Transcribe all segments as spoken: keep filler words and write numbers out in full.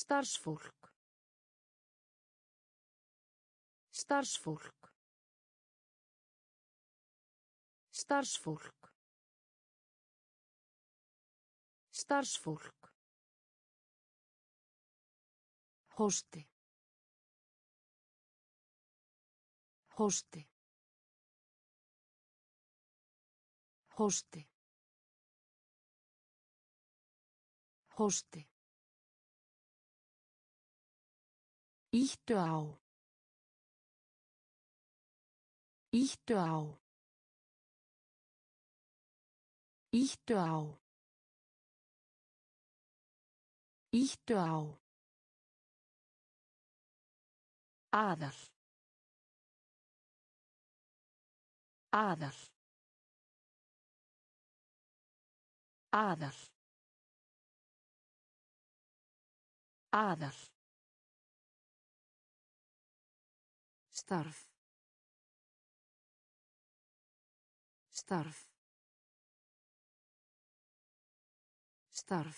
Starfsfólk. Starfsfólk. Starfsfólk. Starfsfólk. Hósti. Hósti. Hósti. Hósti. Íttu á. Íttu á. Íttu á. Íttu á. Aðal. Aðal. Aðal. Aðal. Starf. Starf. Starf.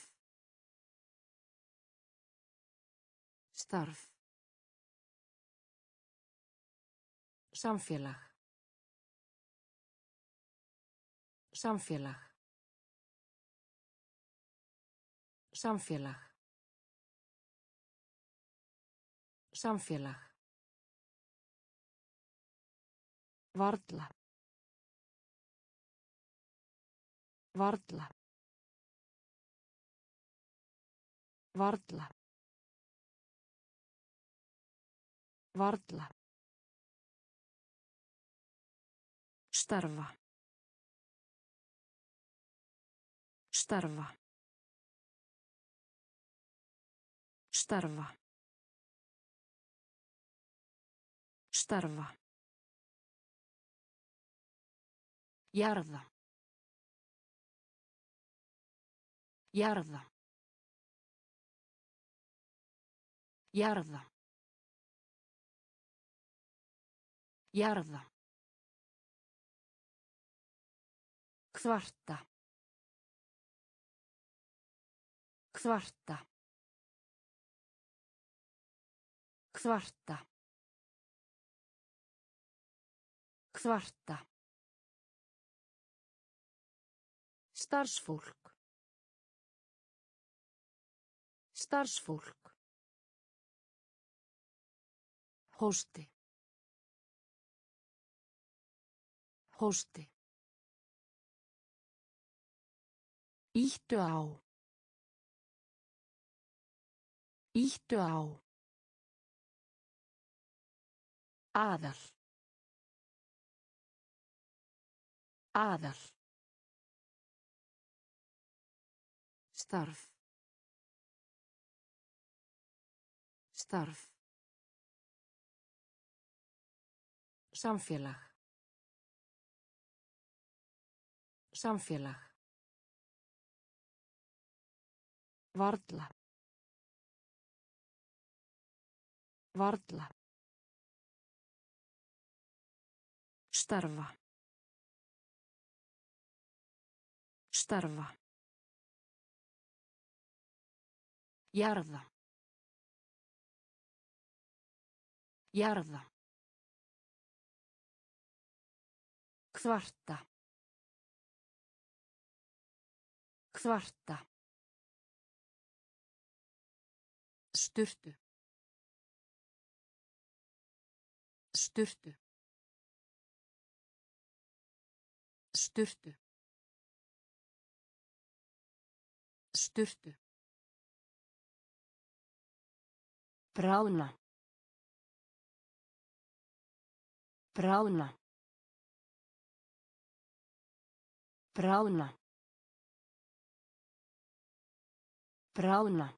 Starf. Samfélag. Samfélag. Samfélag. Samfélag. Varla. Varla. Varla. Varla. Starfa. Starfa. Starfa. Starfa. Jarða. Jarða. Jarða. Jarða. Kvarta. Kvarta. Kvarta. Kvarta. Starfsfólk. Starfsfólk. Hósti. Hósti. Íttu á. Íttu á. Aðal. Aðal. Starf. Starf. Samfélag. Samfélag. Varla. Varla. Starfa. Starfa. Jarða. Jarða. Kvarta. Kvarta. Sturtu. Sturtu. Sturtu. Sturtu. Bráðna. Bráðna. Bráðna. Bráðna.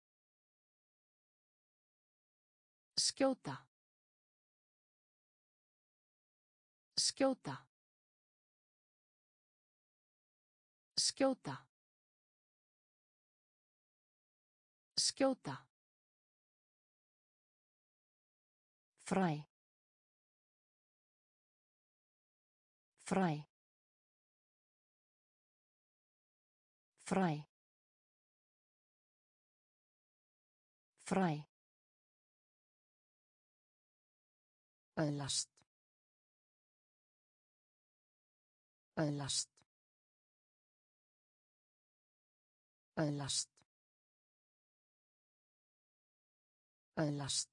Skjóta. Skjóta. Skjóta. Skjóta. Fræ. Fræ. Fræ. Fræ. Öðlast. Öðlast. Öðlast. Öðlast.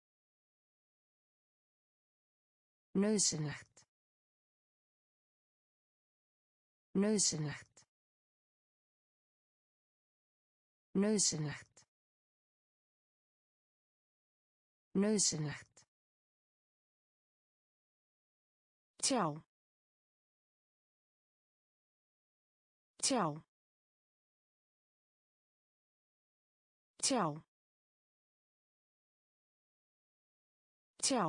Nauðsynlegt. Nauðsynlegt. Nauðsynlegt. Nauðsynlegt. Tjá. Tjá. Tjá. Tjá.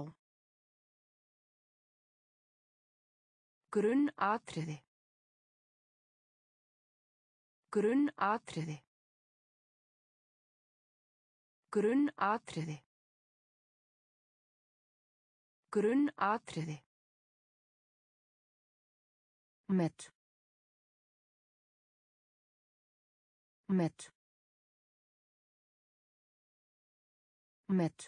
Grunnatriði. Grunnatriði. Grunnatriði. Grunnatriði. Met. Met. Met.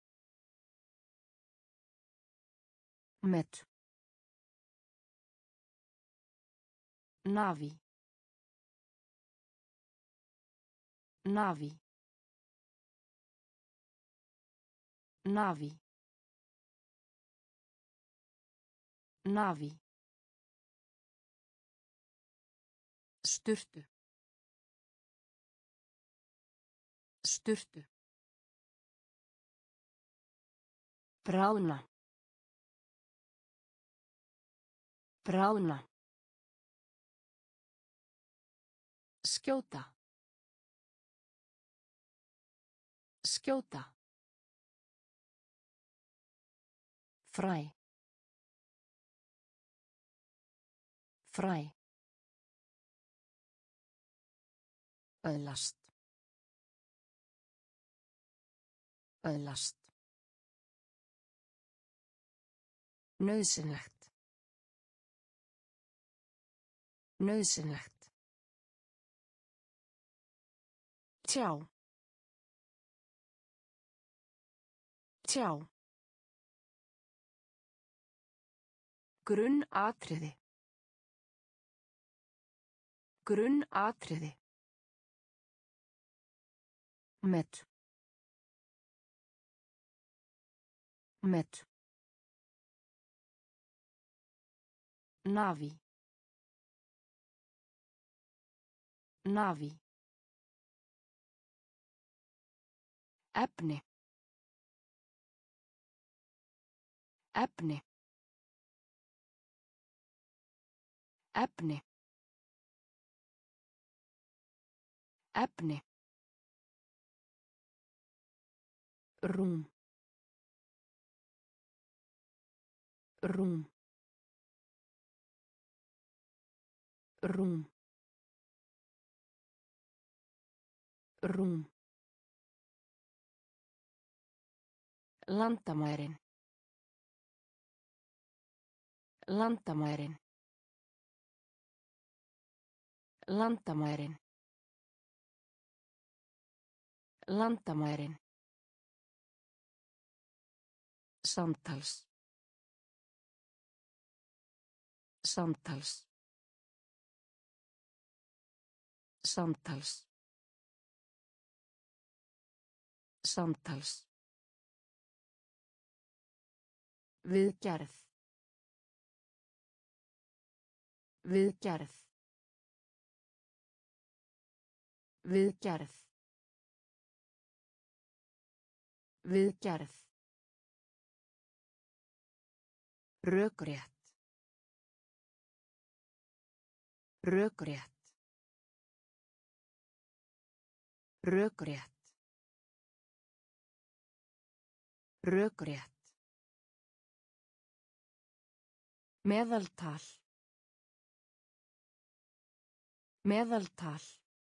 Met. Navi. Navi. Navi. Navi. Sturtu. Sturtu. Bráðna. Bráðna. Skjóta. Skjóta. Fræ. Fræ. Öðlast. Öðlast. Nauðsynlegt. Nauðsynlegt. Tjá. Tjá. Grunnatriði. Grunnatriði. Met. Met. Navi. Navi. Efni. Efni. Efni. Efni. Rúm. Rúm. Rúm. Rúm. Landamærin. Landamærin. Landamærin. Landamærin. Samtals. Samtals. Samtals. Samtals. Viðgerð. Viðgerð. Viðgerð. Viðgerð. Rökrétt. Rökrétt. Rökrétt. Rökrétt. Meðaltal. Meðaltal.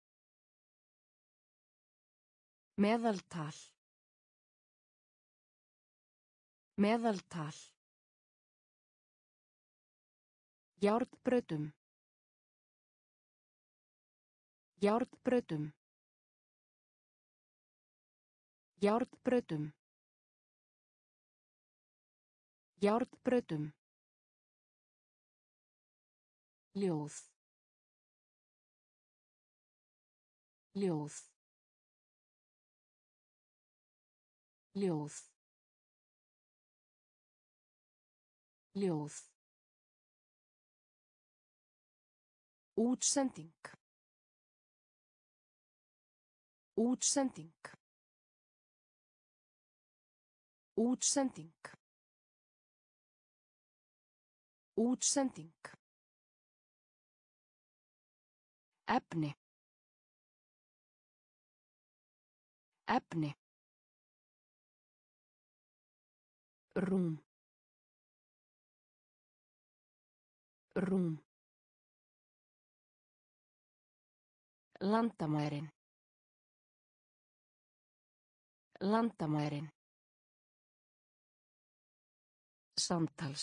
Meðaltal. Meðaltal. Járnbrautum. Járnbrautum. Járnbrautum. Járnbrautum. Ljóð. Ljóð. Ljóð. Ljóð. Útsending. Útsending. Útsending. Útsending. Efni. Efni. Rúm. Rúm. Landamærin. Landamærin. Samtals.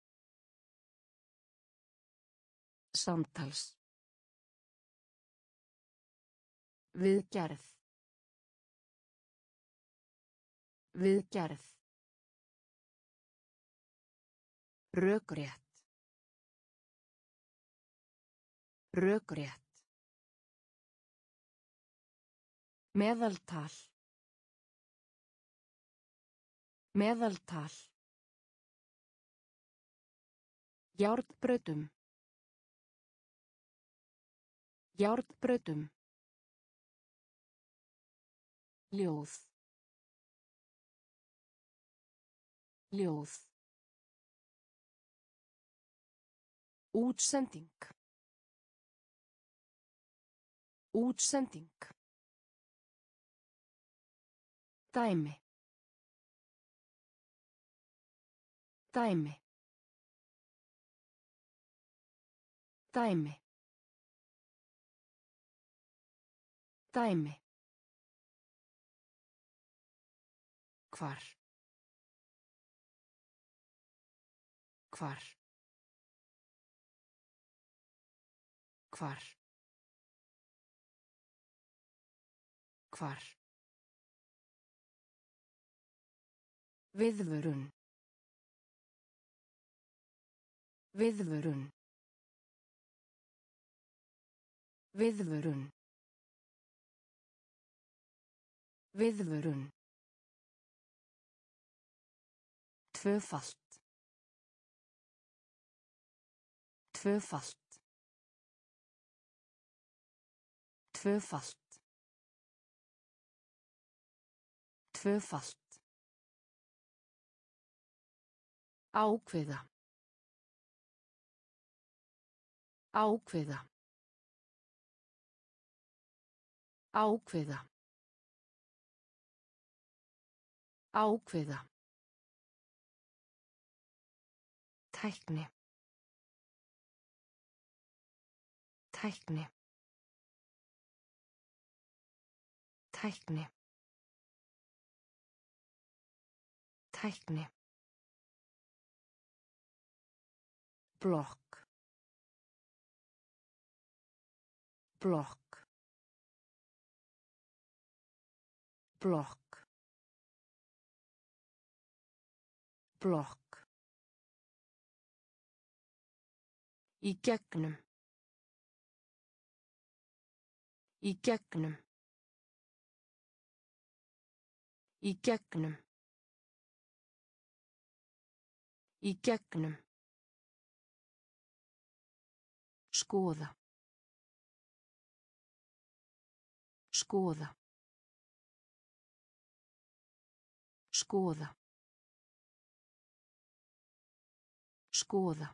Samtals. Viðgerð. Viðgerð. Rökrétt. Rökrétt. Meðaltal. Meðaltal. Járnbrautum. Járnbrautum. Ljóð. Ljóð. Útsending. Útsending. Dæmi. Dæmi. Dæmi. Dæmi. Hvar. Hvar. Hvar. Hvar. Viðvörun. Viðvörun. Viðvörun. Viðvörun. Tvöfalt. Tvöfalt. Tvöfalt. Tvöfalt. Ákveða. Ákveða. Ákveða. Ákveða. Tækni. Tækni. Tækni. Tækni. Blokk. Blokk. Blokk. Blokk. Í gegnum. Í gegnum. Í gegnum. Í gegnum. Skoða. Skoða. Skoða. Skoða.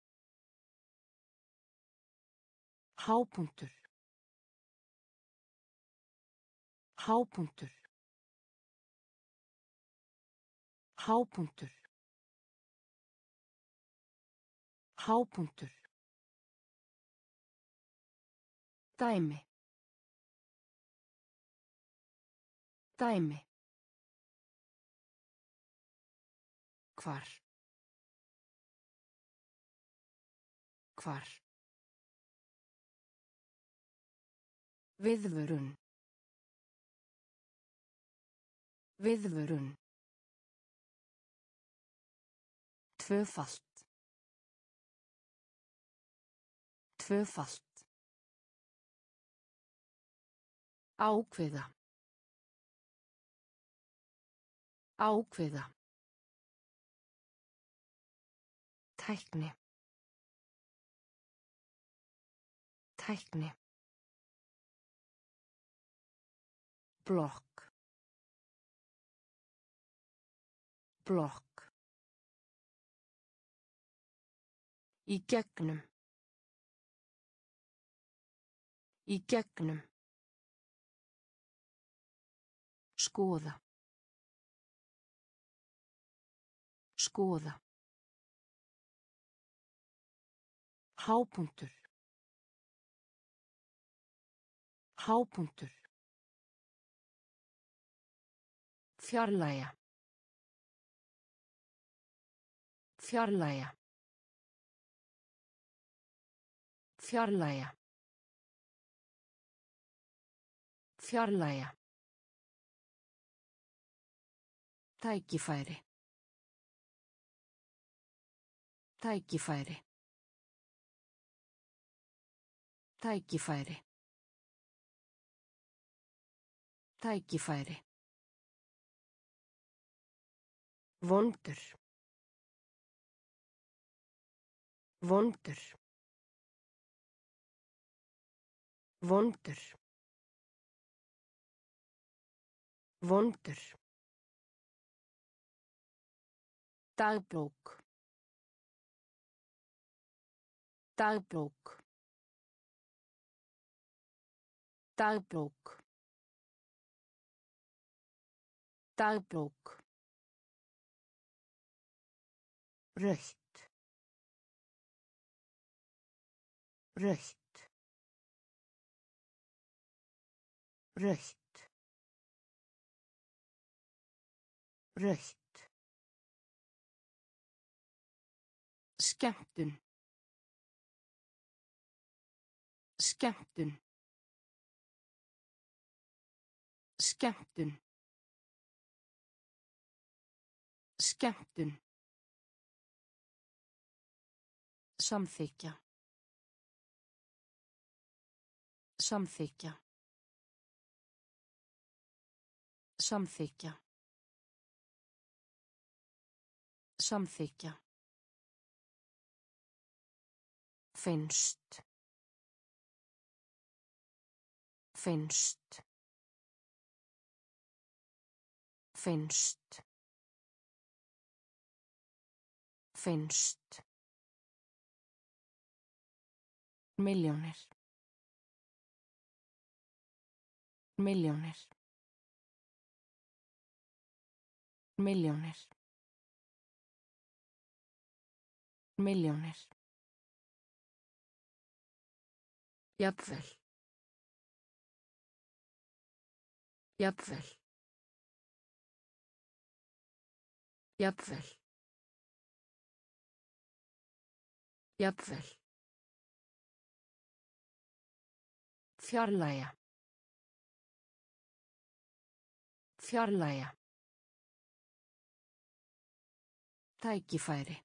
Hápunktur. Hápunktur. Hápunktur. Hápunktur. Dæmi. Dæmi. Hvar. Hvar. Viðvörun. Viðvörun. Tvöfalt. Tvöfalt. Ákveða. Ákveða. Tækni. Tækni. Blokk. Blokk. Í gegnum. Í gegnum. Skoða. Skoða. Hápunktur. Hápunktur. Fjarlægja. Fjarlægja. Fjarlægja. Fjarlægja. Tækifæri. Tækifæri. Tækifæri. Tækifæri. Vondur. Vondur. Vondur. Vondur. Dagbók. Dagbók. Dagbók. Dagbók. Rautt. Rautt. Rautt. Rautt. Skemmtun. Skemmtun. Skemmtun. Skemmtun. Samþykkja. Samþykkja. Samþykkja. Samþykkja. Finnst. Finnst. Finnst. Finnst. Milljónir. Milljónir. Milljónir. Milljónir. Jafnvel. Jafnvel. Jafnvel. Jafnvel. Fjarlægja. Fjarlægja. Tækifæri.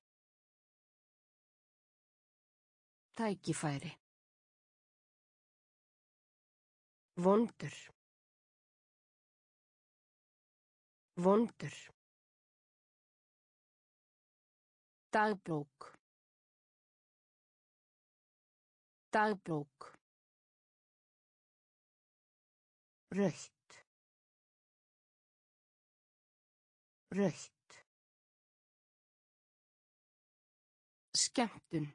Tækifæri. Vondur. Vondur. Dagbók. Dagbók. Rautt. Rautt. Skemmtun.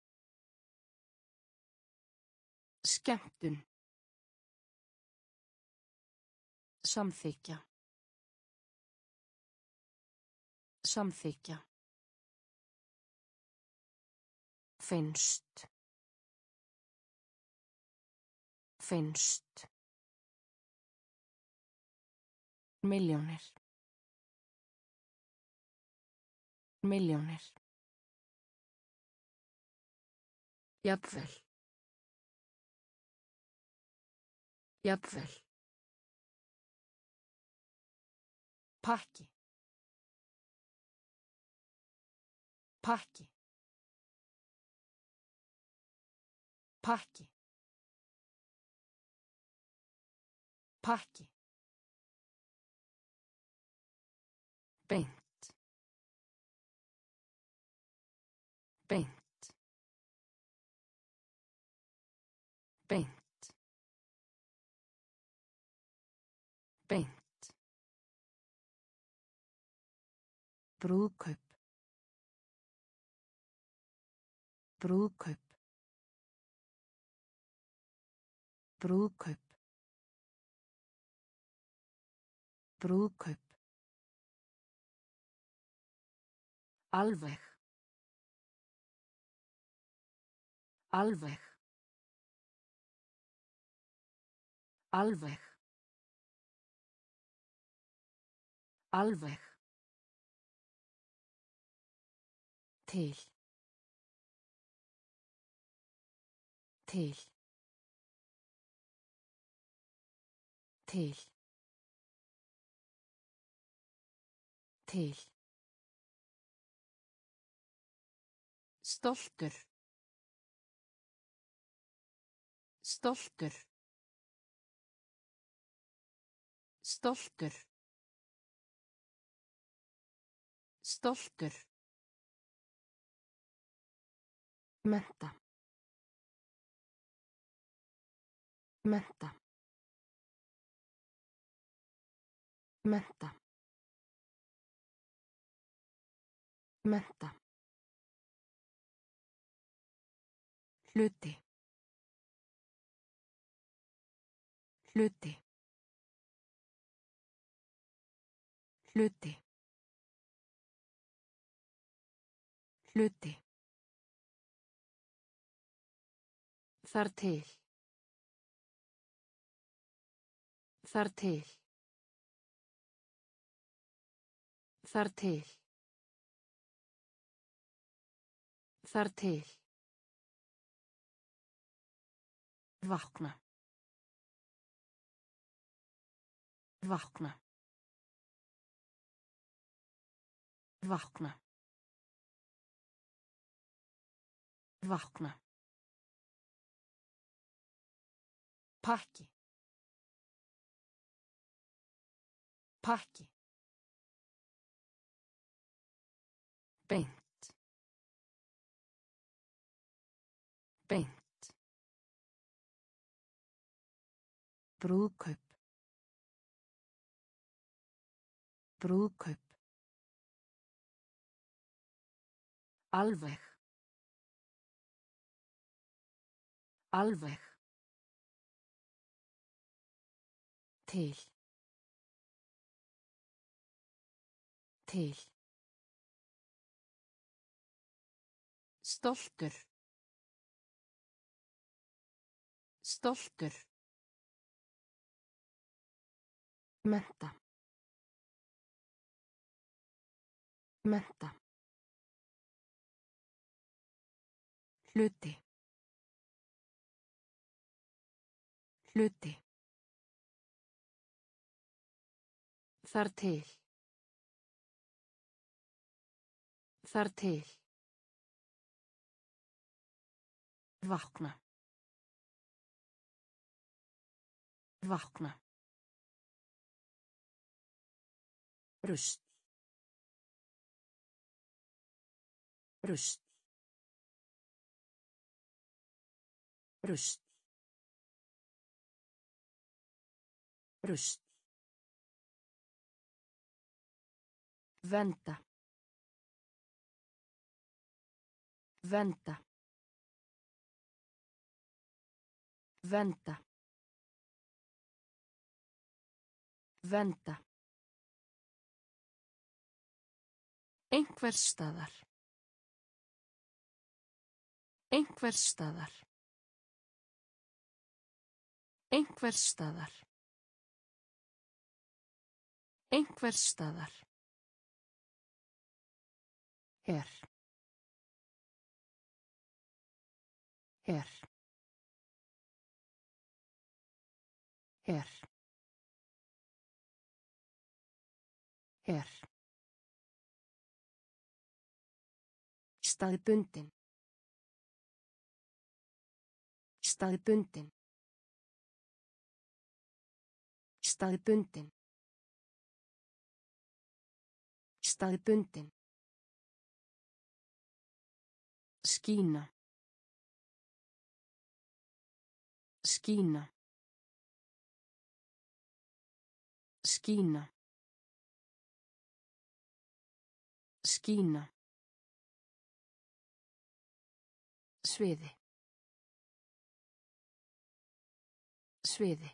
Skemmtun. Samþykkja. Samþykkja. Finnst. Finnst. Milljónir. Milljónir. Jafnvel. Jafnvel. Pakki. Pakki. Pakki. Pakki. Beint. Beint. Beint. Beint. Brúðkaup. Brúðkaup. Brúðkaup. Brúðkaup. Alveg. Alveg. Alveg. Alveg. Til. Til. Til. Til. Stoltur. Stoltur. Stoltur. Stoltur. Mennta. Mennta. Mennta. Mennta. Hluti. Hluti. Hluti. Hluti. Þar til. Þar til. Þar til. Þar til. Vakna. Vakna. Vakna. Vakna. Pakki. Pakki. Beint. Beint. Brúðkaup. Brúðkaup. Alveg. Alveg. Til. Til. Stoltur. Stoltur. Mennta. Mennta. Hluti. Hluti. Þar til. Þar til. Vakna. Vakna. Rust. Rust. Rust. Rust. Venta. Venta. Venta. Venta. Einhvers staðar. Einhvers staðar. Einhvers staðar. Einhvers staðar. Her. Her. Her. Her. Staðbundin. Staðbundin. Staðbundin. Staðbundin. Skína. Skína. Skína. Skína. Sviði. Sviði.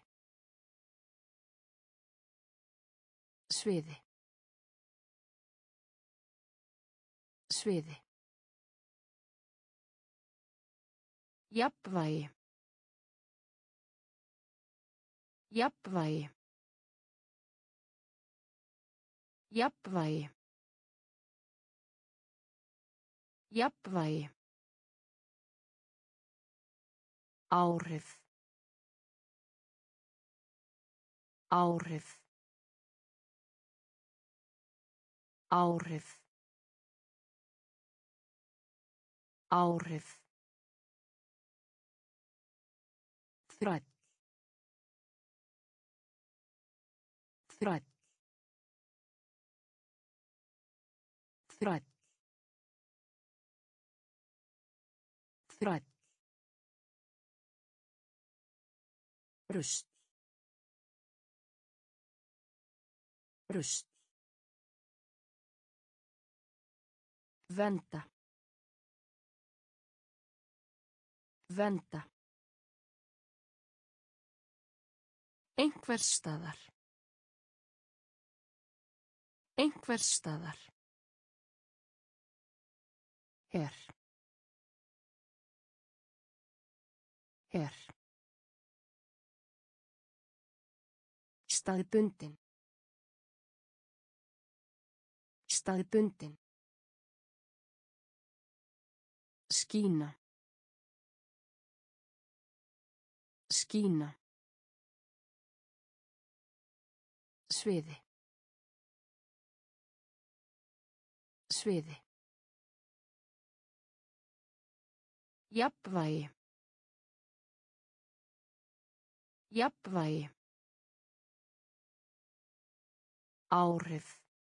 Sviði. Sviði. Jafnvægi. Jafnvægi. Jafnvægi. Jafnvægi. Áhrif. Áhrif. Áhrif. Áhrif. Þræll. Þræll. Þræll. Þræll. Rusl. Rusl. Venda. Venda. Einhvers staðar. Einhvers staðar. Her. Her. Staðbundin. Staðbundin. Skína. Skína. Sviði. Sviði. Jafnvægi. Jafnvægi. Áhrif.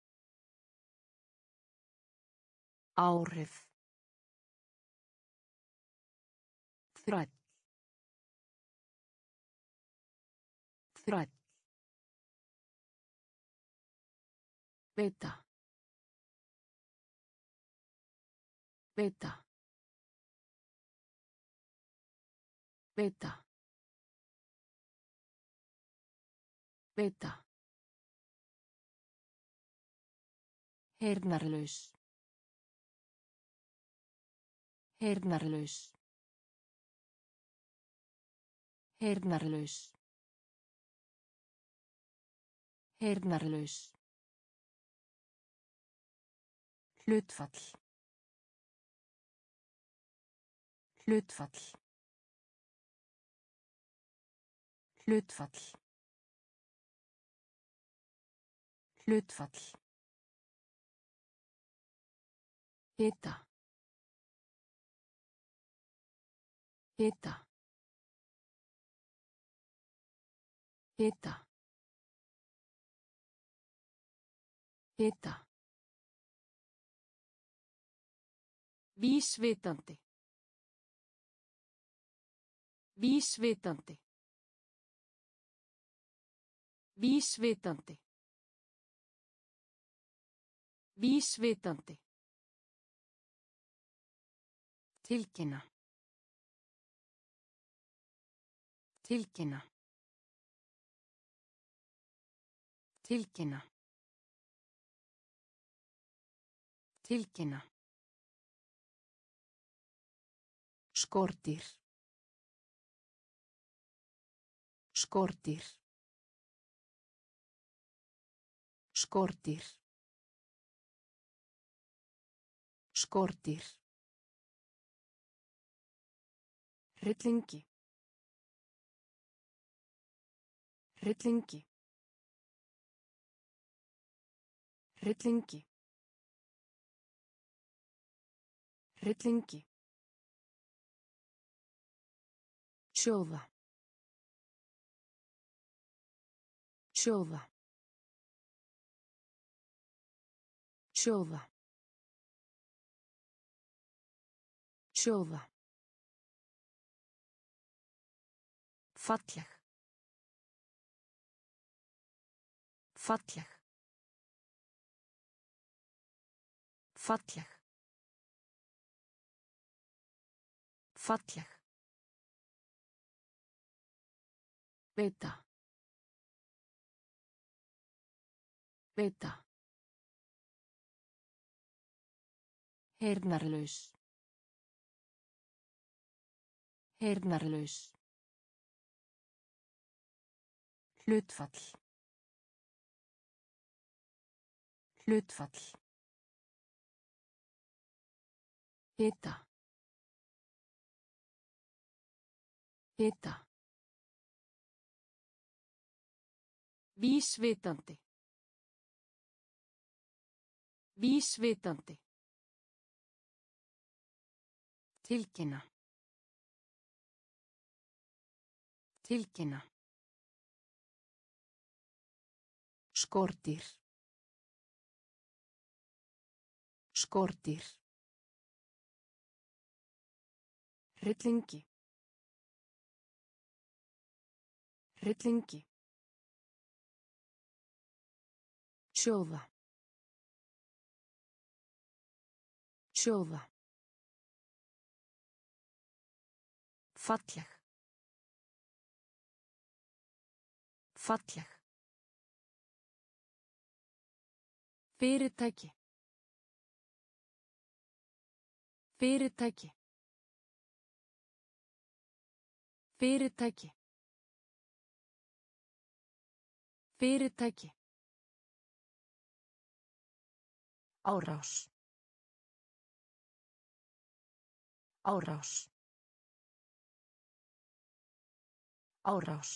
Áhrif. Þræll. Þræll. Veita. Veita. Veita. Veita. Heyrnarlaus. Heyrnarlaus. Heyrnarlaus. Heyrnarlaus. Hlutfall. Hlutfall. Hlutfall. Hlutfall. Hita. Hita. Hita. Hita. Vísvitandi. Vísvitandi. Vísvitandi. Vísvitandi. Tilkynna. Tilkynna. Tilkynna. Tilkynna. Skordýr. Skordýr. Skordýr. Skordýr. Hryllingi. Hryllingi. Hryllingi. Hryllingi. Sjóða. Sjóða. Sjóða. Sjóða. Falleg. Falleg. Falleg. Falleg. Veita. Veita. Heyrnarlaus. Heyrnarlaus. Hlutfall. Hlutfall. Hita. Hita. Vísvitandi. Vísvitandi. Tilkynna. Tilkynna. Skordýr. Skordýr. Hryllingi. Hryllingi. Sjóða. Sjóða. Falleg. Falleg. Fyrirtæki. Fyrirtæki. Fyrirtæki. Fyrirtæki. Árás. Árás. Árás.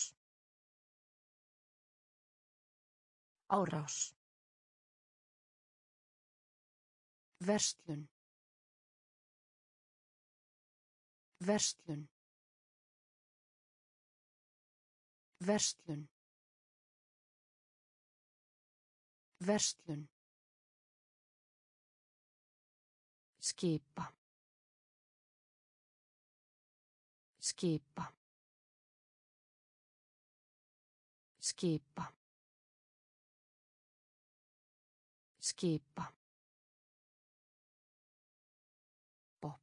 Árás. Verslun. Verslun. Verslun. Verslun. Skipa. Skipa. Skipa. Skipa. Pop.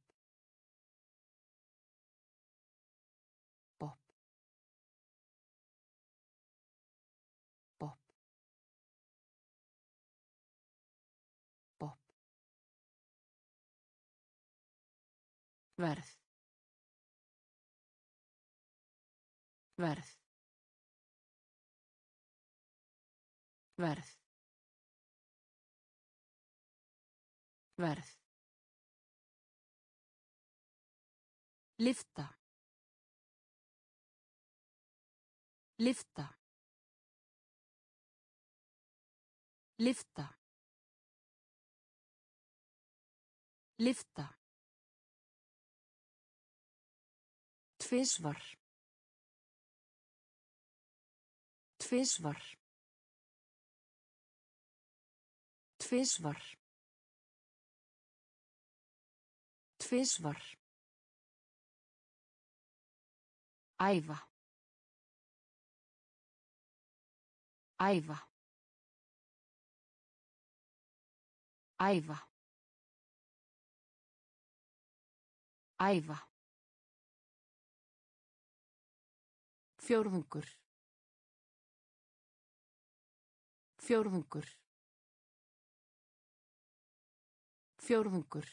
Pop. Pop. Pop. Verð. Verð. Verð. Verð. Lyfta. Lyfta. Lyfta. Lyfta. Tvisvar. Tvisvar. Tvisvar. Tvisvar. Æfa. Æfa. Æfa. Æfa. Fjórðungur. Fjórðungur. Fjórðungur.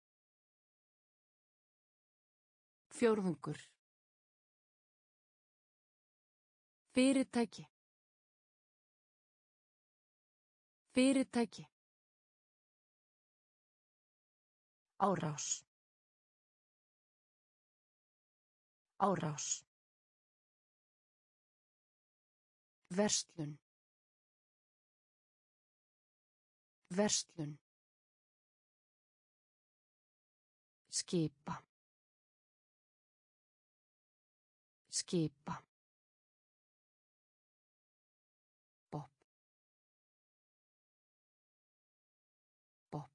Fjórðungur. Fyrirtæki. Fyrirtæki. Árás. Árás. Verslun. Verslun. Skipa. Skipa. Bopp. Bopp.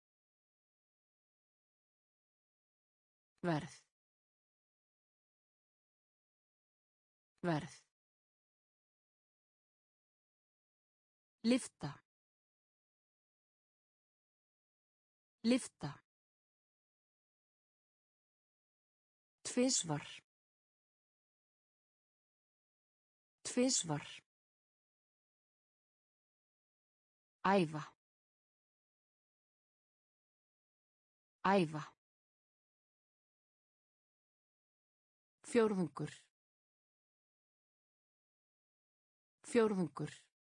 Verð. Verð. Lyfta. Lyfta. Tvisvar. Tvisvar. Æfa. Æfa. Fjórðungur. Fjórðungur.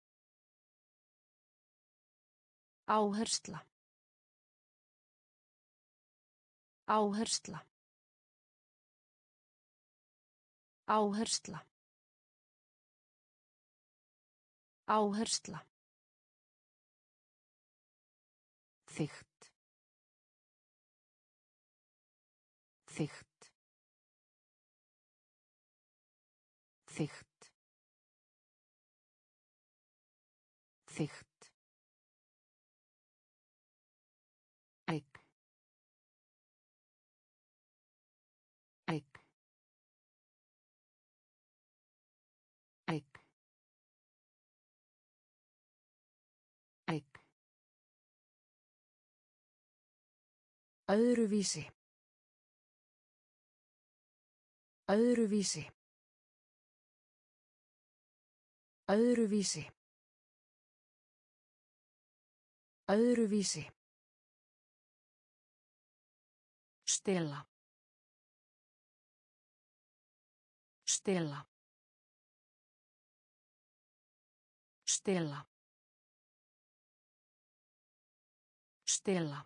Áhersla. Áhersla. Áhersla. Áhersla. Þykkt. Þykkt. Þykkt. Þykkt. Eign. Eign. Eign. Eign. Öðruvísi. Öðruvísi. Öðruvísi. Öðruvísi. Stela. Stela. Stela. Stela.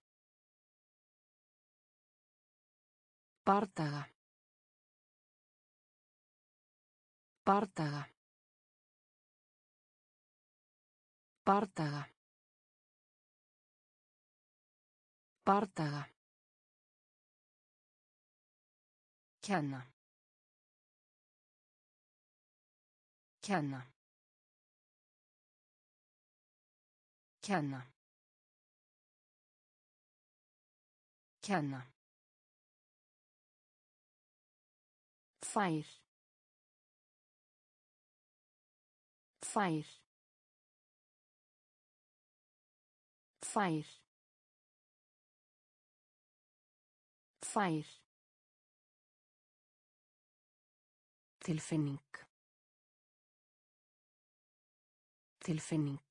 Bardaga. Bardaga. Bardaga. Bardaga. Kenna. Kenna. Kenna. Kenna. Fær. Fær. Fær. Fær. Tilfinning. Tilfinning.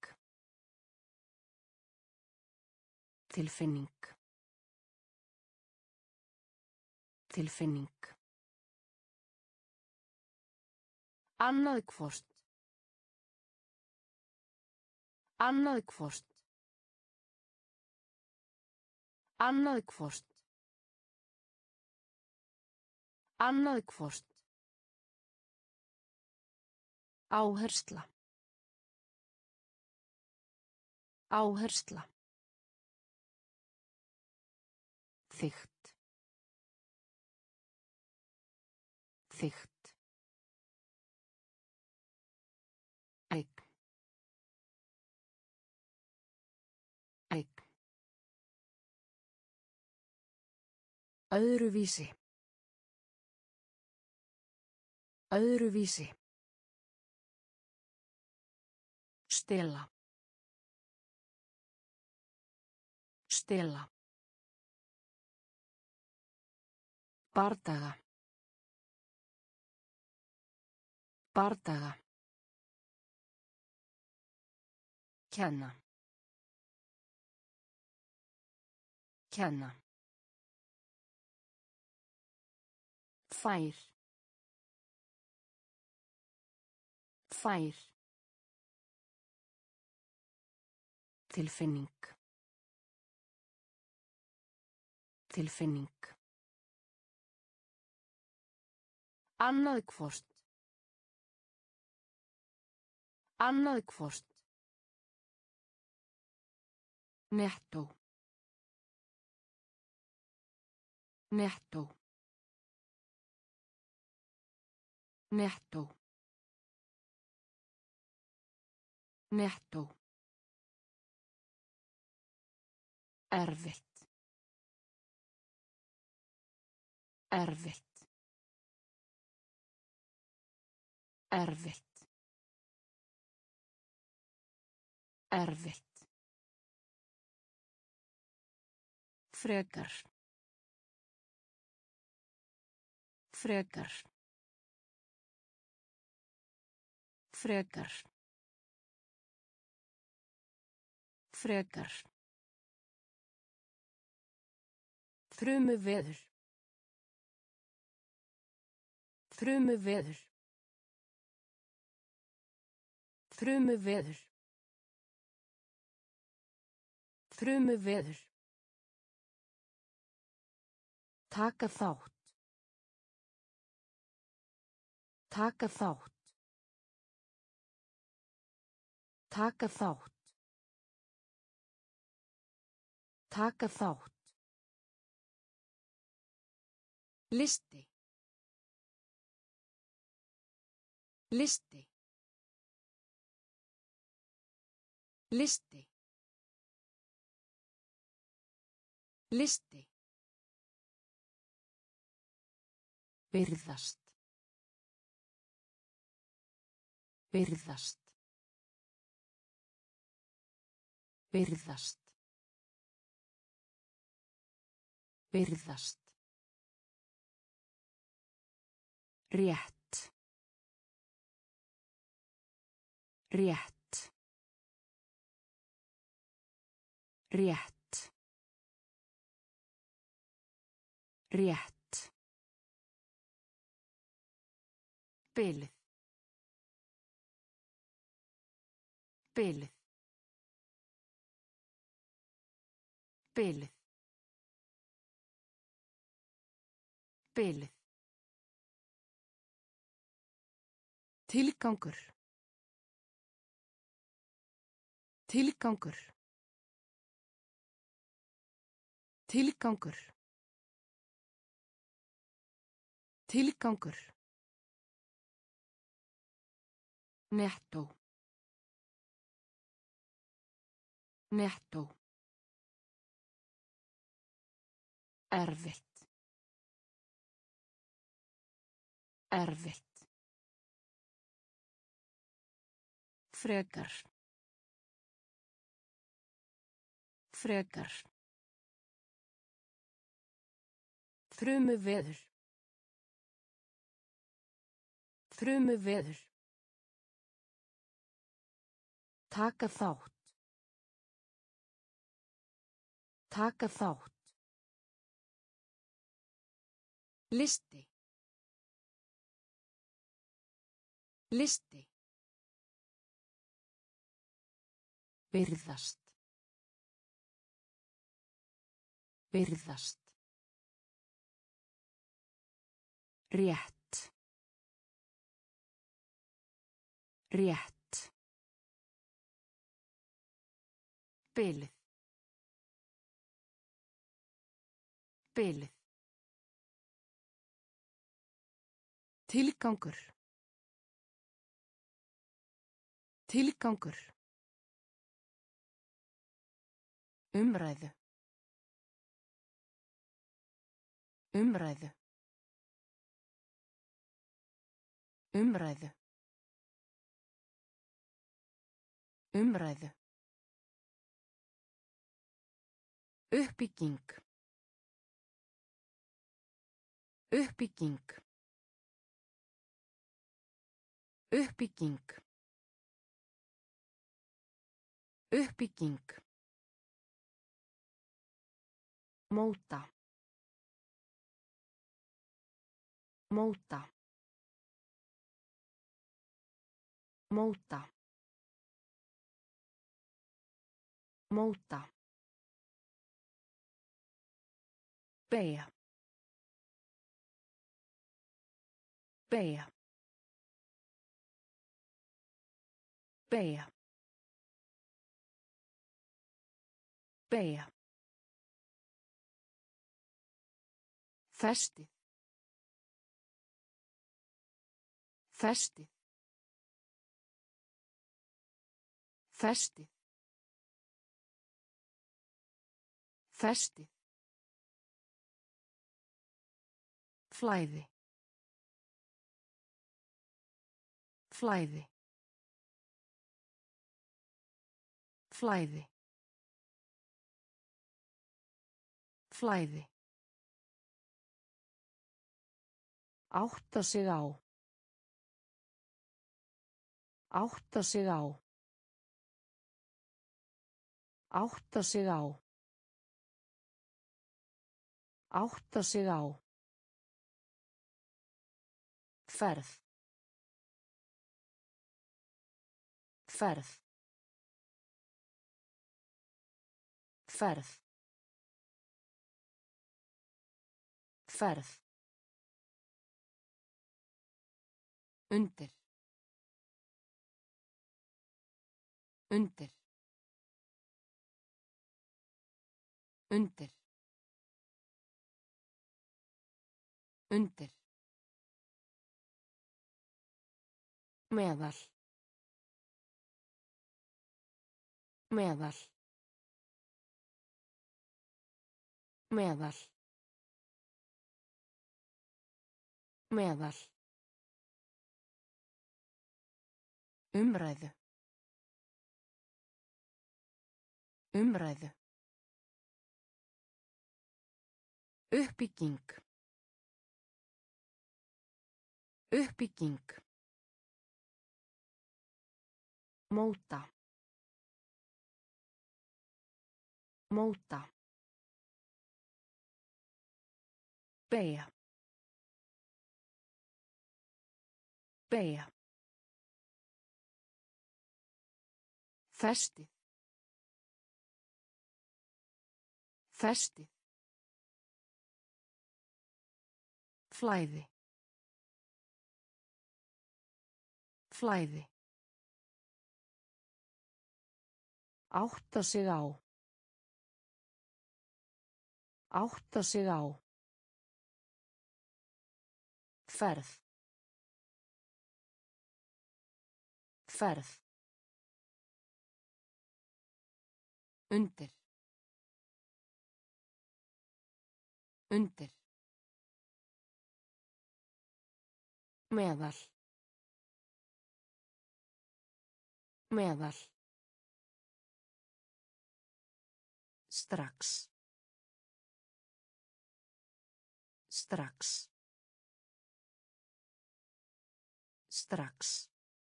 Tilfinning. Tilfinning. Annað hvort. Annað hvort. Annað hvort. Annað hvort. Áhersla. Áhersla. Þykkt. Þykkt. Eign. Eign. Öðruvísi. Öðruvísi. Stela. Stela. Bardaga. Bardaga. Kenna. Kenna. Fær. Fær. Tilfinning. Tilfinning. Annað hvort. Annað hvort. Nettó. Nettó. Nettó. Nettó. Erfitt. Erfitt. Erfitt. Erfitt. Frekar. Frekar. Frekar. Frekar. Þrumuveður. Þrumuveður. Þrumuveður. Þrumuveður. Taka þátt. Taka þátt. Taka þátt. Taka þátt. Listi. Listi. Listi. Listi. Virðast. Virðast. Virðast. Virðast. Rétt. Rétt. Rétt. Rétt. Bilið. Bilið. Bilið. Bilið. Tilgangur. Tilgangur. Tilgangur. Tilgangur. Nettó. Nettó. Erfitt. Erfitt. Frekar. Frekar. Þrumuveður. Þrumuveður. Taka þátt. Taka þátt. Listi. Listi. Virðast. Virðast. Rétt. Rétt. Bilið. Bilið. Tilgangur. Tilgangur. Umræðu. Umræðu. Umræðu. Umræðu. Uppbygging. Uppbygging. Uppbygging. Uppbygging. Móta. Móta. Móta. Móta. Beygja. Beygja. Beygja. Beygja. Festið. Festið. Festið. Festið. Flæði. Flæði. Flæði. Flæði. Átta sig á. Átta sig á. Átta sig á. Átta sig á. Ferð. Ferð. Ferð. Ferð. Undir. Undir. Undir. Undir. Meðal. Meðal. Meðal. Meðal. Umræðu. Umræðu. Uppbygging. Uppbygging. Móta. Móta. Beygja. Beygja. Festið. Festið. Flæði. Flæði. Átta sig á. Átta sig á. Ferð. Ferð. Undir. Undir. Meðal. Meðal. Strax. Strax. Strax.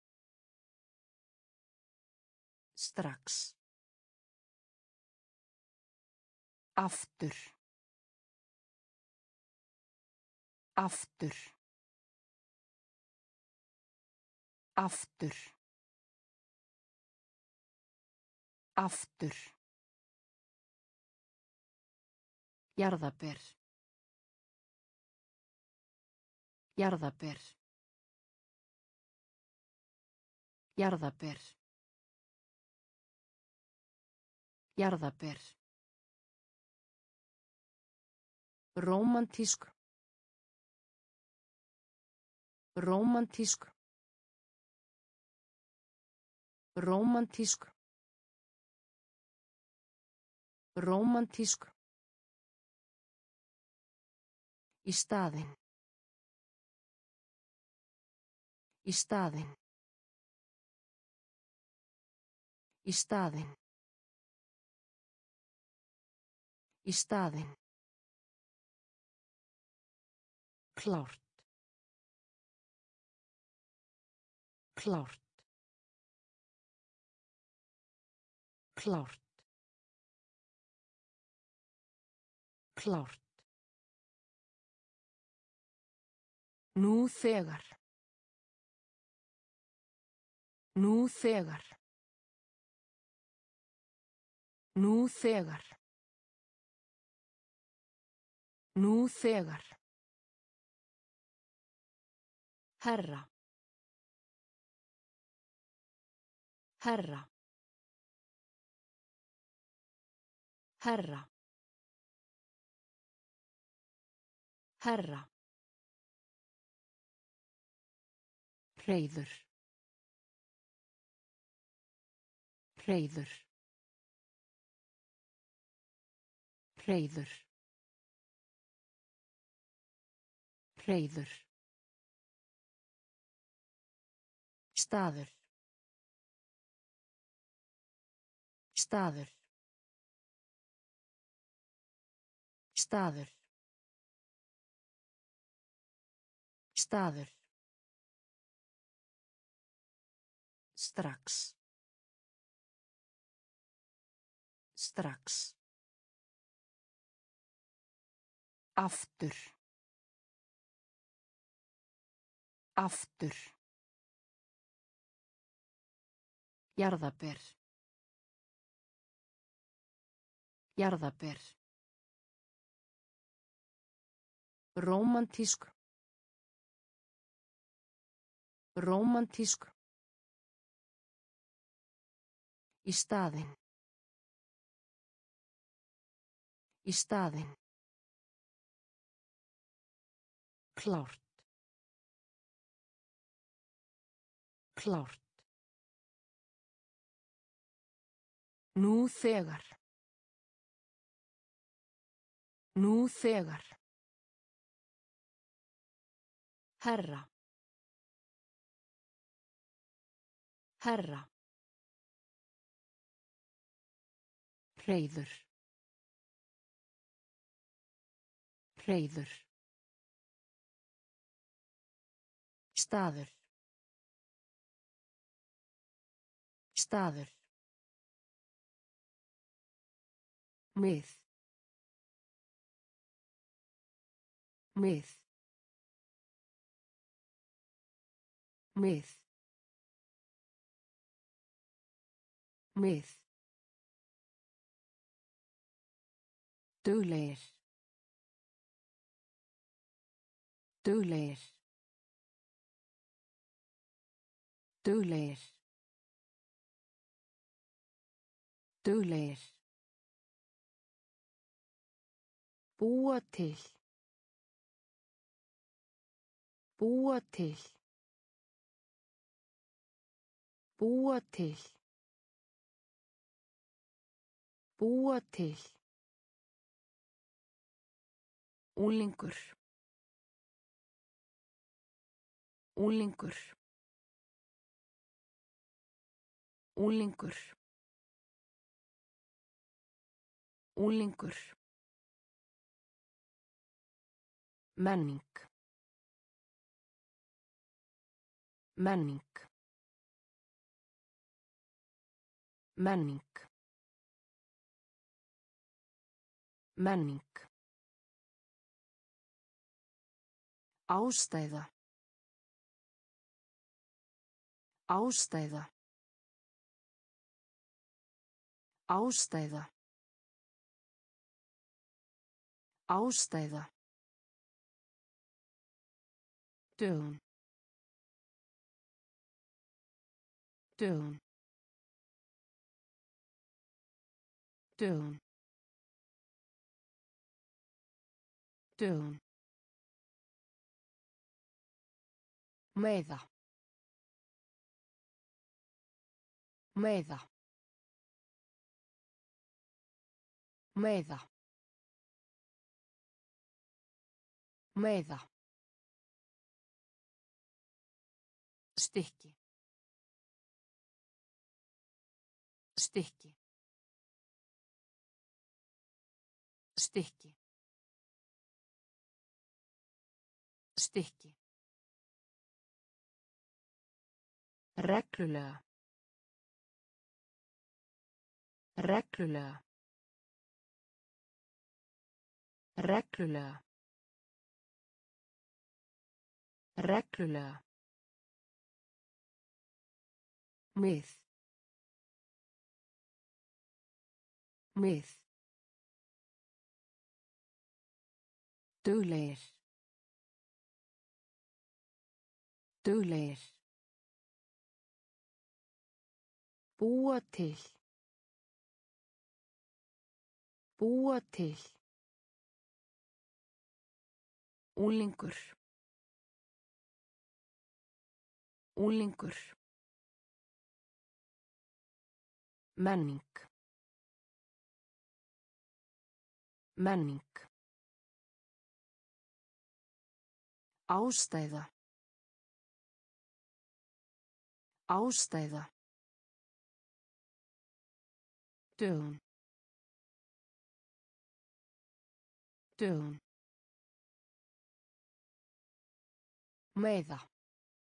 Strax. Aftur. Aftur. Aftur. Aftur. Jarðaber. Jarðaber. Jarðaber. Jarðaber. Rómantísk. Rómantísk. Rómantísk. Rómantísk. Í staðinn. Í staðinn. Í staðinn. Í staðinn. Klárt. Klárt. Klárt. Klárt. Nú þegar. Nú þegar. Nú þegar. Nú þegar. Herra. Herra. Herra. Herra. Hreiður. Hreiður. Hreiður. Hreiður. Staður. Staður. Staður. Staður. Strax. Strax. Aftur. Aftur. Jarðaber. Jarðaber. Rómantísk. Rómantísk. Í staðinn. Í staðinn. Klárt. Klárt. Nú þegar. Nú þegar. Herra. Herra. Hreiður. Hreiður. Staður. Staður. Mið. Mið. Mið. Mið. Duglegir. Duglegir. Duglegir. Duglegir. Búa til. Búa til. Búa til. Búa til. Unglingur. Unglingur. Unglingur. Unglingur. Menning. Menning. Menning. Menning. Ástæða. Ástæða. Ástæða. Ástæða. Dögun. Dögun. Dögun. Dögun. Meiða. Meiða. Meiða. Meiða. Stykki. Stykki. Stykki. Stykki. Reglulega. Reglulega. Reglulega. Reglulega. Mið. Mið. Duglegir. Duglegir. Búa til. Búa til. Unglingur. Unglingur. Menning. Menning. Ástæða. Ástæða. Dögun. Dögun. Meiða.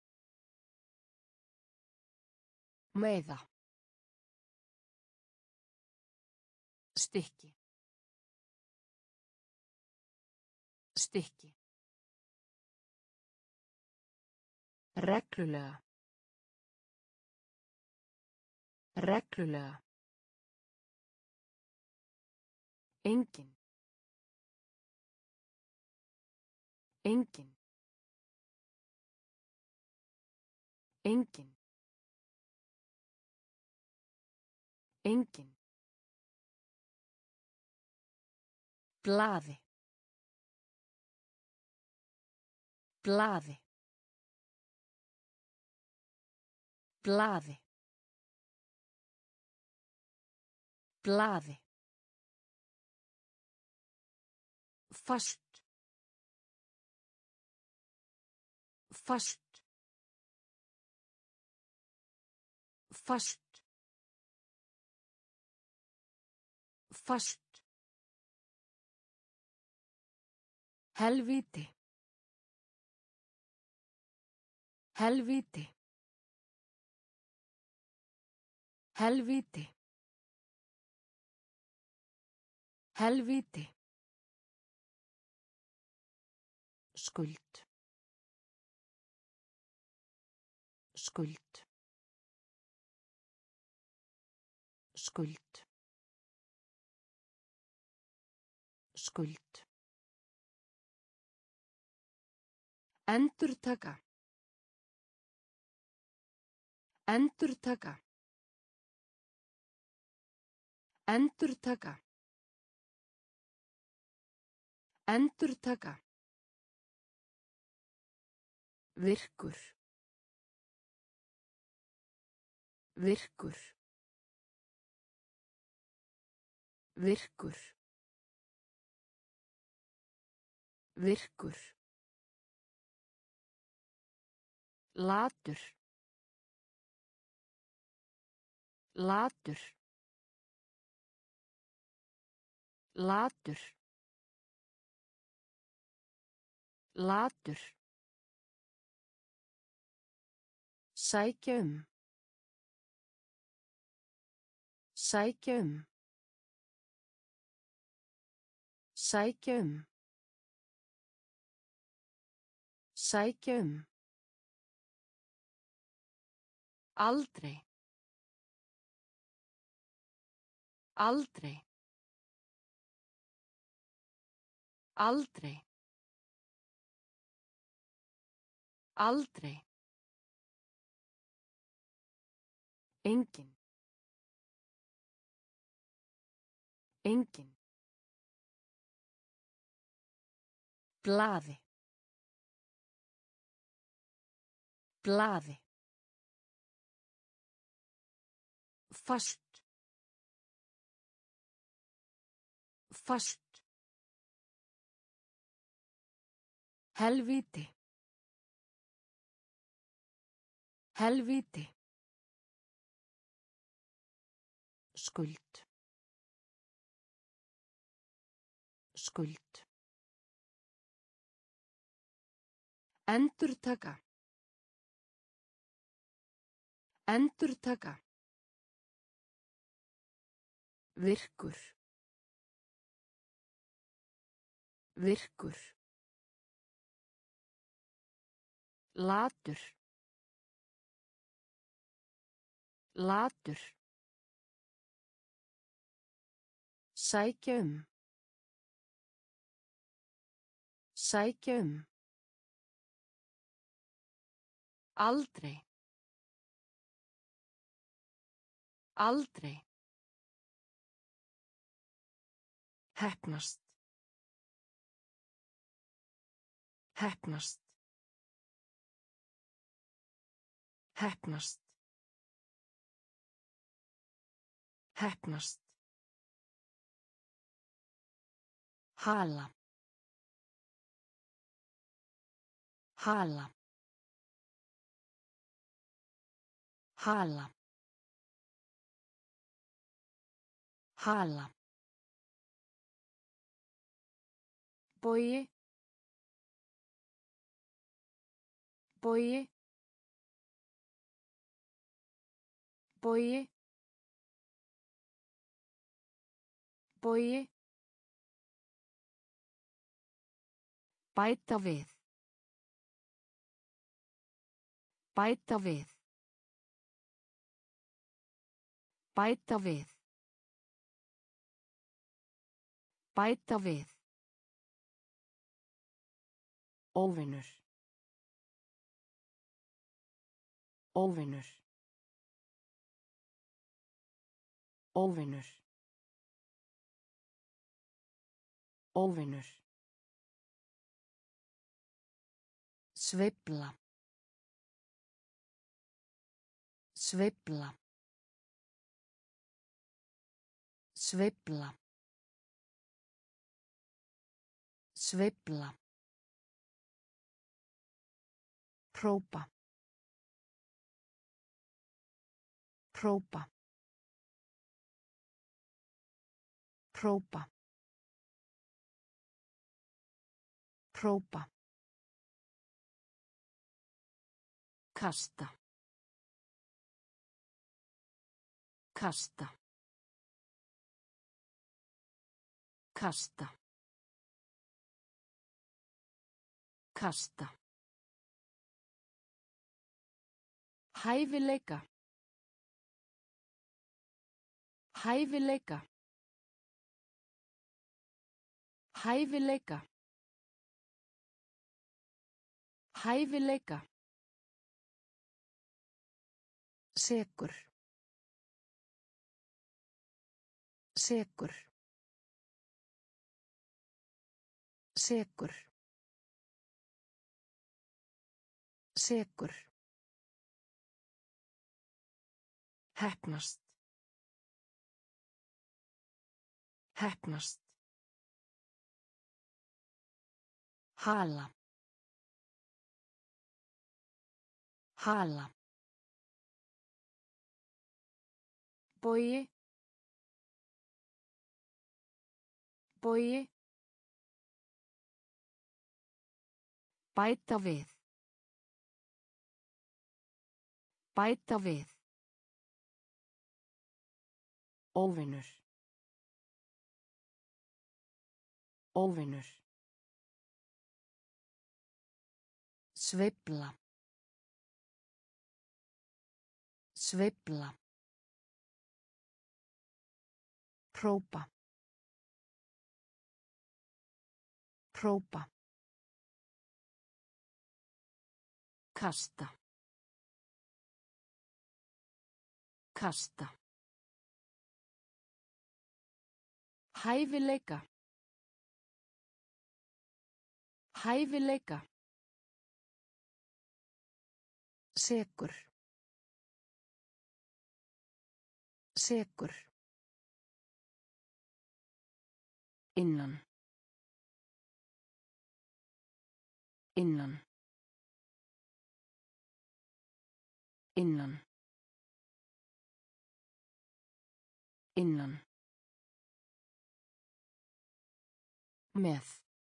Meiða. Stykki. Stykki. Reglulega. Reglulega. Engin. Engin. Engin. Engin. Blaði. Blaði. Blaði. Blaði. Fast. Fast. Fast. Fast. Helvíti. Helvíti. Helvíti. Helvíti. Skuld. Skuld. Skuld. Skuld. Endurtaka. Endurtaka. Endurtaka. Endurtaka. Virkur. Virkur. Virkur. Virkur. Latur. Latur. Latur. Latur. Sækja um. Sækja um. Sækja um. Sækja um. Aldrei. Aldrei. Aldrei. Aldrei. Engin. Engin. Blaði. Blaði. Fast. Fast. Helvíti. Helvíti. Skuld. Skuld. Endurtaka. Endurtaka. Virkur. Virkur. Latur. Latur. Sækja um. Sækja um. Aldrei. Aldrei. Heppnast. Heppnast. Heppnast. Heppnast. Hala. Hala. Hala. Hala. Bogi. Bogi. Bogi. Bogi. Bæta við. Bæta við. Bæta við. Bæta við. Óvinur. Óvinur. Óvinur. Óvinur. Sveifla. Sveifla. Sveifla. Sveifla. Próba. Próba. Próba. Próba. Kasta. Kasta. Kasta. Kasta. Hæfileika. Hæfileika. Hæfileika. Hæfileika. Sekur. Sekur. Sekur. Sekur. Heppnast. Heppnast. Hala. Hala. Bogi. Bogi. Bæta við. Bæta við. Óvinur. Óvinur. Sveifla. Sveifla. Próba. Próba. Kasta. Kasta. Hæfileika. Hæfileika. Sekur. Sekur. Innan. Innan. Innan. Innan. Með.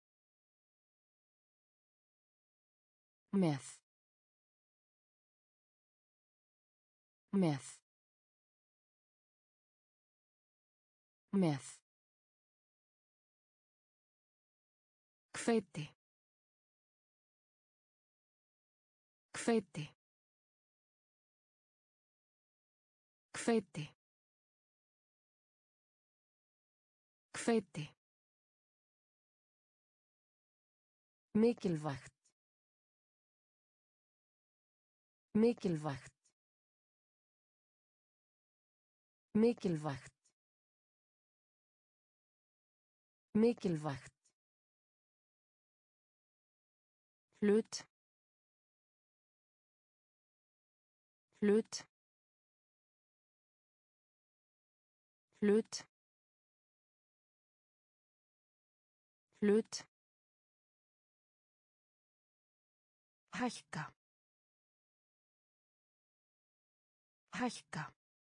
Með. Með. Með. Hveiti. Hveiti. Hveiti. Hveiti. Mikilvægt. Mikilvægt. Mikilvægt. Mikilvægt. Hlut. Hlut. Hlut. Hlut. Hækka. Hækka.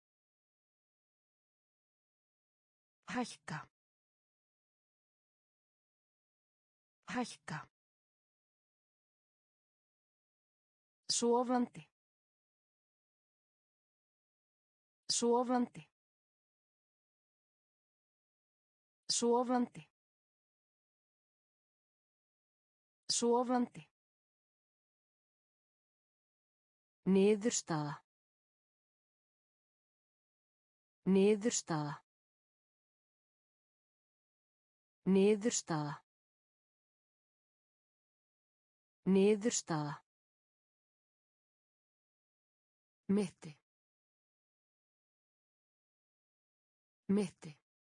Hækka. Hækka. Sofandi. Sofandi. Sofandi. Sofandi. Niðurstaða. Niðurstaða. Niðurstaða. Niðurstaða. Mitti. Mitti.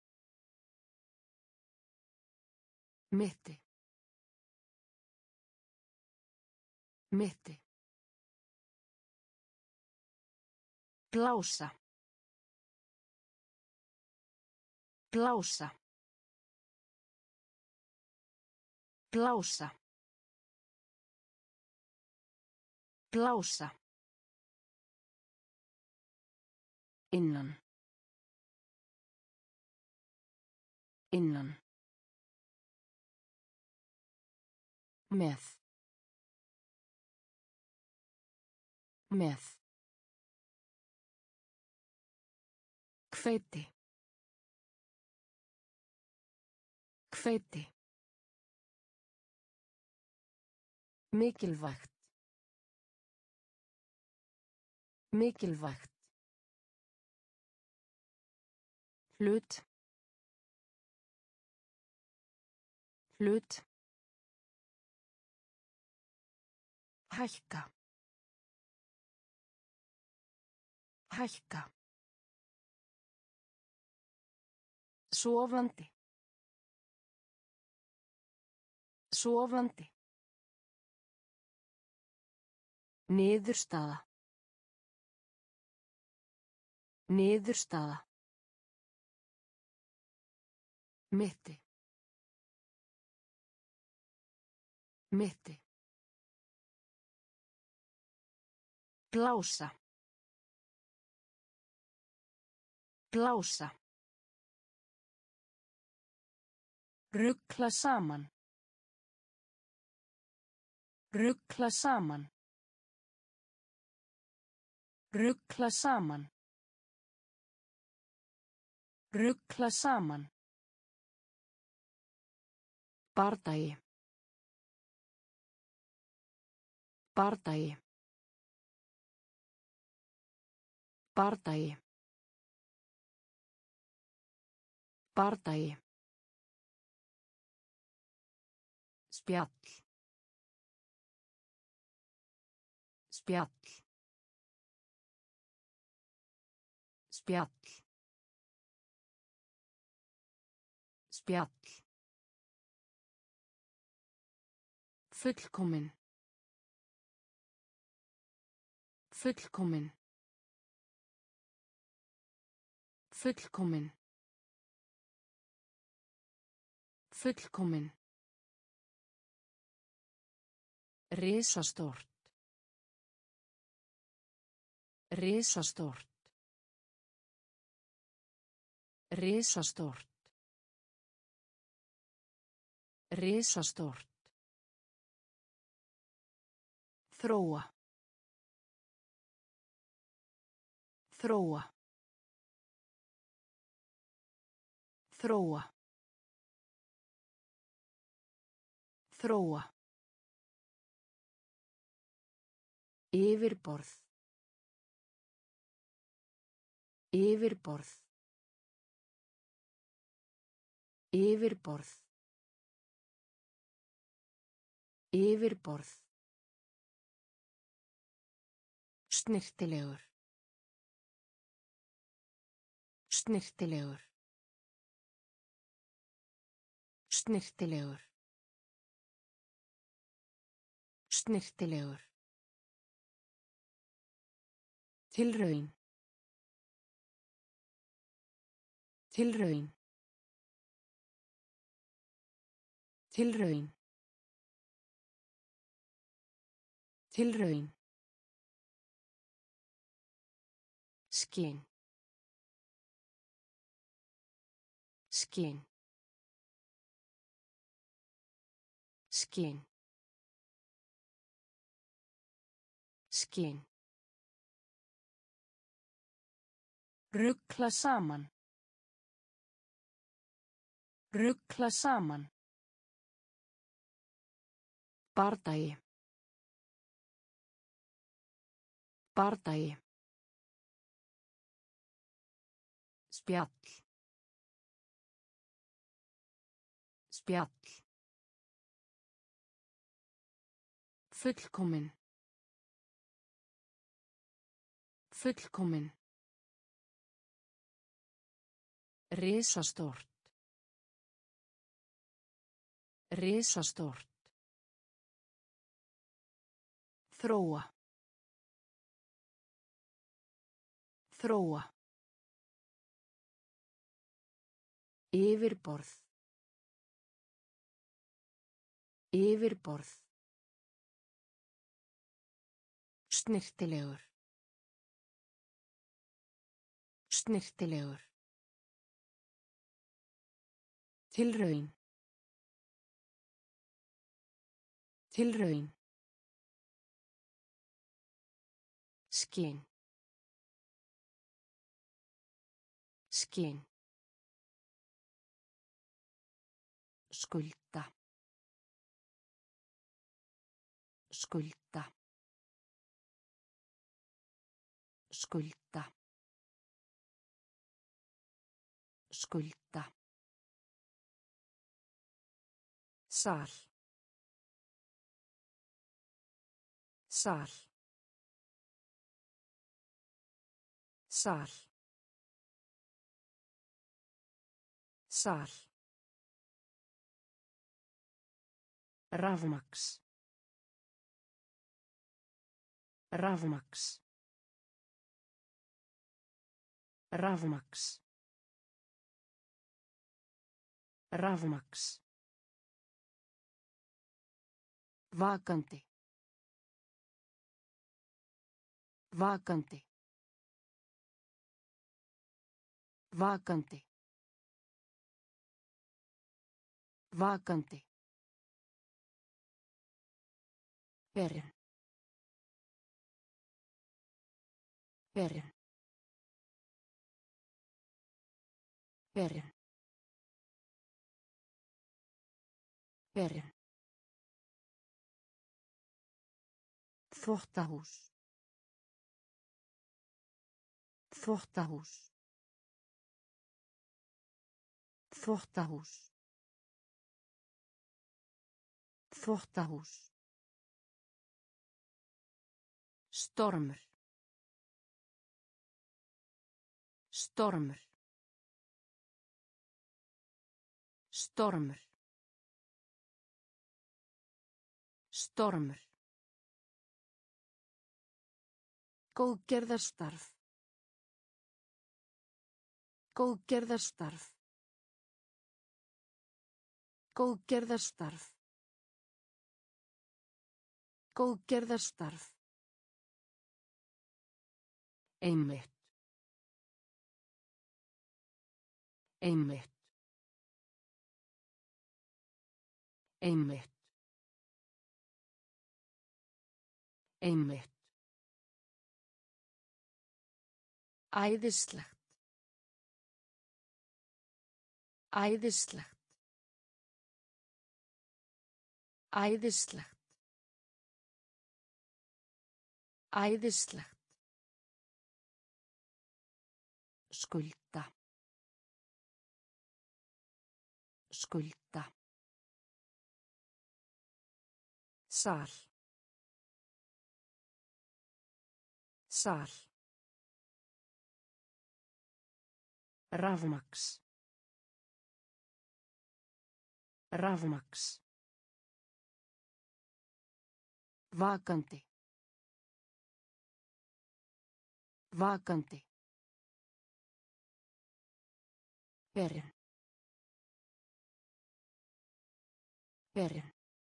Mitti. Mitti. Blása. Blása. Blása. Blása. Innan. Innan. Með. Með. Hveiti. Hveiti. Mikilvægt. Mikilvægt. Hlut. Hlut. Hækka. Hækka. Sofandi. Sofandi. Niðurstaða. Niðurstaða. Mitti. Mitti. Blása. Blása. Rugla saman. Rugla saman. Rugla saman. Rugla saman. Bardagi. Bardagi. Bardagi. Bardagi. Spjall. Spjall. Spjall. Spjall. Fullkomin. Fullkomin. Fullkomin. Fullkomin. Risastórt. Risastórt. Risastórt. Risastórt. Þróa. Þróa. Þróa. Þróa. Yfirborð. Yfirborð. Yfirborð. Yfirborð. Snyrtilegur. Snyrtilegur. Snyrtilegur. Snyrtilegur. Tilraun. Tilraun. Tilraun. Tilraun. Skinn. Skinn. Skinn. Skinn. Rugla saman. Rugla saman. Bardagi. Bardagi. Spjall. Spjall. Fullkomin. Fullkomin. Risastórt. Risastórt. Þróa. Þróa. Yfirborð. Yfirborð. Snyrtilegur. Snyrtilegur. Tilraun. Tilraun. Skinn. Skinn. Skulda. Skulda. Skulda. Skulda. Sal. Sal. Sal. Sal. Rafmaks. Rafmaks. Rafmaks. Rafmaks. Vakandi. Vakandi. Vakandi. Vakandi. Berin. Berin. Berin. Berin. Þvottahús. Þvottahús. Þvottahús. Þvottahús. Stormur. Stormur. Stormur. Stormur. Góðgerðarstarf. Góðgerðarstarf. Góðgerðarstarf. Góðgerðarstarf. Einmitt. Einmitt. Einmitt. Einmitt. Æðislegt. Æðislegt. Æðislegt. Æðislegt. Skulda. Skulda. Sal. Sal. Rafmaks. Rafmaks. Vakandi. Vakandi. Berin. Berin.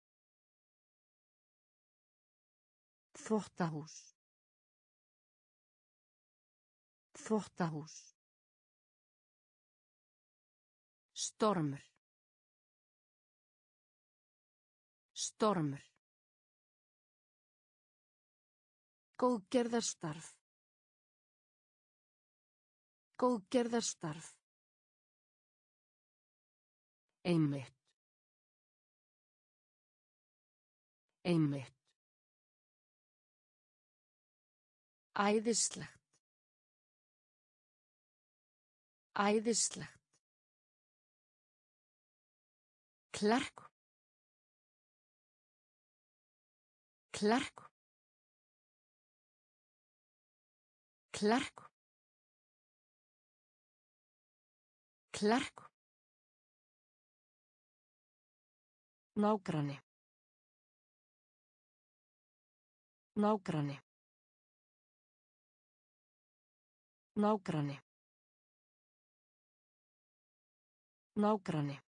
Þvottahús. Þvottahús. Stormur. Stormur. Góðgerðarstarf. Góðgerðarstarf. Einmitt. Einmitt. Æðislegt. Æðislegt. Klerk. Klerk. Klerk. Klerk. Nágranni. Nágranni. Nágranni. Nágranni.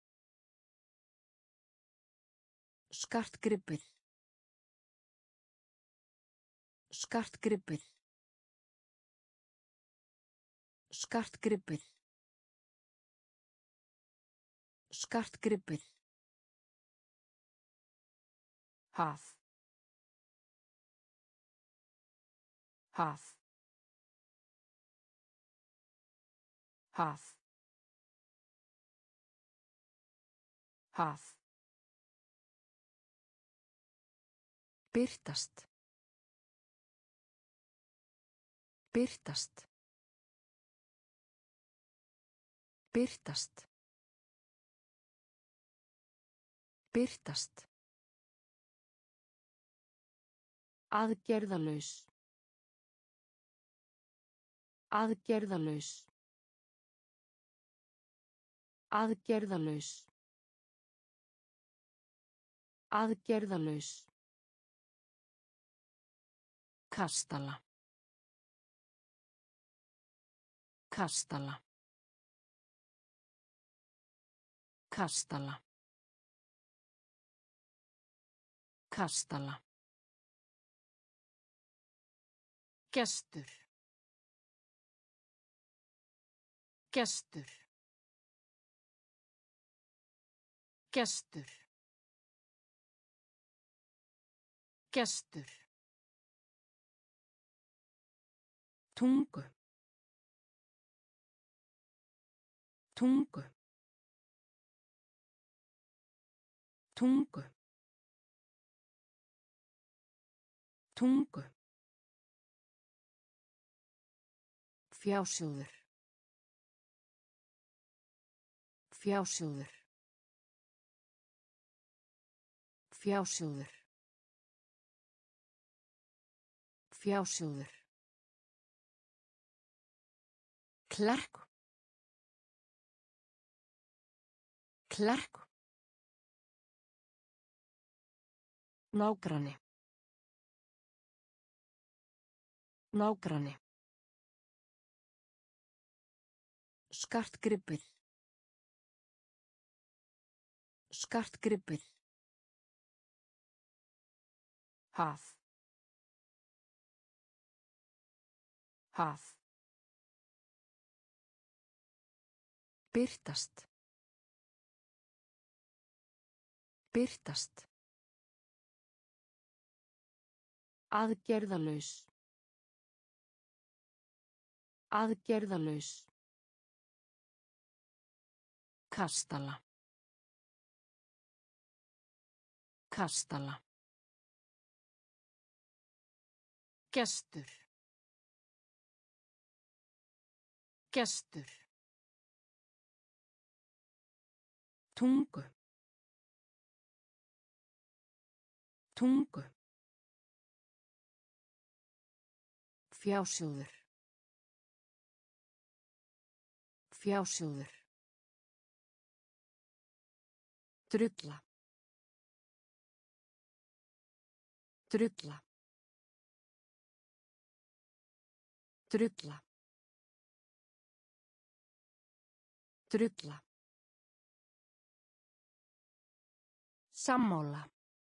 Skartgripur. Skartgripur. Skartgripur. Skartgripur. Haf. Haf. Haf. Haf. Birtast. Birtast. Birtast. Birtast. Aðgerðalaus. Aðgerðalaus. Aðgerðalaus. Aðgerðalaus. Kastala. Kastala. Kastala. Kastala. Gestur. Gestur. Gestur. Gestur. Tungu. Tungu. Tungu. Tungu. Fjásjóður. Fjásjóður. Fjásjóður. Fjásjóður. Klerk. Klerk. Nágranni. Nágranni. Skartgripur. Skartgripur. Haf. Haf. Birtast. Birtast. Aðgerðalaus. Aðgerðalaus. Kastala. Kastala. Gestur. Gestur. Tungu. Tungu. Fjásjóður. Fjásjóður. Drulla. Drulla. Drulla. Drulla. Sammála.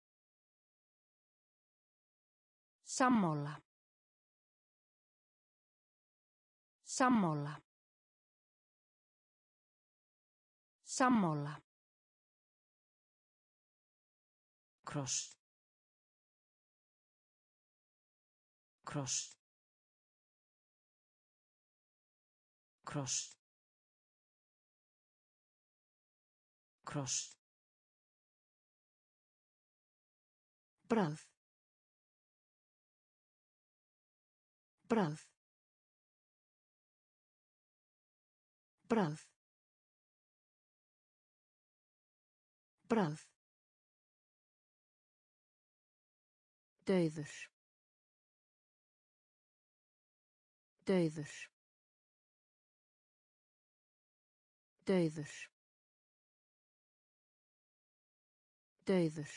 Sammála. Sammála. Sammála. Kross. Kross. Kross. Kross. Bragð. Bragð. Bragð. Bragð. Dauður. Dauður. Dauður. Dauður.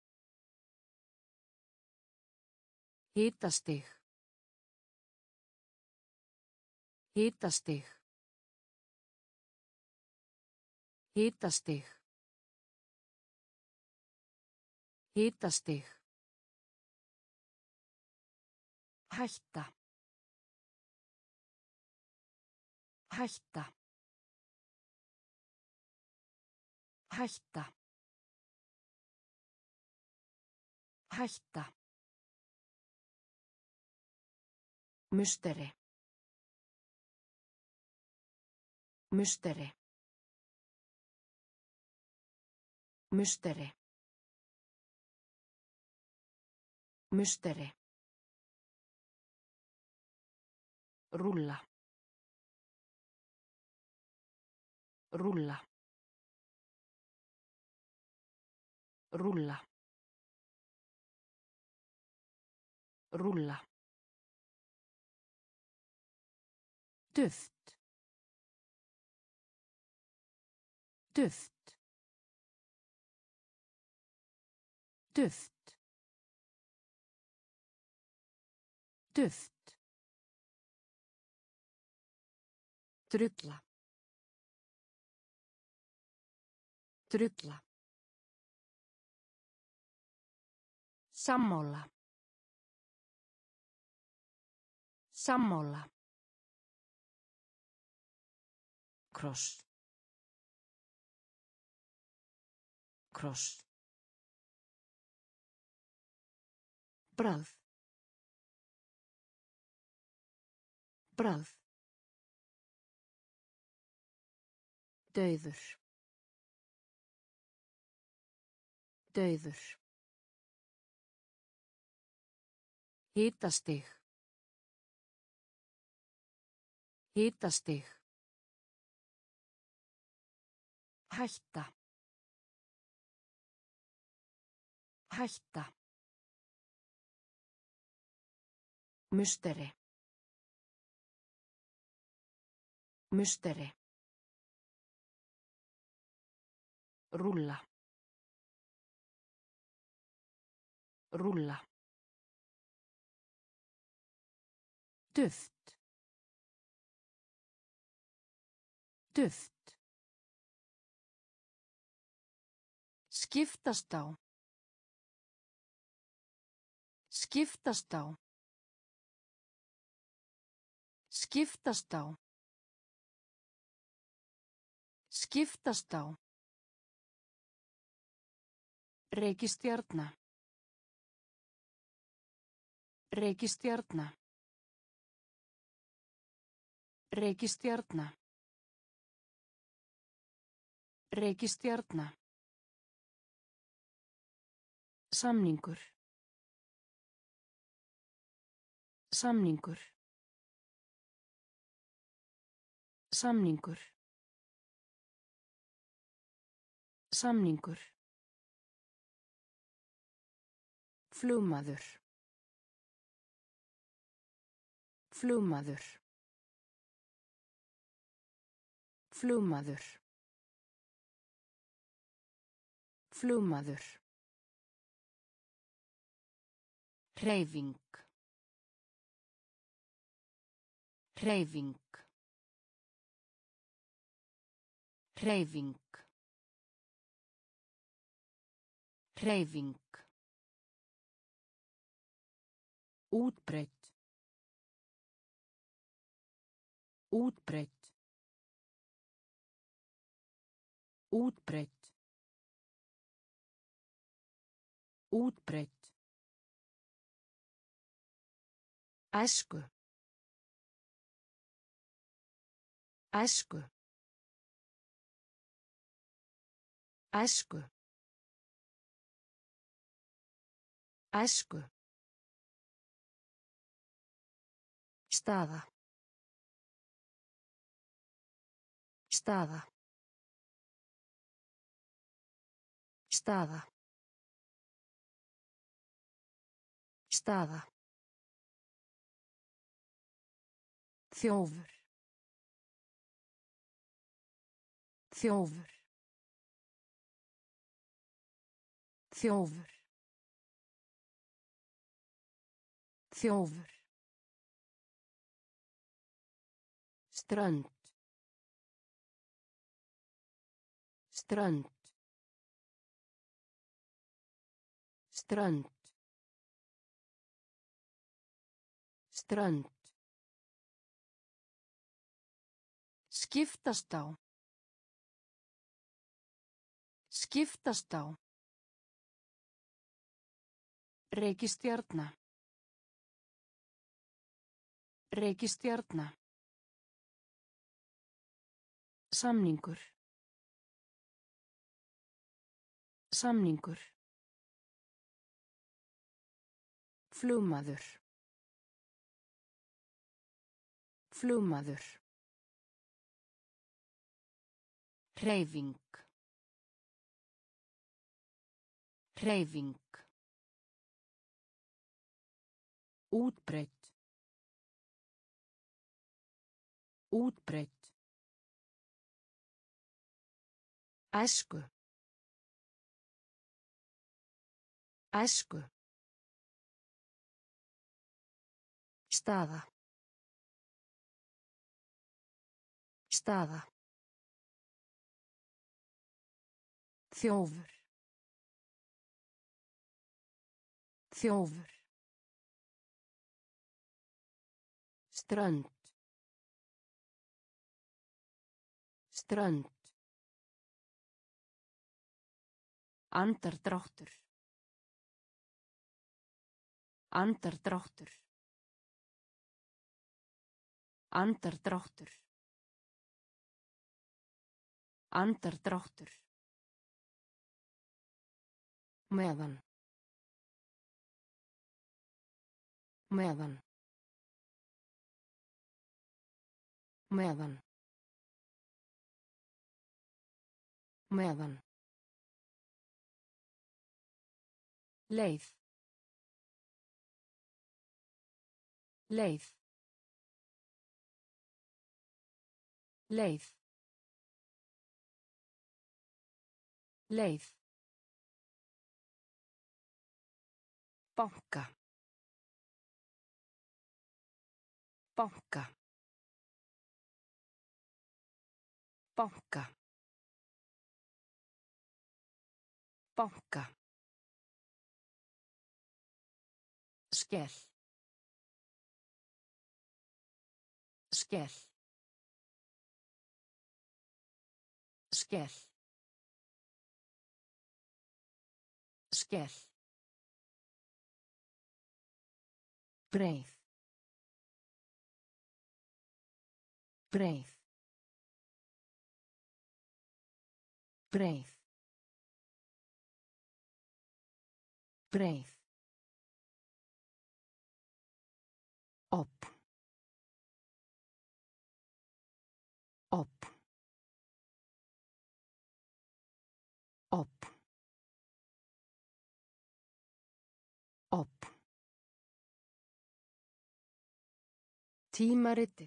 Hitastig. Hitastig. Hitastig. Hitastig. Hætta. Hætta. Hætta. Hætta. Musteri. Musteri. Musteri. Musteri. Rúlla. Rúlla. Rúlla. Rúlla. Duft. Duft. Duft. Duft. Drulla. Drulla. Sammála. Sammála. Kross. Kross. Bragð. Bragð. Dauður. Dauður. Hitastig. Hitastig. Hætta. Hætta. Musteri. Musteri. Rúlla. Rúlla. Duft. Duft. Skiptast á. Skiptast á. Skiptast á. Skiptast á. Reikistjarna. Reikistjarna. Reikistjarna. Reikistjarna. Samningur. Samningur. Samningur. Samningur. Flugmaður. Flugmaður. Flugmaður. Flugmaður. Hreyfing. Hreyfing. Hreyfing. Hreyfing. Útbreitt. Útbreitt. Útbreitt. Útbreitt. Æsku. Æsku. Æsku. Æsku. Staða. Staða. Staða. Staða. Þjófur. Þjófur. Þjófur. Þjófur. Strönd. Strönd. Strönd. Strönd. Skiptast á. Skiptast á. Reikistjarna. Reikistjarna. Samningur. Samningur. Flugmaður. Flugmaður. Hreyfing. Hreyfing. Útbreitt. Útbreitt. Æsku. Æsku. Staða. Staða. Þjófur. Þjófur. Strönd. Strönd. Andardráttur. Andardráttur. Andardráttur. Andardráttur. Meðan. Meðan. Meðan. Meðan. Leið. Leið. Leið. Leið. Banka. Banka. Banka. Banka. Skell. Skell. Skell. Skell. Breið. Breið. Breið. Breið. Opn. Opn. Opn. Opn. Tímaritið.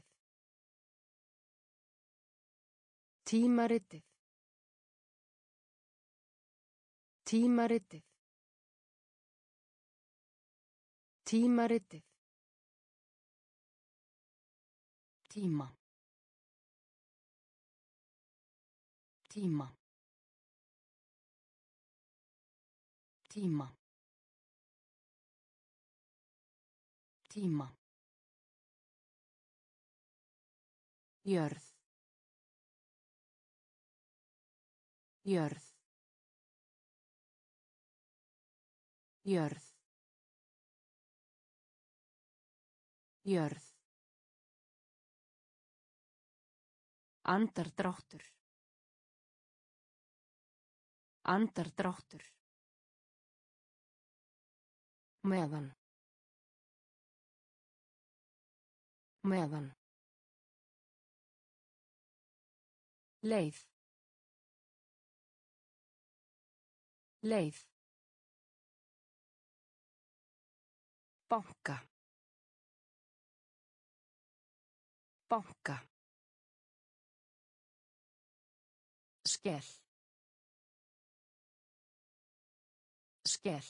Tímaritið. Tímaritið. Tímaritið. Tíma. Tíma. Tíma. Tíma. Jörð. Jörð. Jörð. Jörð. Andardráttur. Andardráttur. Meðan. Meðan. Leið. Leið. Banka. Banka. Skell. Skell.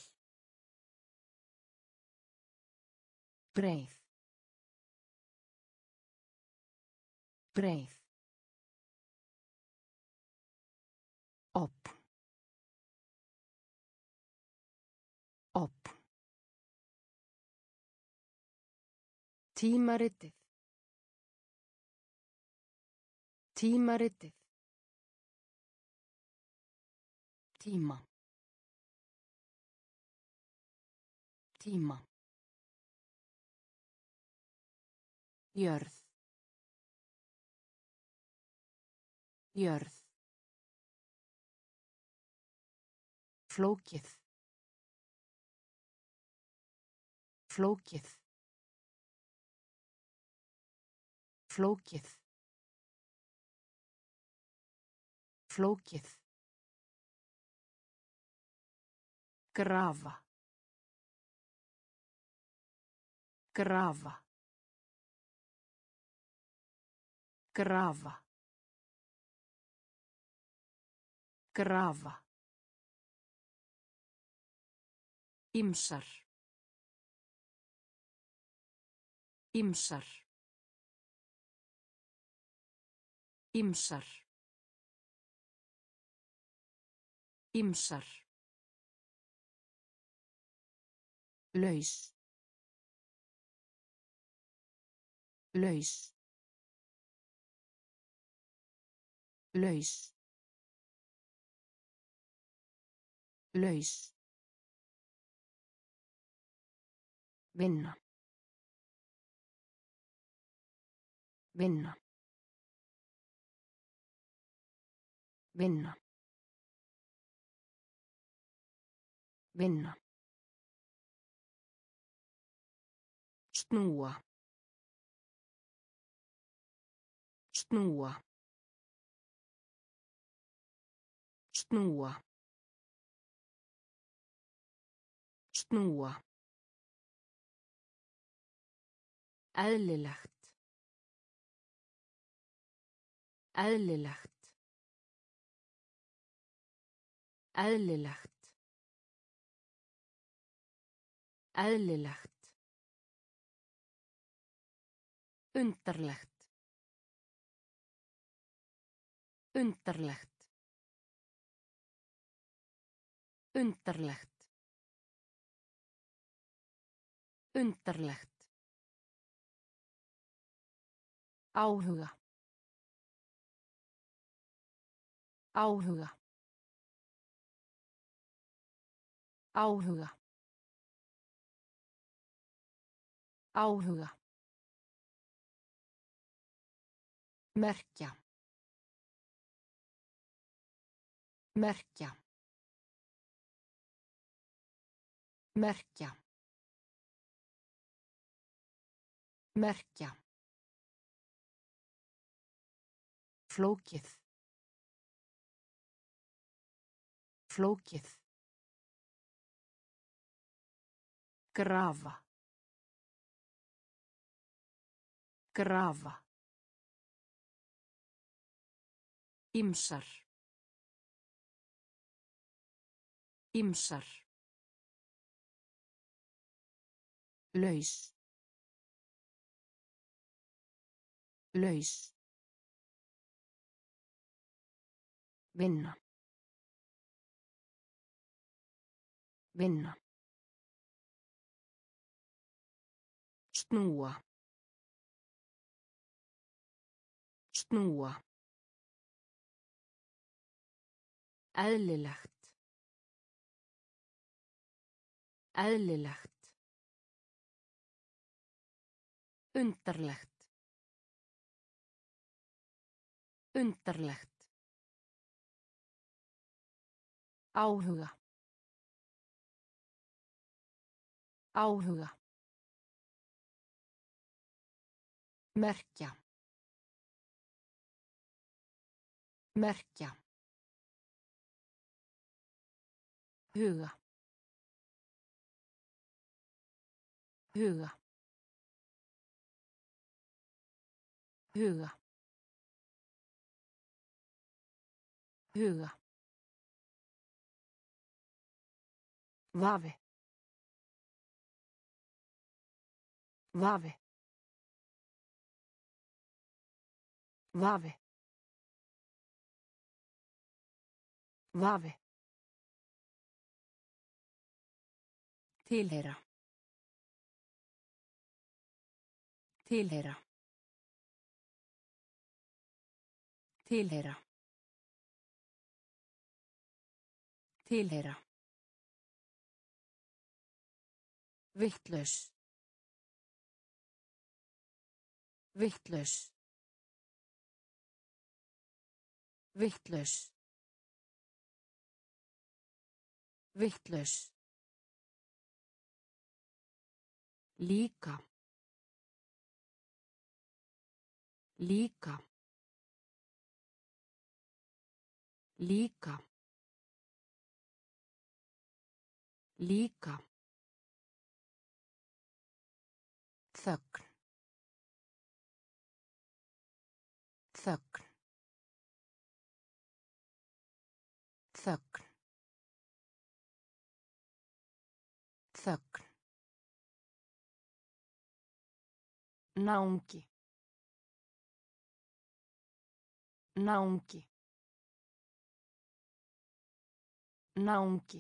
Breið. Breið. Opn. Opn. Tímaritið. Tímaritið. Tíma. Tíma. Jörð. Jörð. Flókið. Flókið. Flókið. Flókið. Grafa. Grafa. Grafa. Grafa. Ýmsar. Ýmsar. Ýmsar. Ýmsar. Laus. Laus. Laus. Laus. Vinna. Vinna. Vinna. Vinna. Snúa. Snúa. Snúa. Snúa. Eðlilegt. Eðlilegt. Eðlilegt. Eðlilegt. Undarlegt. Undarlegt. Undarlegt. Undarlegt. Áhuga. Áhuga. Áhuga. Áhuga. Merkja. Merkja. Merkja. Merkja. Flókið. Flókið. Grafa. Grafa. Ýmsar. Ýmsar. Laus. Laus. Vinna. Vinna. Snúa. Snúa. Eðlilegt. Eðlilegt. Undarlegt. Undarlegt. Áhuga. Áhuga. Merkja. Merkja. Huga. Huga. Huga. Huga. Vafi. Vafi. Vafi. Vafi. Tilheyra. Tilheyra. Tilheyra. Tilheyra. Vitlaus. Vitlaus. Vitlaus. Vitlaus. Líka. Líka. Líka. Líka. Þögn. Þögn. Þögn. Þögn. Náungi. Náungi. Náungi.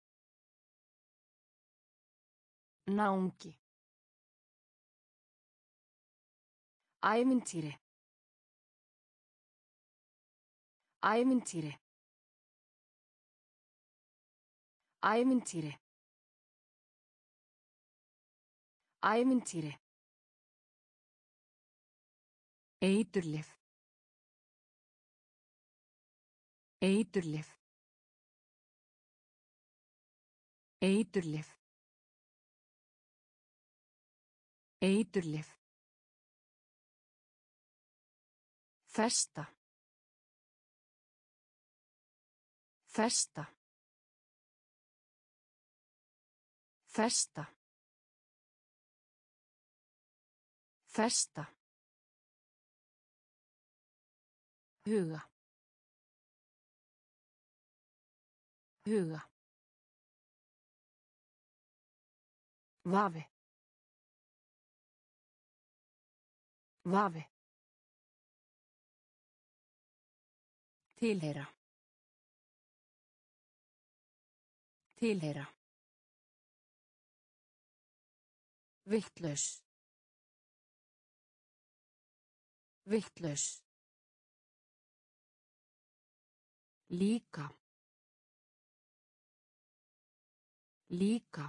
Náungi. Ævintýri. Ævintýri. Ævintýri. Ævintýri. Eiturlyf. Eiturlyf. Eiturlyf. Eiturlyf. Festa. Festa. Festa. Festa. Huga. Huga. Vafi. Vafi. Tilheyra. Tilheyra. Vitlaus. Vitlaus. Líka. Líka.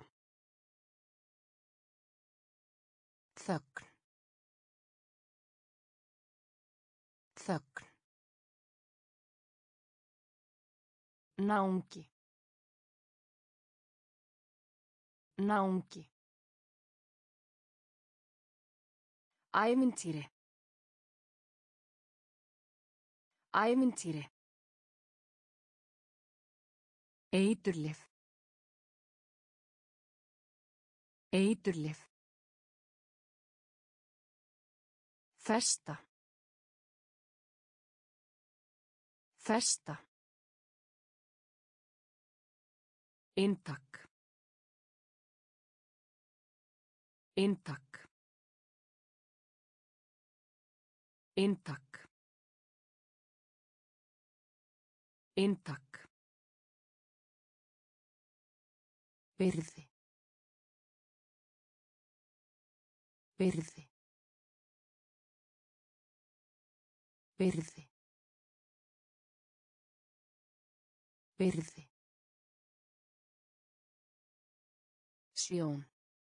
Þögn. Þögn. Náungi. Náungi. Ævintýri. Ævintýri. Eiturlyf. Eiturlyf. Festa. Festa. Inntak. Inntak. Inntak. Inntak. Byrði. Byrði. Byrði. Byrði. Sjón.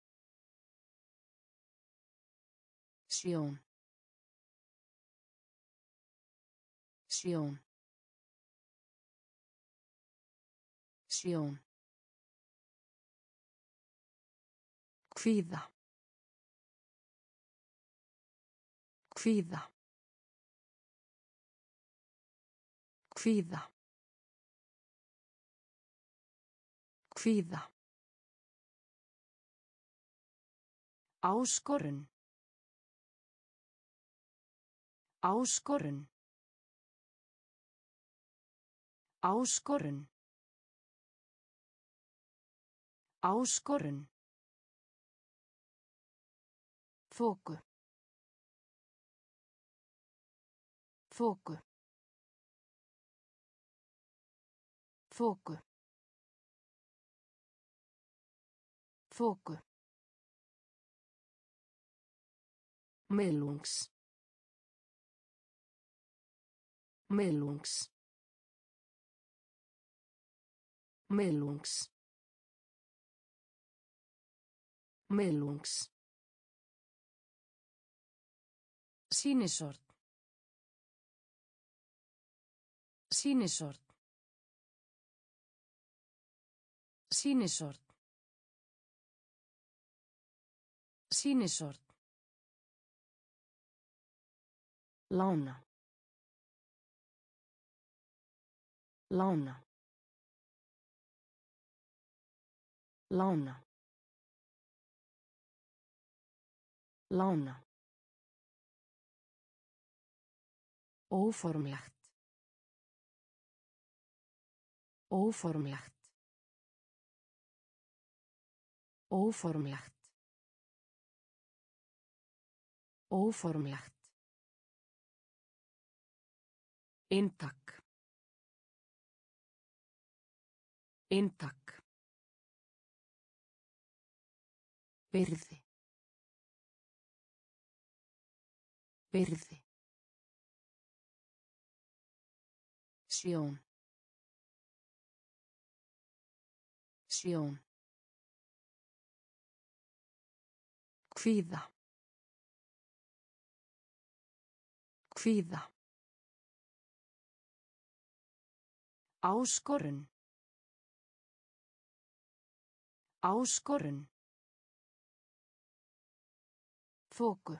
Sjón. Sjón. Sjón. Kvíða. Kvíða. Kvíða. Kvíða. Áskorun. Áskorun. Áskorun. Áskorun. Þoku. Þoku. Þoku. Þoku. Miðlungs. Miðlungs. Miðlungs. Miðlungs. Sýnisort. Sýnisort. Sýnisort. Sýnisort. Lána. Lána. Lána. Lána. Óformlegt. Óformlegt. Óformlegt. Óformlegt. Inntak. Inntak. Byrði. Byrði. Sjón. Sjón. Kvíða. Kvíða. Áskorun. Áskorun. Þoku.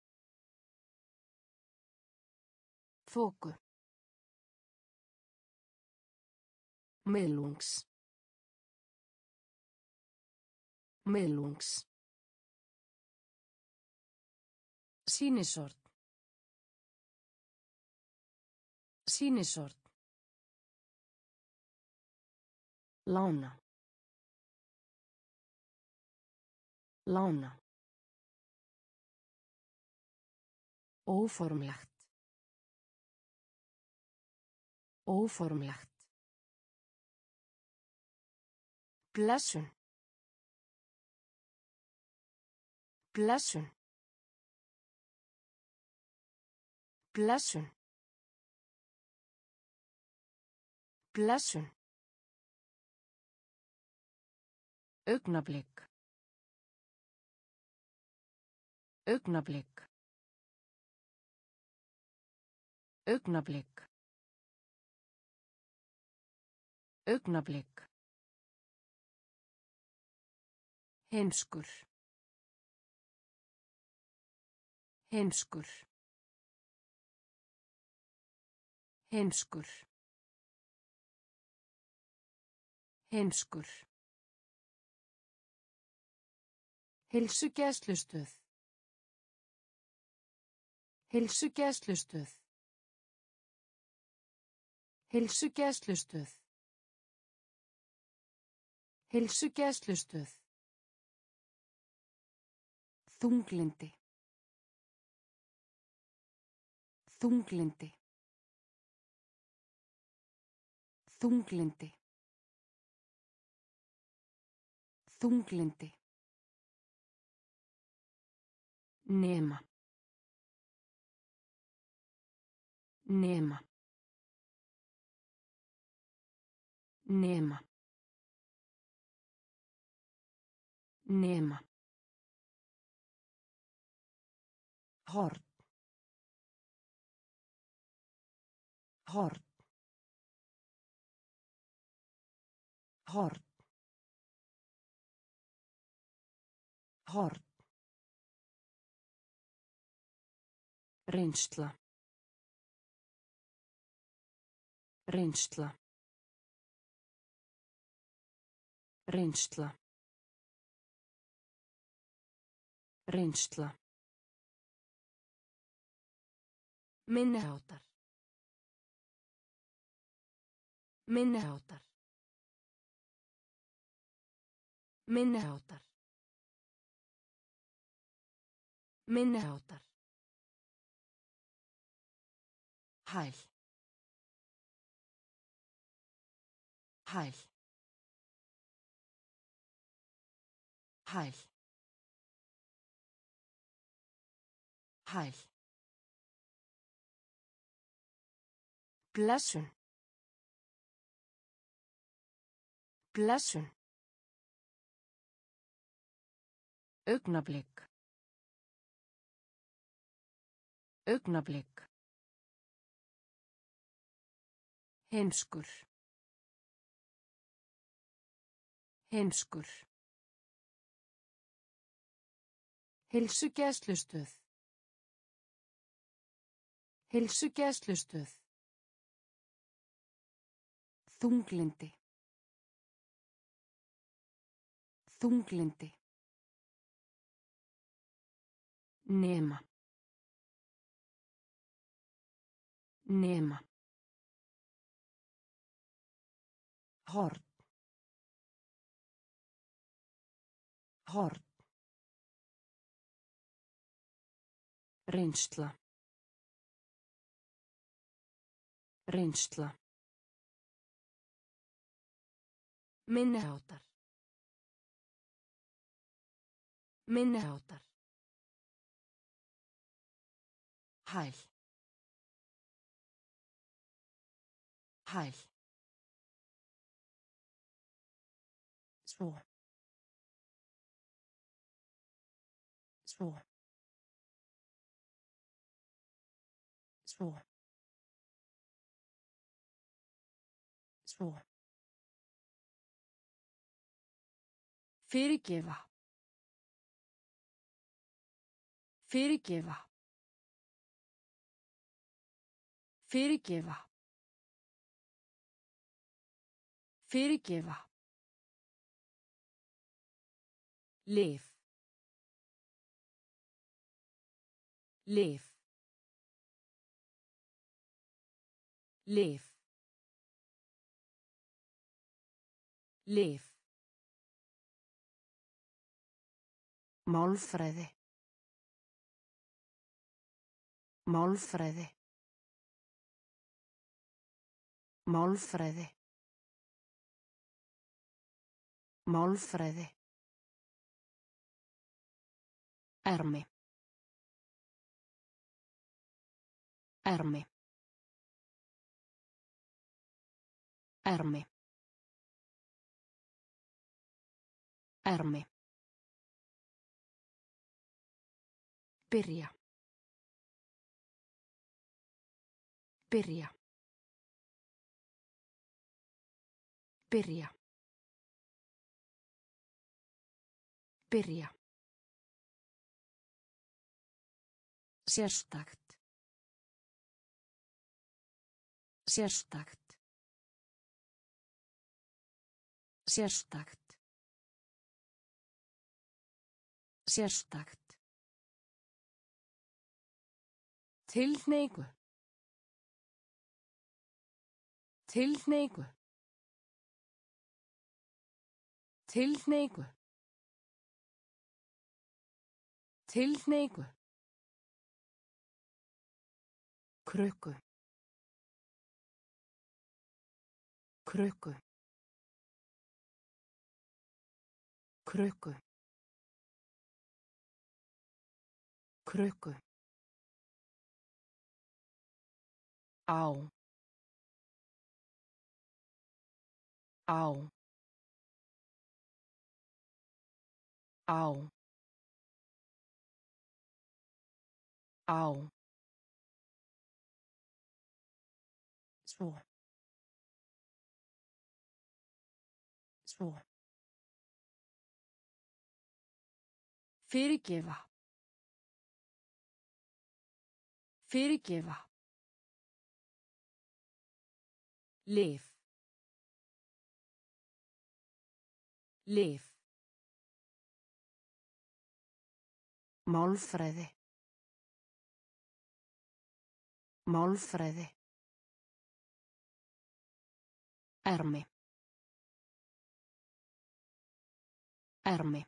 Þoku. Miðlungs. Miðlungs. Sýnisort. Sýnisort. Lána. Lána. Óformlegt. Óformlegt. Blessun. Blessun. Blessun. Blessun. Augnablik. Augnablik. Augnablik. Augnablik. Heimskur. Heimskur. Heimskur. Heimskur. Heilsugæslustöð. Heilsugæslustöð. Heilsugæslustöð. Heilsugæslustöð. Þunglyndi. Þunglyndi. Þunglyndi. Þunglyndi. Nema. Nema. Nema. Nema. Horn. Horn. Horn. Horn. Reynsla. Reynsla. Reynsla. Reynsla. Minniháttar. Minniháttar. Minniháttar. Minniháttar. Hæl. Hæl. Hæl. Hæl. Blessun. Blessun. Augnablik. Augnablik. Heimskur. Heimskur. Heilsugæslustöð. Heilsugæslustöð. Þunglyndi. Þunglyndi. Nema. Nema. Horn. Horn. Reynsla. Reynsla. Minniháttar. Minniháttar. Hæl. Hæl. Svo. Svo. Svo. Svo. Fyrirgefa. Fyrirgefa. Fyrirgefa. Fyrirgefa. Lyf. Lyf. Lyf. Lyf. Málfræði. Málfræði. Málfræði. Málfræði. Ermi. Ermi. Ermi. Ermi. Byrja. Byrja. Byrja. Byrja. Sérstakt. Sérstakt. Sérstakt. Sérstakt. Tilhneigu. Tilhneigu. Tilhneigu. Tilhneigu. Krukku. Krukku. Krukku. Krukku. Á. Á. Á. Á. Svo. Svo. Fyrirgefa. Fyrirgefa. Lyf. Lyf. Málfræði. Málfræði. Ermi. Ermi.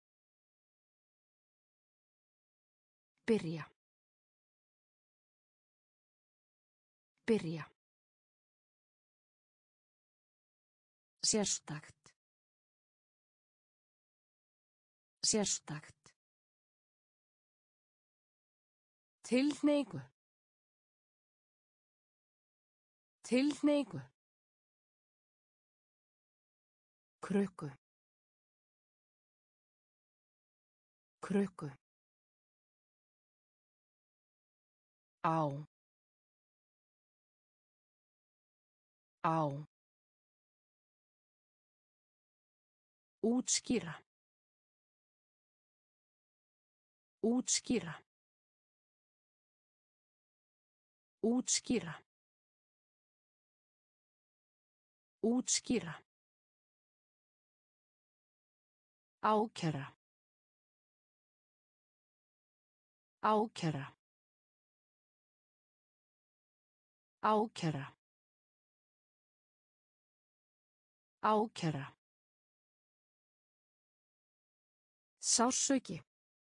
Byrja. Byrja. Sérstakt. Sérstakt. Tilhneigu. Tilhneigu. Krukku. Krukku. Á. Á. Útskýra. Útskýra. Útskýra. Útskýra. Ákæra. Ákæra. Ákæra. Ákæra. Sársauki.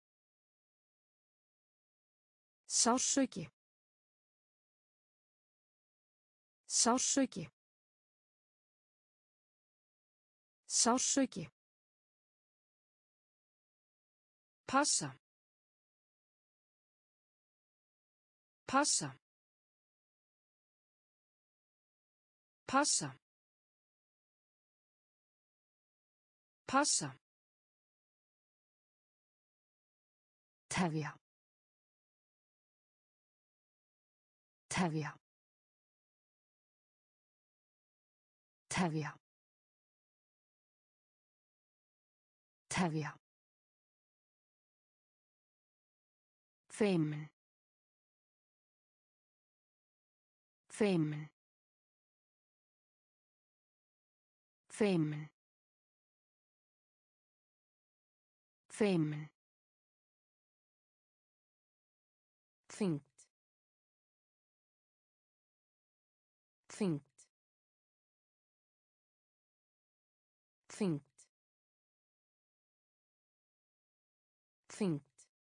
Sársauki. Sársauki. Sársauki. Passa. Passa. Passa. Passa. Tefja. Tefja. Tefja. Tefja. Feimin. Feimin. Feimin. Feimin. Þyngt. Þyngt. Þyngt. Þyngt.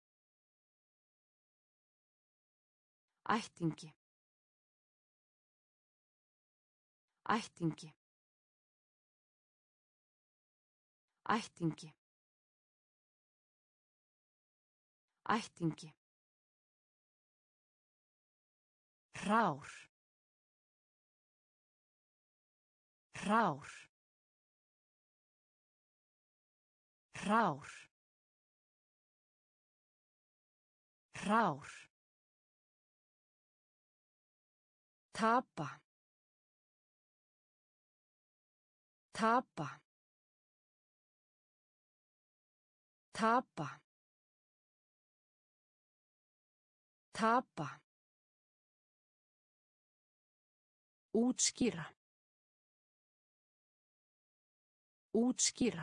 Ættingi. Ættingi. Ættingi. Ættingi. Hrár. Hrár. Hrár. Hrár. Tapa. Tapa. Tapa. Tapa. Útskýra. Útskýra.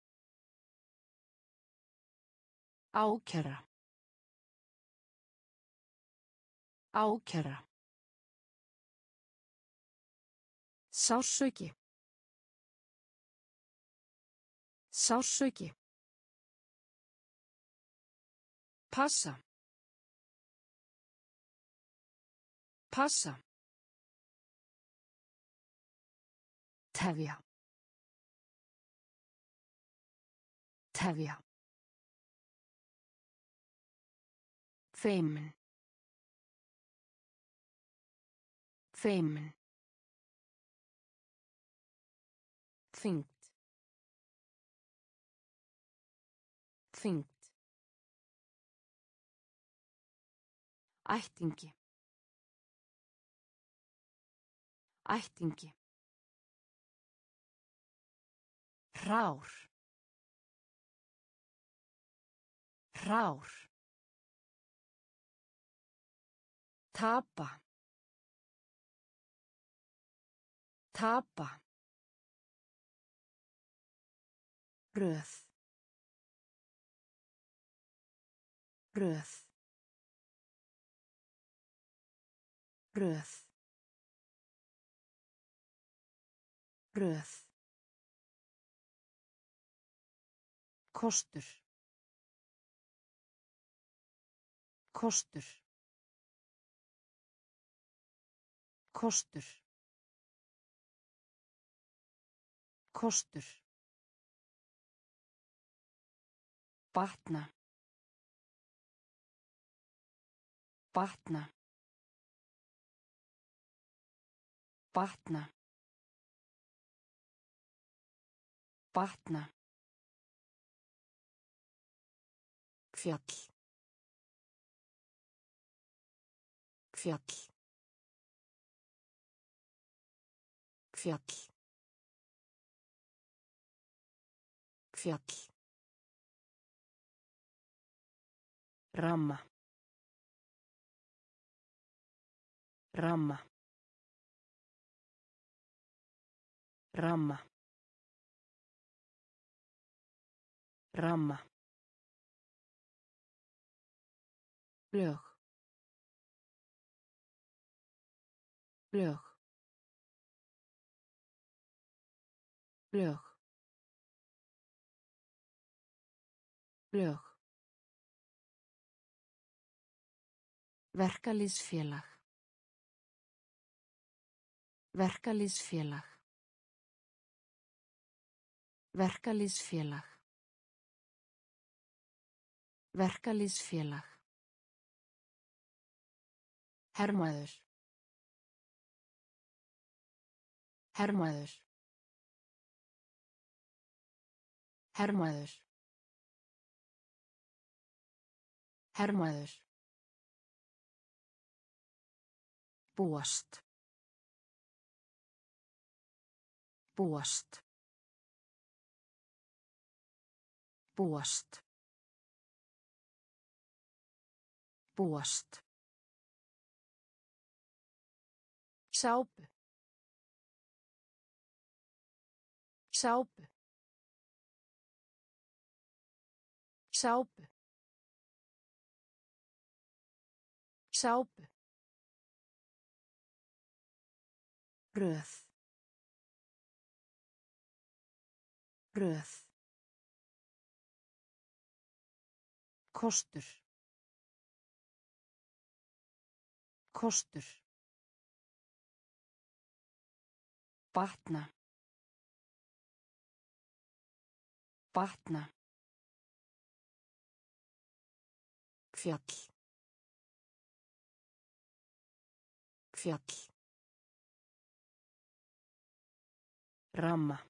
Ákæra. Ákæra. Sársauki. Sársauki. Passa. Passa. Tefja. Tefja. Feimin. Feimin. Þyngd. Þyngd. Ættingi. Ættingi. Hrár. Hrár. Tapa. Tapa. Röð. Röð. Röð. Röð. Kostur. Kostur. Kostur. Kostur. Batna. Batna. Batna. Batna. Fjall. Fjall. Fjall. Fjall. Ramma. Ramma. Ramma. Ramma. Lög. Lög. Lög. Lög. Verkalýðsfélag. Verkalýðsfélag. Verkalýðsfélag. Verkalýðsfélag. Hermaður. Hermaður. Hermaður. Hermaður. Búast. Búast. Búast. Búast. Sápu. Sápu. Sápu. Sápu. Röð. Röð. Kostur. Kostur. Batna. Batna. Fjall. Fjall. Ramma.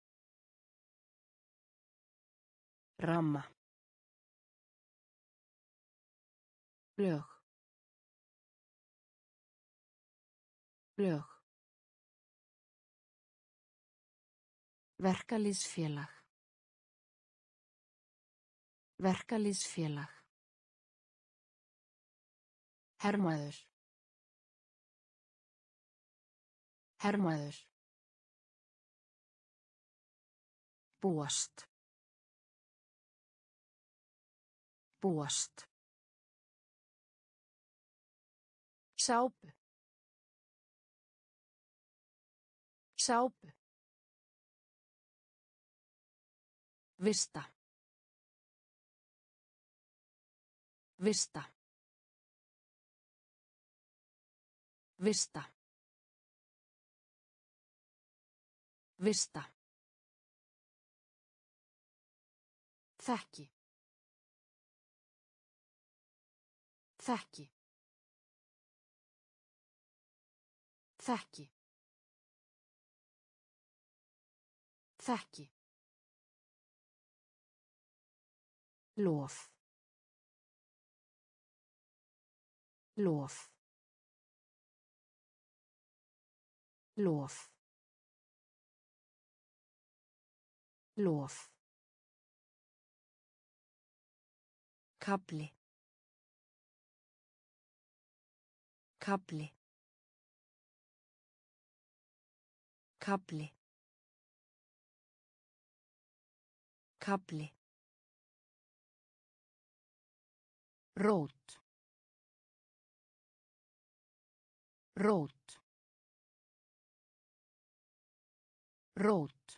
Ramma. Lög. Lög. Verkalýðsfélag. Verkalýðsfélag. Hermaður. Hermaður. Búast. Búast. Sápu. Sápu. Vista. Vista. Vista. Vista. Þekki. Þekki. Þekki. Þekki. Lof. Lof. Lof. Lof. Kafli. Kafli. Kafli. Kafli. Rót. Rót. Rót.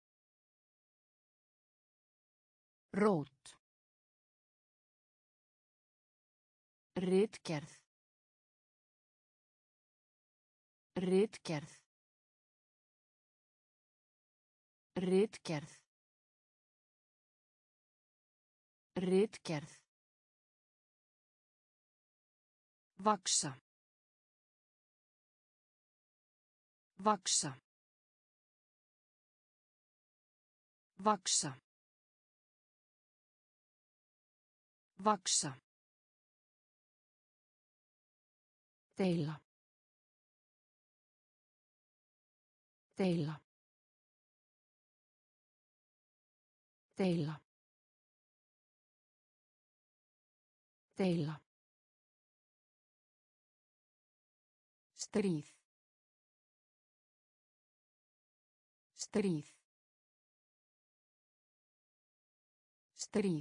Rót. Ritgerð. Ritgerð. Ritgerð. Ritgerð. Vaxa. Vaxa. Vaxa. Vaxa. Deila. Deila. Deila. Deila. Stríð. Stríð. Stríð.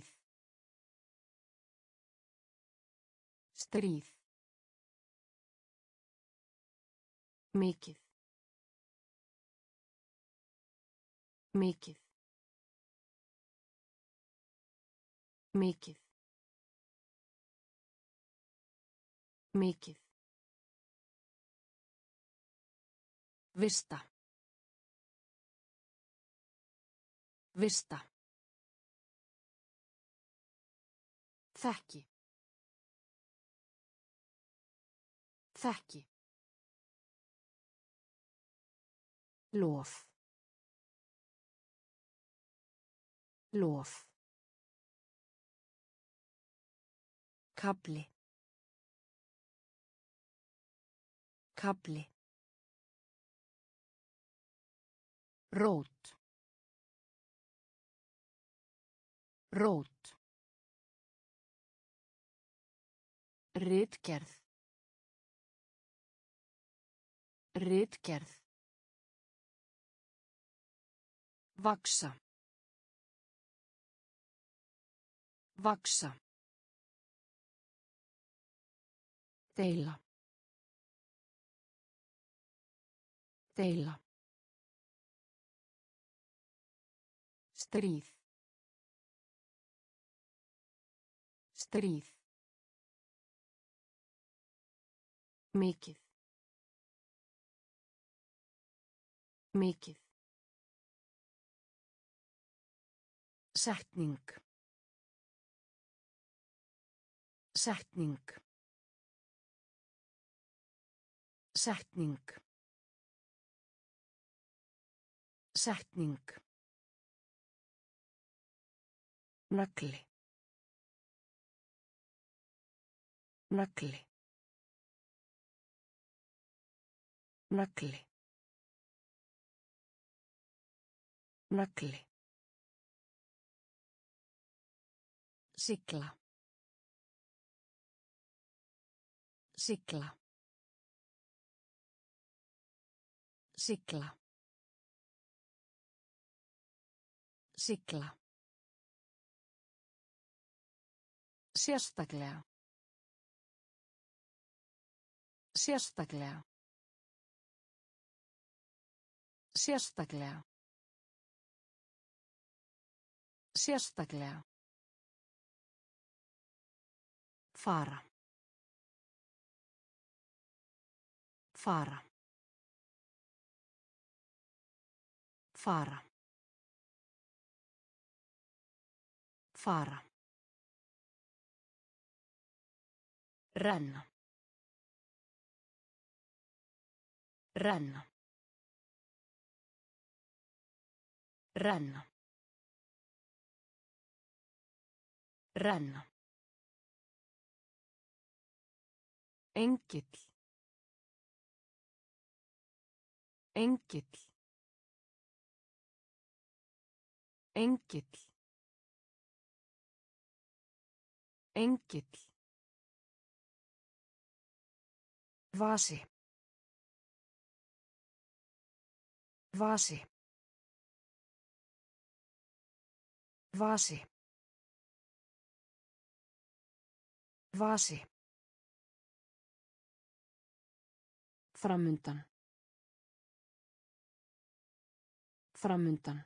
Stríð. Mikið. Mikið. Mikið. Mikið. Vista. Vista. Þekki. Þekki. Lof. Lof. Kafli. Kafli. Rót. Rót. Ritgerð. Ritgerð. Vaxa. Vaxa. Deila. Deila. Stríð. Stríð. Mikið. Mikið. Setning. Setning. Setning. Setning. Nagli. Nagli. Nagli. Nagli. Sigla. Sigla. Sigla. Sigla. Sérstaklega. Sérstaklega. Sérstaklega. Sérstaklega. Fara. Fara. Fara. Fara. Renna. Renna. Renna. Renna. Engill. Engill. Engill. Engill. Vasi. Vasi. Vasi. Vasi. Framundan. Framundan.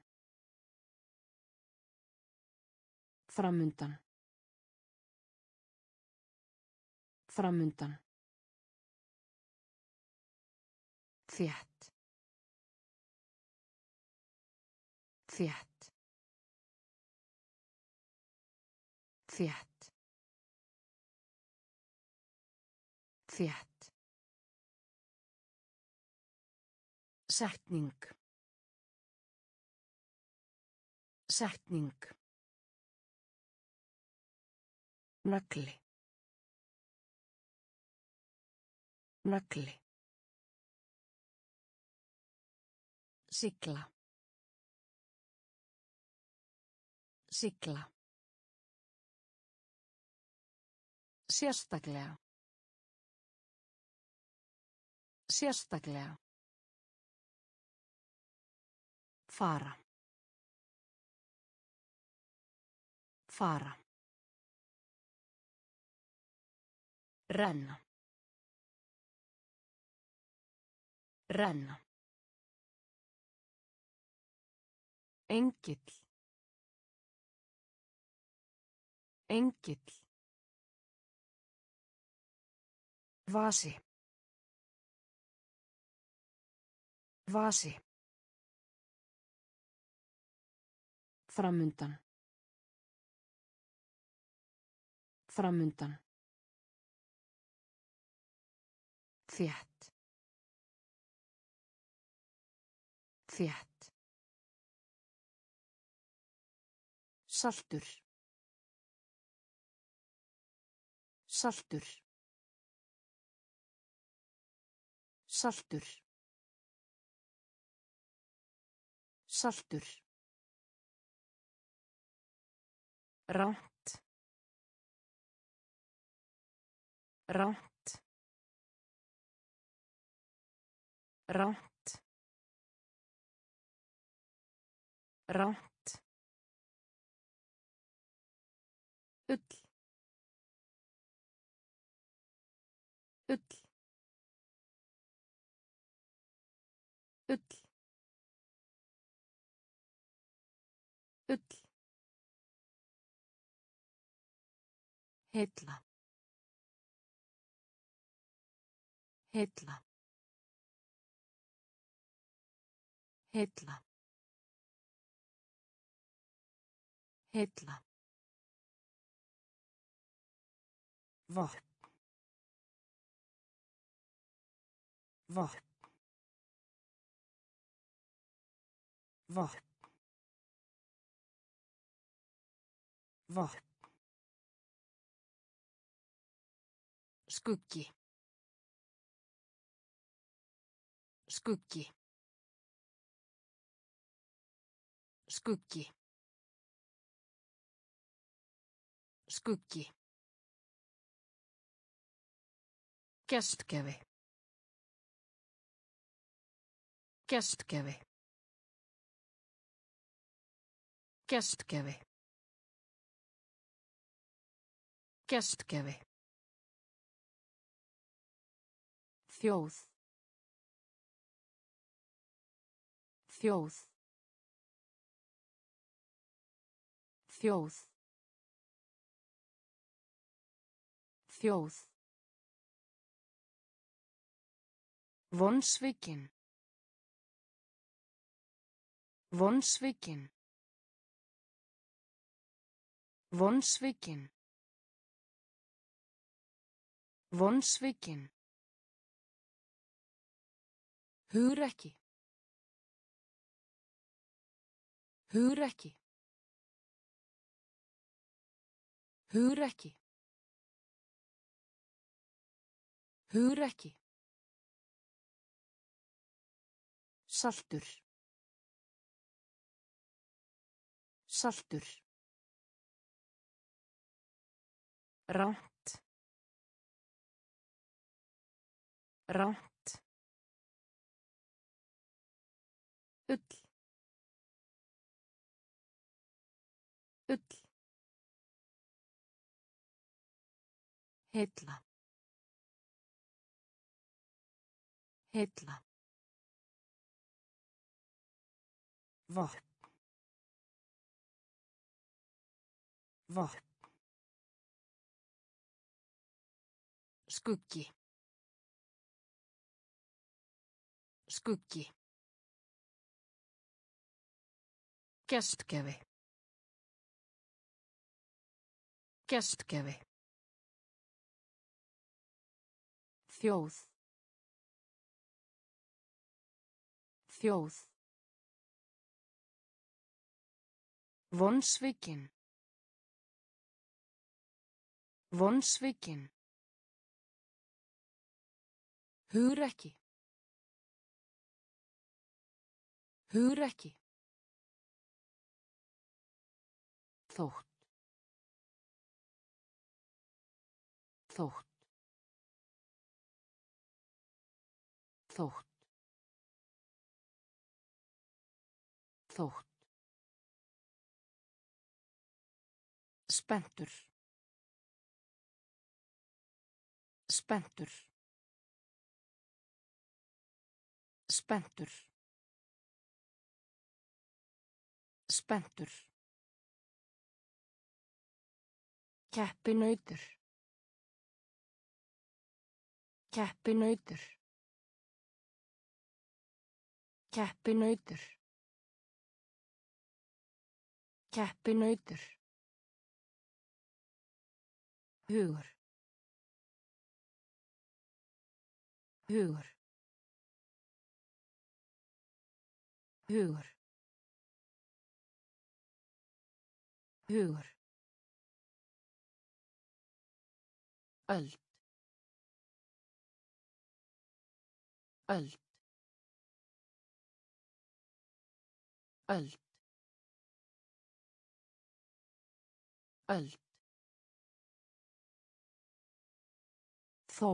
Framundan. Framundan. Þétt. Þétt. Þétt. Þétt. Setning. Setning. Nagli. Nagli. Sigla. Sigla. Sérstaklega. Sérstaklega. Fara. Fara. Renna. Renna. Engill. Engill. Vasi. Vasi. Framundan. Framundan. Þétt. Þétt. Saltur. Saltur. Saltur. Saltur. Rangt. Rangt. Rangt. Rangt. Ull. Ull. Ull. Ull. Heilla. Heilla. Heilla. Heilla. Vopn. Vopn. Vopn. Vopn. Skuggi. Skuggi. Skuggi. Skuggi. Gestgjafi. Gestgjafi. Gestgjafi. Gestgjafi. Þjóð. Þjóð. Þjóð. Þjóð. Vonsvikin. Vonsvikin. Vonsvikin. Vonsvikin. Hugrekki. Hugrekki. Hugrekki. Hugrekki. Saltur. Saltur. Rangt. Rangt. Ull. Ull. Heilla. Heilla. Vopn. Vopn. Skuggi. Skuggi. Gestgjafi. Gestgjafi. Þjóð. Þjóð. Vonsvikin. Vonsvikin. Hugrekki. Hugrekki. Þótt. Þótt. Þótt. Þótt. Spenntur. Spenntur. Spenntur. Spenntur. Keppinautur. Keppinautur. Keppinautur. Keppinautur. Hugur. Hugur. Hugur. Hugur. Öld. Öld. Öld. Öld. Þó.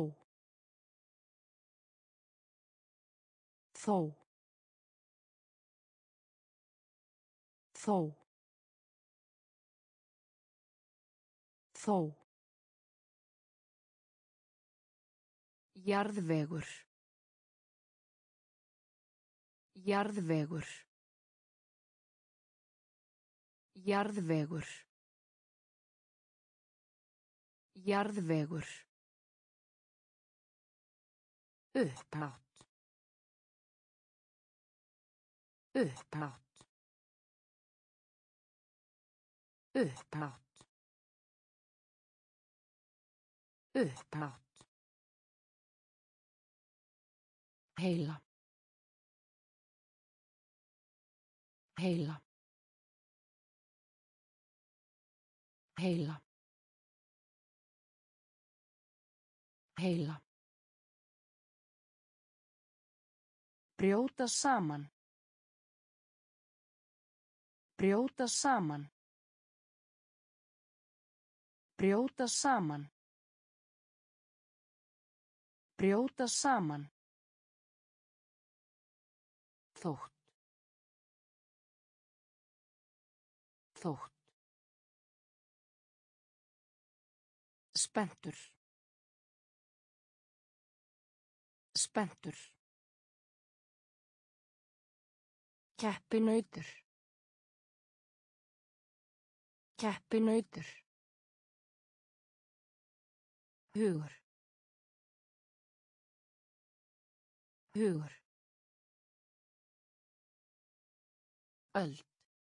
Þó. Þó. Þó. Jarðvegur. Jarðvegur. Jarðvegur. Jarðvegur. Upphátt. Upphátt. Upphátt. Upphátt. Heila. Heila. Heila. Heila. Brjóta saman. Brjóta saman. Brjóta saman. Brjóta saman. Þótt. Þótt. Spenntur. Spenntur. Keppinautur. Keppinautur. Hugur. Hugur. Öld.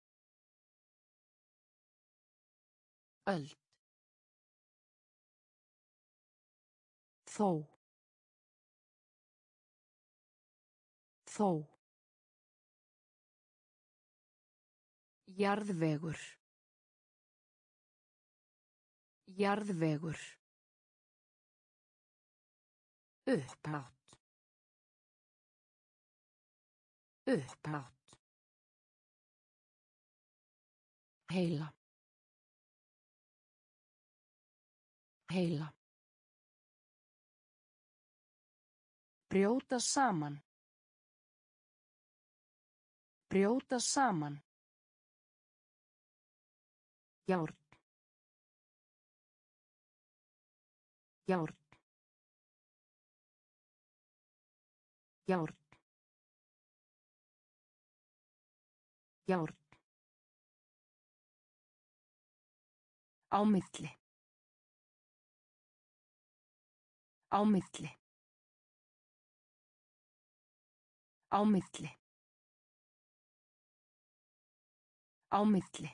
Öld. Þó. Þó. Jarðvegur. Jarðvegur. Upphátt. Upphátt. Heila. Heila. Brjóta saman. Brjóta saman. Járn. Járn. Járn. Járn. Á milli. Á milli. Á milli. Á milli.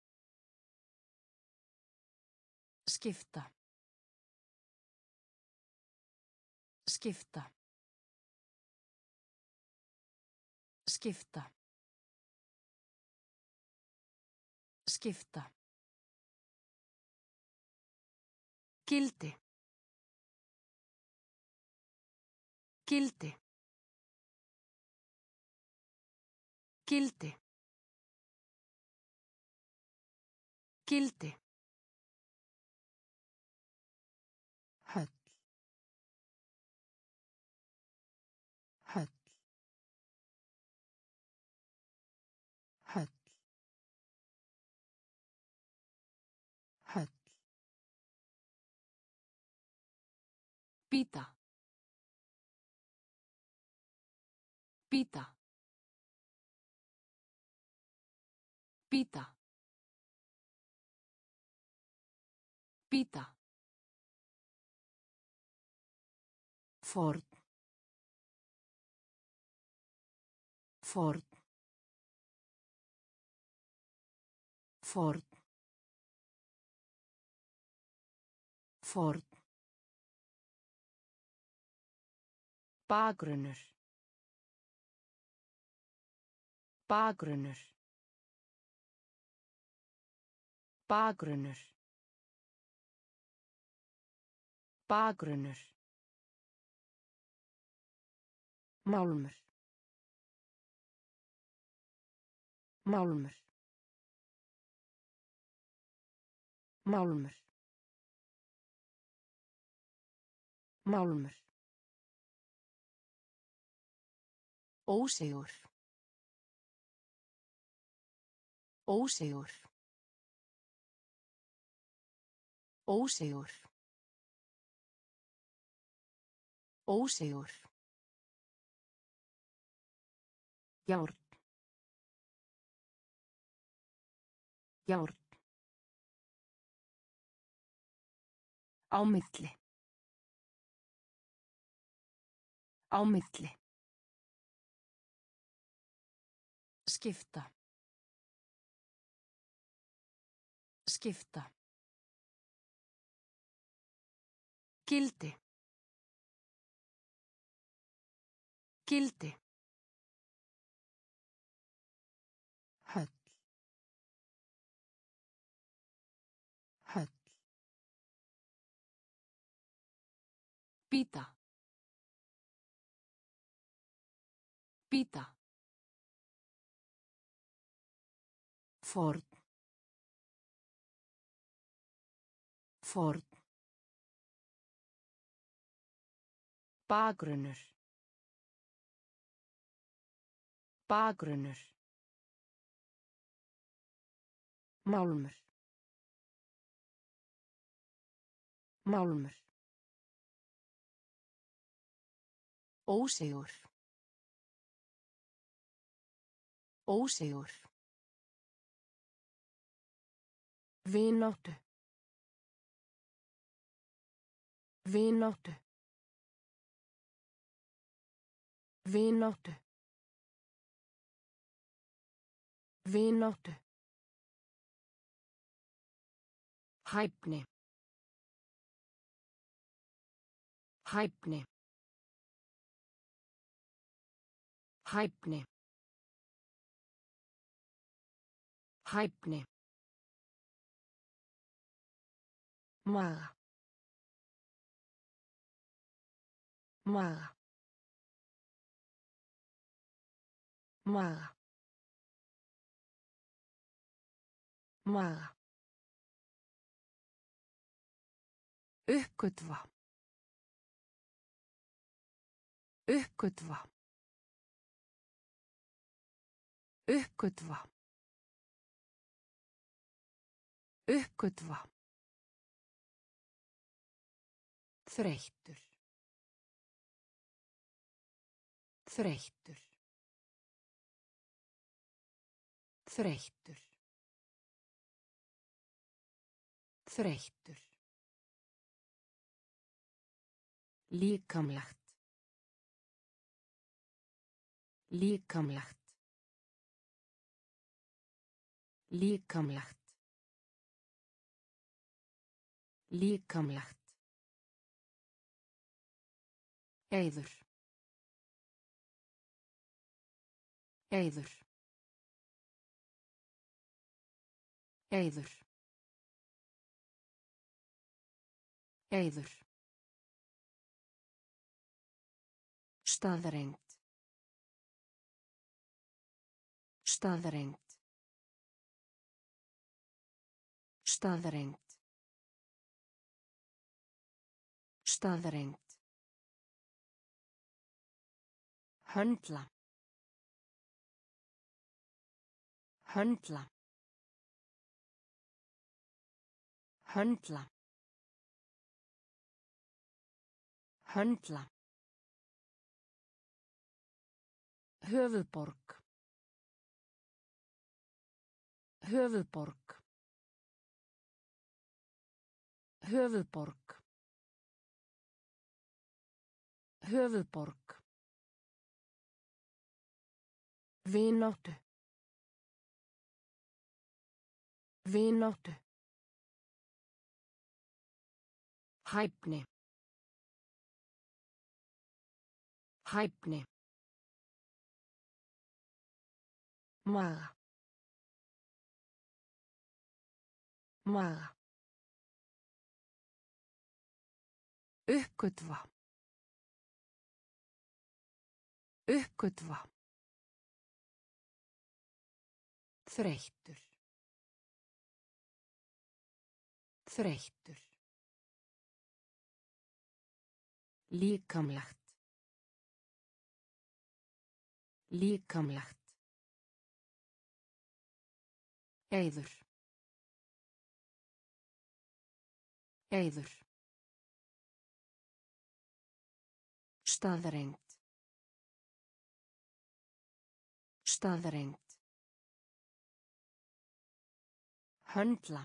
Skipta. Skipta. Skipta. Skipta. Gildi. Gildi. Gildi. Gildi. Höll. Höll. Höll. Höll. Bíta. Bíta. Bíta. Bíta. Ford. Ford. Ford. Ford. Bakgrunnur. Bakgrunnur. Bakgrunnur. Bakgrunnur. Málmur. Málmur. Málmur. Málmur. Ósigur. Ósigur. Ósigur. Ósigur. Járn. Járn. Á milli. Á milli. Skipta. Skipta. Gildi. Gildi. Höll. Höll. Bíta. Bíta. Ford. Ford. Bakgrunnur. Bakgrunnur. Málmur. Málmur. Ósigur. Ósigur. Vináttu. Vináttu. Vináttu. Vináttu. Hæfni. Hæfni. Hæfni. Hæfni. Maga. Maga. Maga. Maga. Uppgötva. Uppgötva. Uppgötva. Uppgötva. Þreyttur. Þreyttur. Þreyttur. Þreyttur. Líkamlegt. Líkamlegt. Líkamlegt. Líkamlegt. Eiður. Eiður. Eiður. Eiður. Staðreynd. Staðreynd. Staðreynd. Staðreynd. Höndla. Höndla. Höndla. Höndla. Höfuðborg. Höfuðborg. Höfuðborg. Höfuðborg. Vináttu. Vináttu. Hæfni. Hæfni. Maga. Maga. Uppgötva. Uppgötva. Þreyttur. Þreyttur. Líkamlegt. Líkamlegt. Eiður. Eiður. Staðreynd. Staðreynd. Höndla.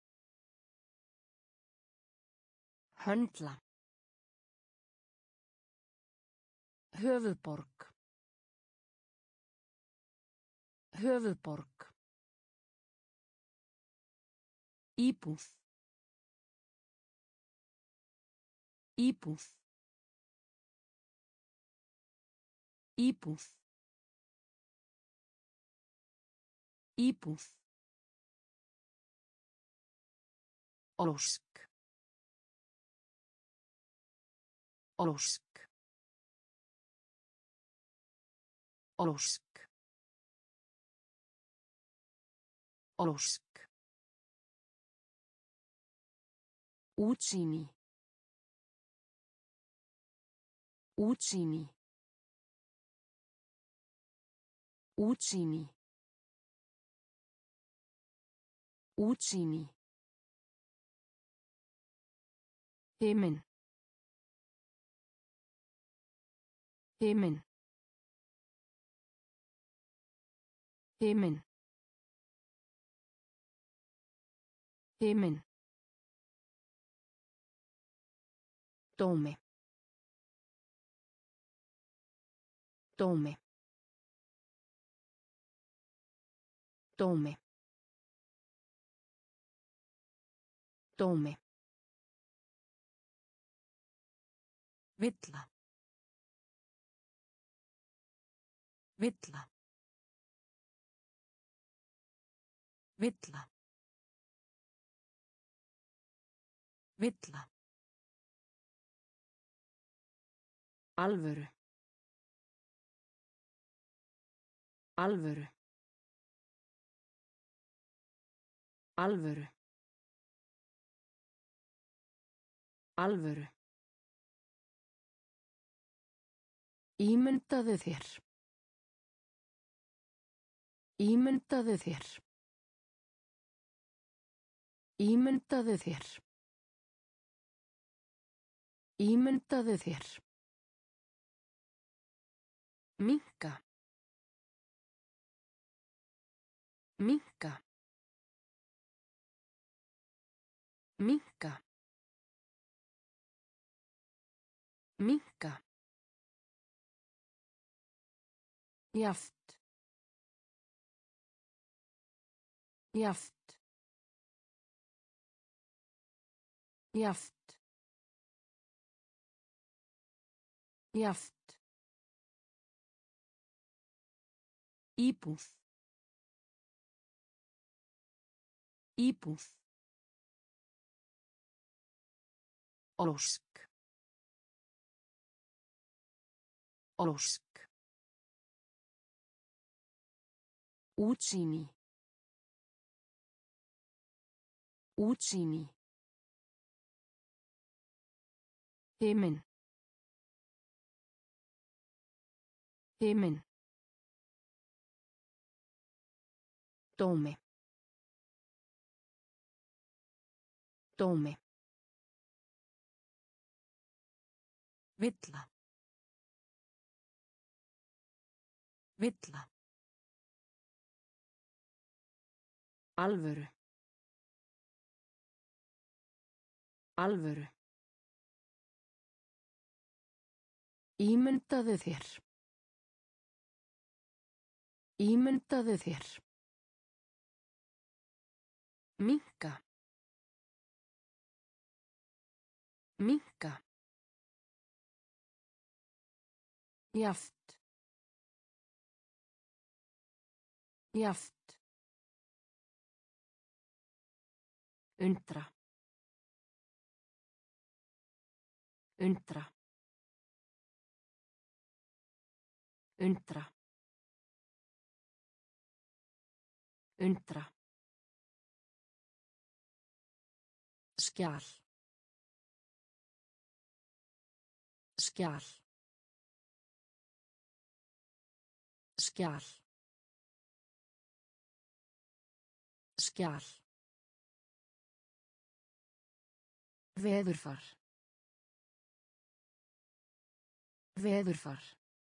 Höndla. Höfuðborg. Höfuðborg. Íbúð. Íbúð. Íbúð. Íbúð. Ósk. Ósk. Ósk. Ósk. Útsýni. Útsýni. Útsýni. Útsýni. Himinn. Himinn. Himinn. Himinn. Dómi. Dómi. Dómi. Dómi. Villa. Villa. Villa. Villa. Alvöru. Alvöru. Alvöru. Alvöru. Ímyndaðu þér. Ímyndaðu þér. Ímyndaðu þér. Ímyndaðu þér. Minnka. Minnka. Minnka. Minnka. Jaft. Jaft. Jaft. Jaft. Íbúð. Íbúð. Ósk. Ósk. Útsýni. Útsýni. Himinn. Himinn. Dómi. Dómi. Villa. Villa. Alvöru. Alvöru. Ímyndaðu þér. Ímyndaðu þér. Minnka. Minnka. Jaft. Jaft. Undra. Undra. Undra. Undra. Skjal. Skjal. Skjal. Skjal. Veðurfar. Veðurfar.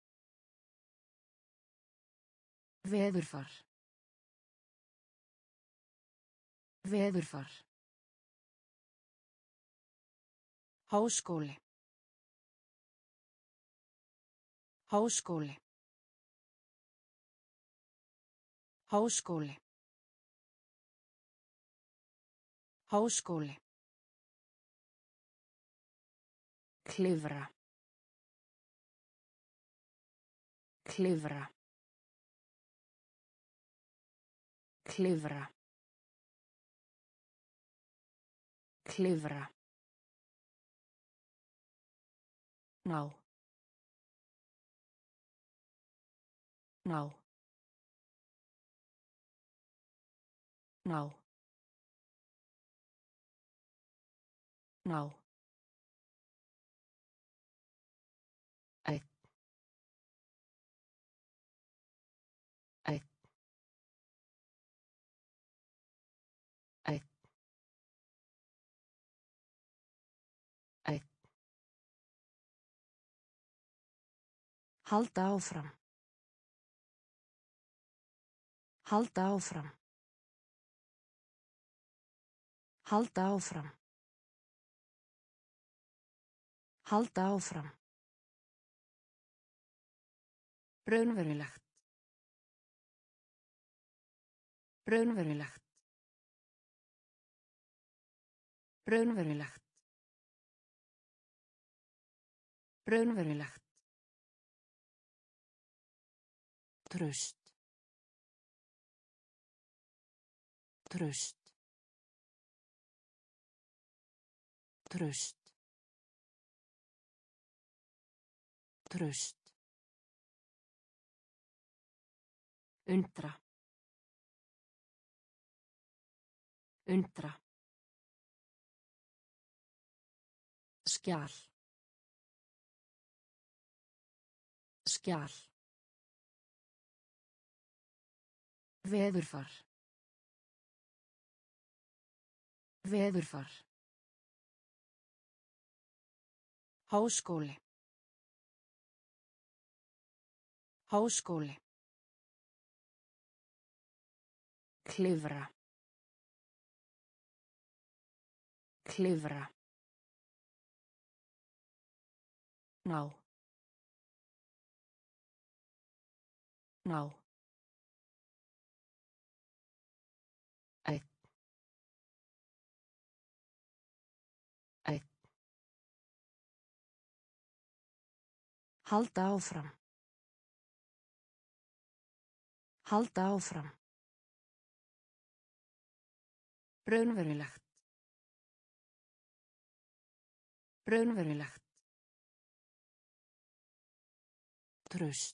Veðurfar. Veðurfar. Háskóli. Háskóli. Háskóli. Háskóli. Klifra. Klifra. Klifra. Klifra. Ná. Ná. Ná. Ná. Einn. Einn. Einn. Einn. Halda áfram. Halda áfram. Halda áfram. Halda áfram. Raunverulegt. Raunverulegt. Raunverulegt. Raunverulegt. Traust. Traust. Traust. Traust. Undra. Undra. Skjal. Skjal. Veðurfar. Veðurfar. Háskóli. Háskóli. Klifra. Klifra. Ná. Ná. Einn. Einn. Halda áfram. Halda áfram. Raunverulegt. Raunverulegt. Traust.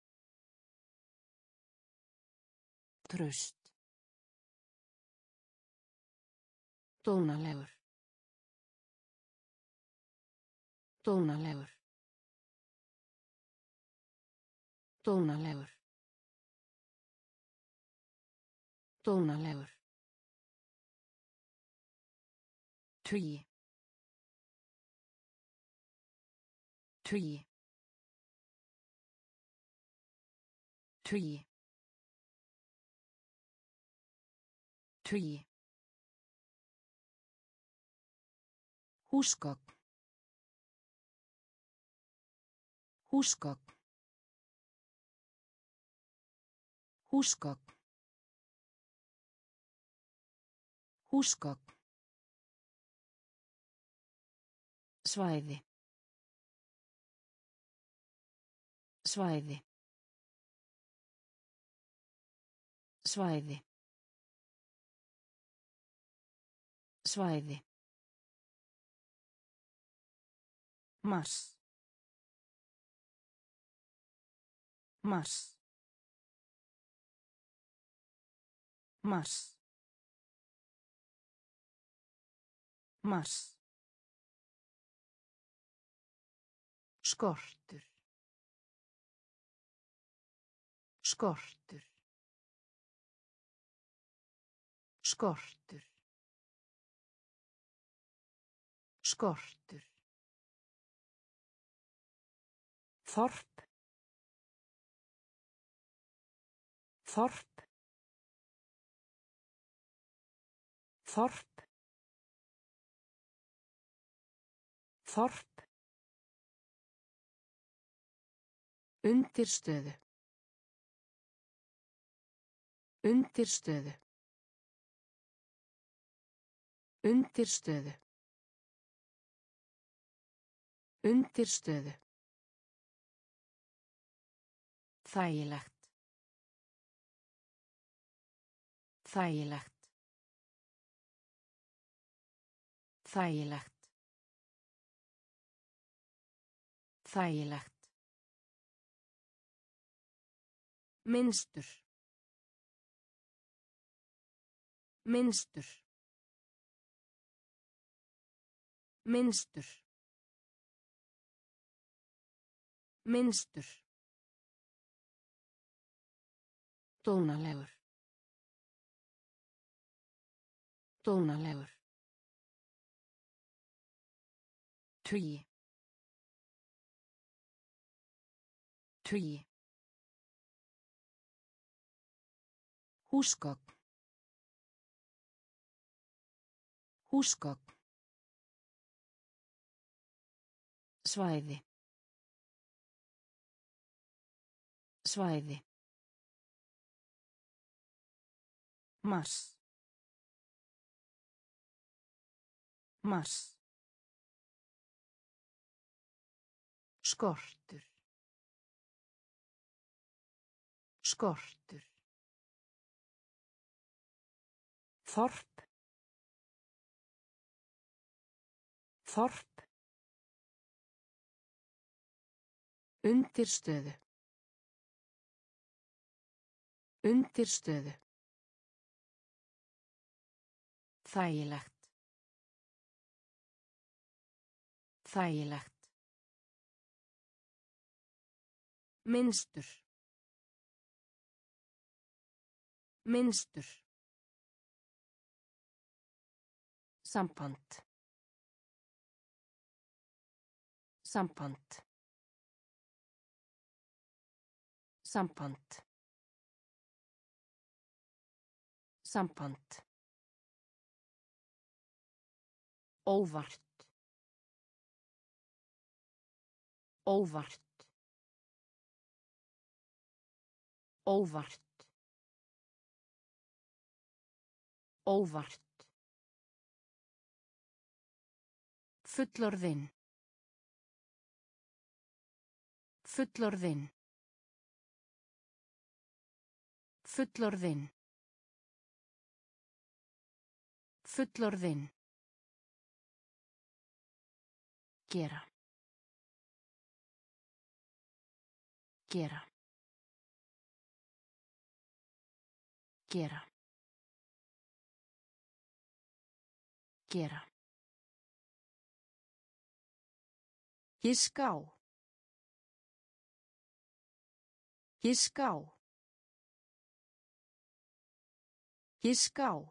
Traust. Dónalegur. Dónalegur. Dónalegur. Dónalegur. Tugi. Tugi. Tugi. Tugi. Húsgögn. Húsgögn. Húsgögn. Húsgögn. Svæði. Svæði. Svæði. Svæði. Mars. Mars. Mars. Mars. Skortur. Skortur. Skortur. Skortur. Þorp. Þorp. Þorp. Þorp. Undirstöðu. Undirstöðu. Undirstöðu. Undirstöðu. Þægilegt. Þægilegt. Þægilegt. Þægilegt. Minnstur. Minnstur. Minnstur. Minnstur. Dónalegur. Dónalegur. Tugi. Tugi. Húsgögn. Húsgögn. Svæði. Svæði. Mars. Mars. Skortur. Skortur. Þorp. Þorp. Undirstöðu. Undirstöðu. Þægilegt. Þægilegt. Minnstur. Minnstur. Samband. Samband. Samband. Samband. Óvart. Óvart. Óvart. Óvart. Fullorðinn. Fullorðinn. Fullorðinn. Fullorðinn. Gera. Gera. Gera. Gera. Giska á. Giska á. Giska á.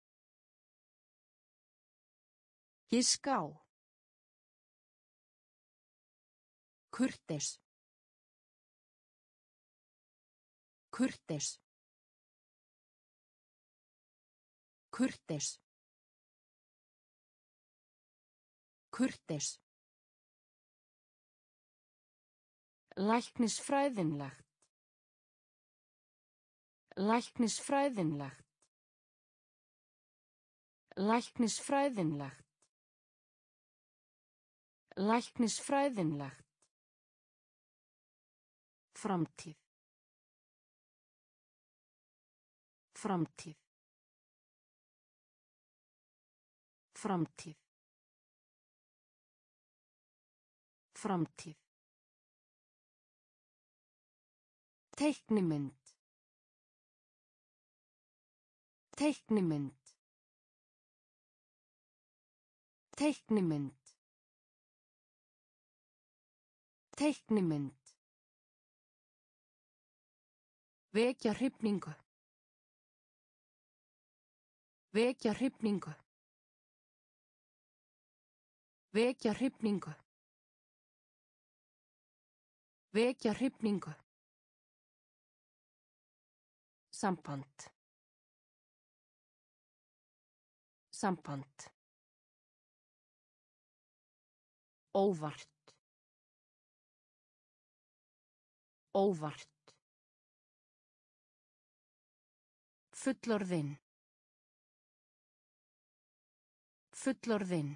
Giska á. Kurteis. Kurteis. Kurteis. Kurteis. Læknisfræðinlegt. Læknisfræðinlegt. Læknisfræðinlegt. Læknisfræðinlegt. Framtíð. Framtíð. Framtíð. Framtíð. Teiknimynd. Teiknimynd. Teiknimynd. Teiknimynd. Vekja hrifningu. Vekja hrifningu. Vekja hrifningu. Vekja hrifningu. Samband. Samband. Óvart. Óvart. Fullorðinn. Fullorðinn.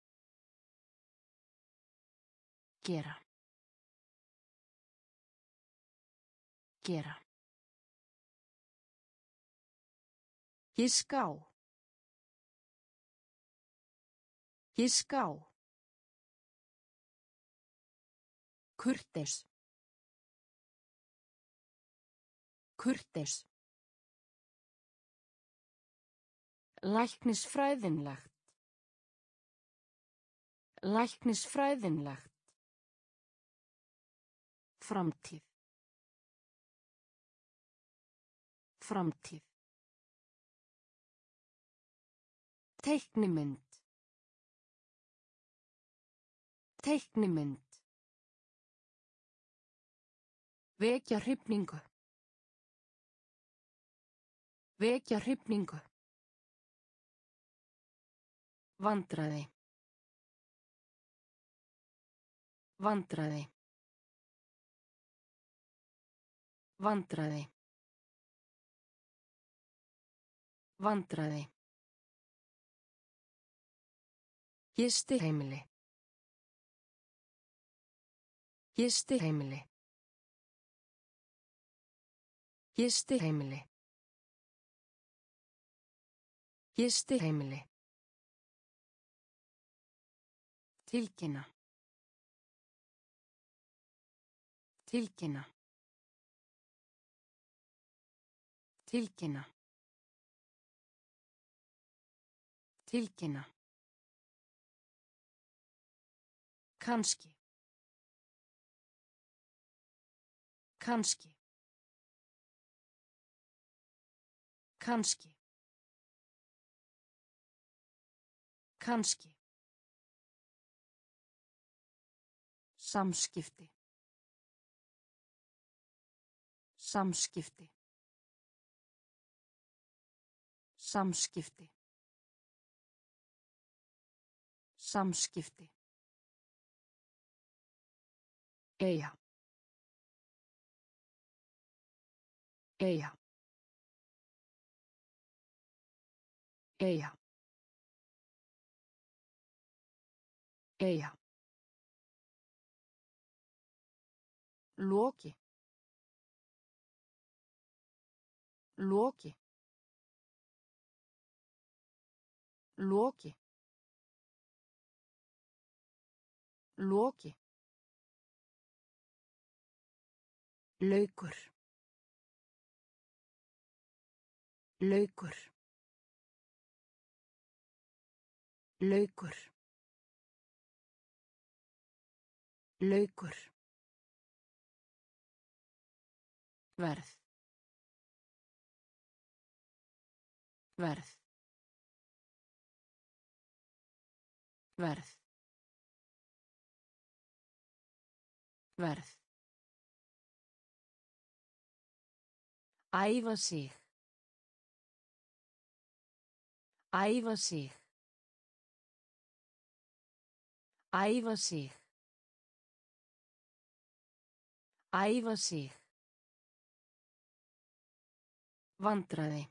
Gera. Gera. Giska á. Giska á. Kurteis. Kurteis. Læknisfræðinlegt. Læknisfræðinlegt. Framtíð. Framtíð. Teiknimynd. Teiknimynd. Vekja hrifningu. Vekja hrifningu. Vandræði. Vandræði. Vandræði. Vandræði. Gistiheimili. Gistiheimili. Gistiheimili. Gistiheimili. Tilkynna. Tilkynna. Tilkynna. Tilkynna. Kannski. Kannski. Kannski. Kannski. Samskipti. Samskipti. Samskipti. Samskipti. Eyja. Eyja. Eyja. Eyja. Loki. Loki. Loki. Loki. Laukur. Laukur. Laukur. Laukur. Verð. Verð. Verð. Verð. Æfa sig. Æfa sig. Æfa sig. Æfa sig. Vandræði.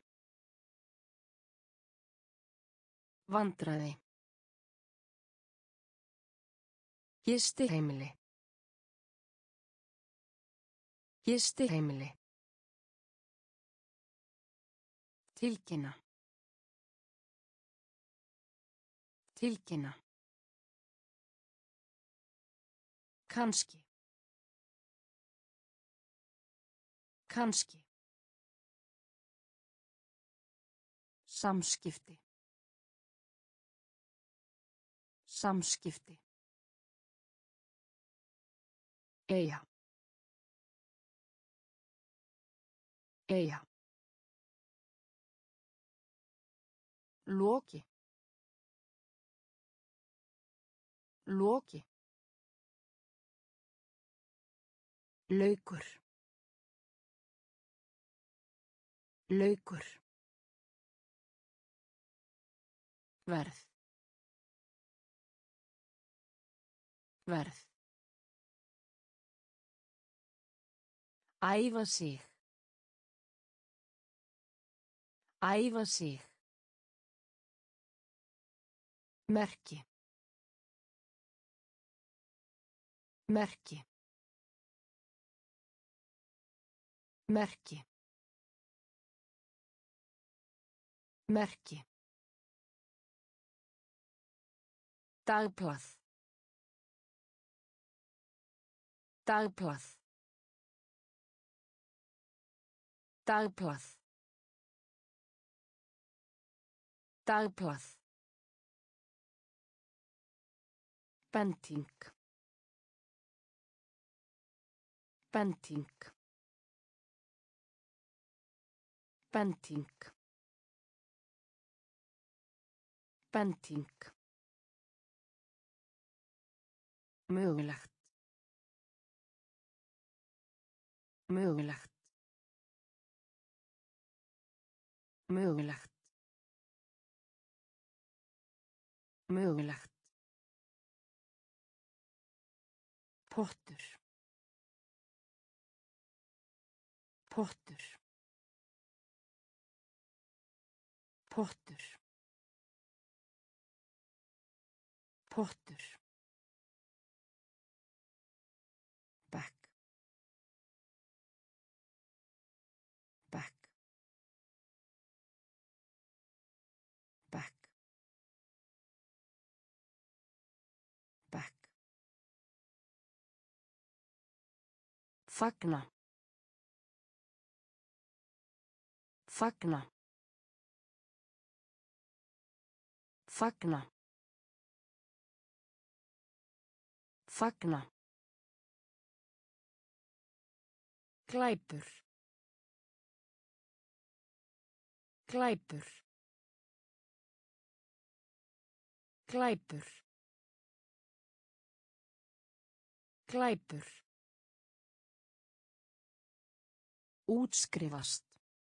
Vandræði. Gistiheimili. Gistiheimili. Tilkynna. Tilkynna. Kannski. Kannski. Samskipti. Samskipti. Eyja. Eyja. Loki. Loki. Laukur. Laukur. Verð. Verð. Æfa sig. Æfa sig. Merki. Merki. Merki. Merki. Dagblað. Dagblað. Dagblað. Dagblað. Bending. Bending. Bending. Bending. Mögulegt. Mögulegt. Mögulegt. Mögulegt. Pottur. Pottur. Pottur. Pottur. Back. Back. Back. Back. Fagna. Fagna. Fagna. Fagna. Glæpur. Glæpur. Glæpur. Glæpur. Útskrifast.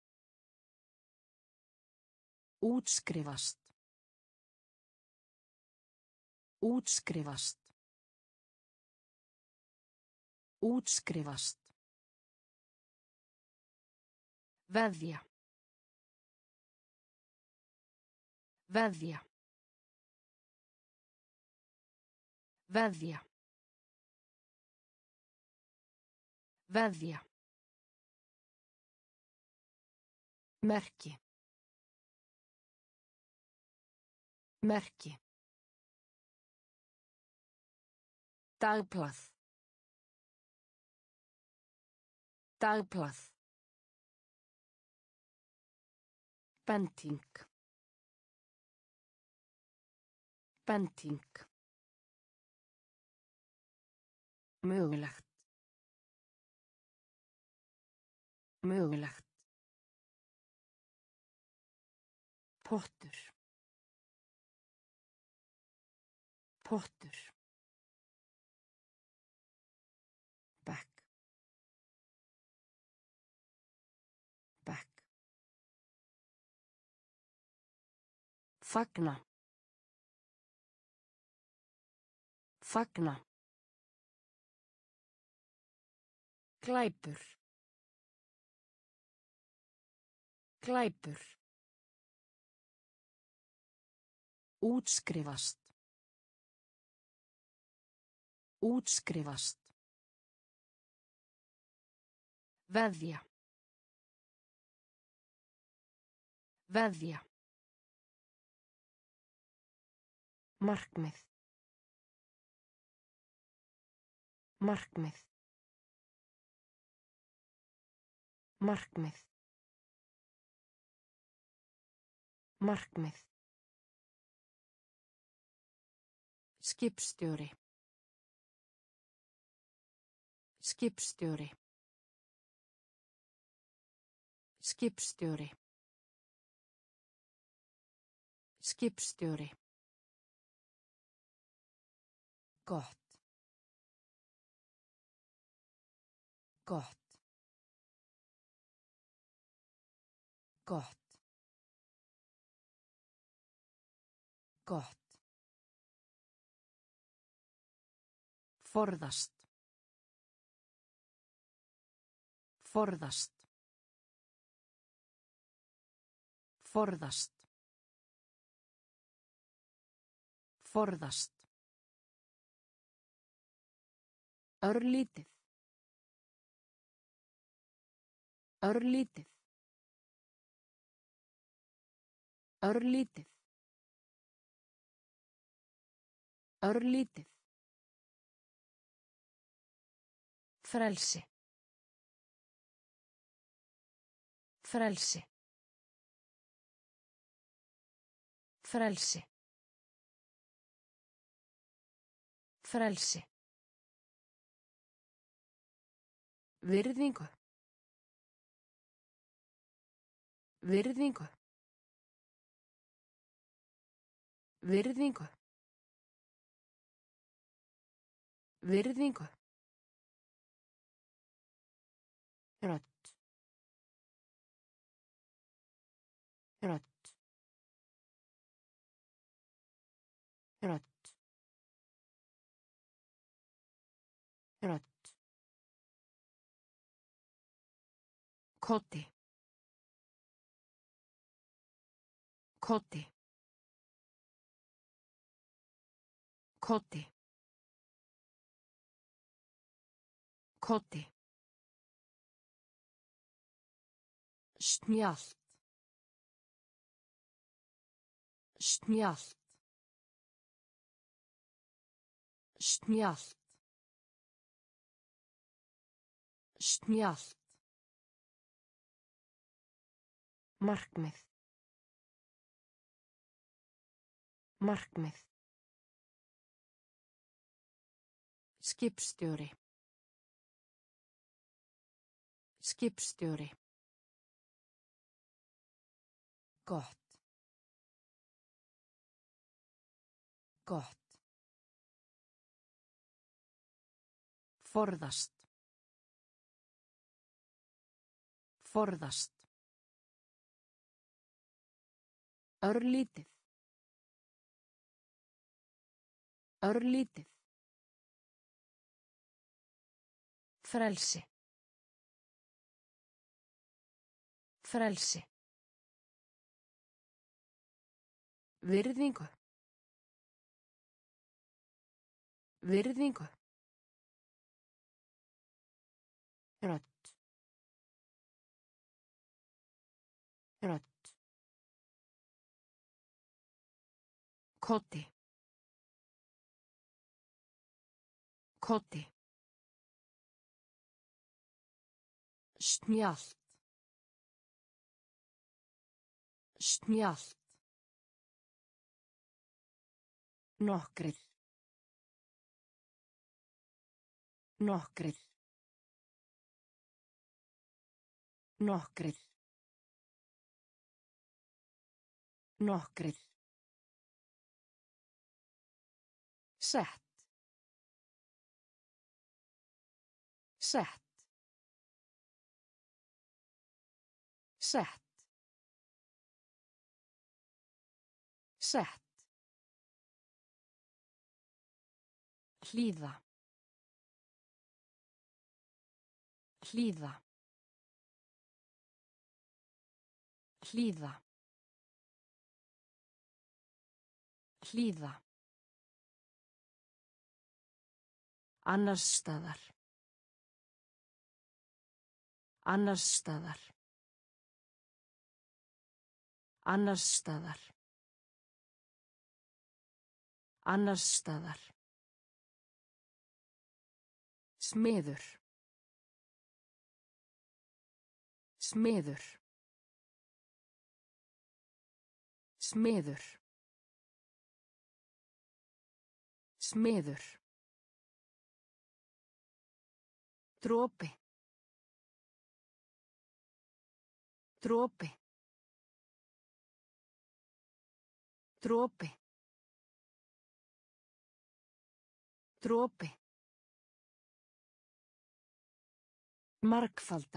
Útskrifast. Útskrifast. Útskrifast. Veðja. Veðja. Veðja. Veðja. Merki. Merki. Dagblað. Dagblað. Bending. Bending. Mögulegt. Mögulegt. Pottur. Pottur. Back. Back. Fagna. Fagna. Glæpur. Glæpur. Útskrifast. Útskrifast. Veðja. Veðja. Markmið. Markmið. Markmið. Markmið. Skipstjóri. Skipstjóri. Skipstjóri. Skipstjóri. Gott. Gott. Gott. Gott. Forðast. Forðast. Forðast. Forðast. Örlítið. Örlítið. Örlítið. Örlítið. Frelsi. Frelsi. Frelsi. Frelsi. Virðingu. Virðingu. Virðingu. Virðingu. Rödd. Rödd. Rödd. Rödd. Koddi. Koddi. Koddi. Koddi. Snjallt. Snjallt. Snjallt. Snjallt. Markmið. Markmið. Skipstjóri. Skipstjóri. Gott. Gott. Forðast. Forðast. Örlítið. Örlítið. Frelsi. Frelsi. Virðingu. Virðingu. Rödd. Rödd. Koddi. Koddi. Snjallt. Snjallt. Nokkrir. Nokkrir. Nokkrir. Nokkrir. Sett. Sett. Sett. Sett. Hlýða. Hlýða. Hlýða. Hlýða. Annars staðar. Annars staðar. Annars staðar. Annars staðar. Smiður. Smiður. Smiður. Smiður. Dropi. Dropi. Dropi. Dropi. Margfalda.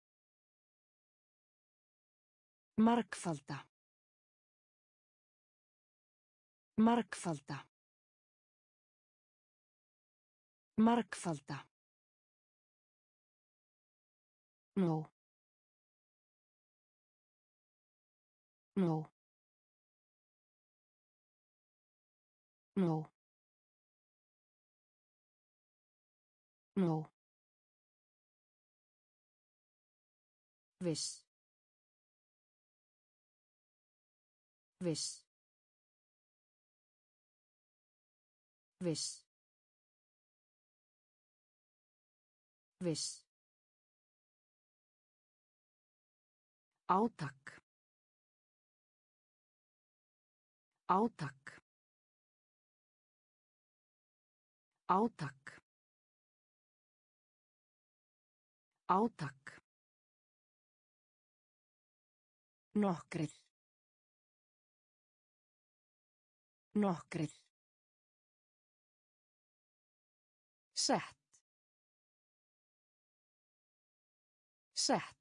Margfalda. Margfalda. Margfalda. No. No. No. No. Viss. Viss. Viss. Viss. Átak. Átak. Átak. Átak. Nokkrir. Nokkrir. Sett. Sett.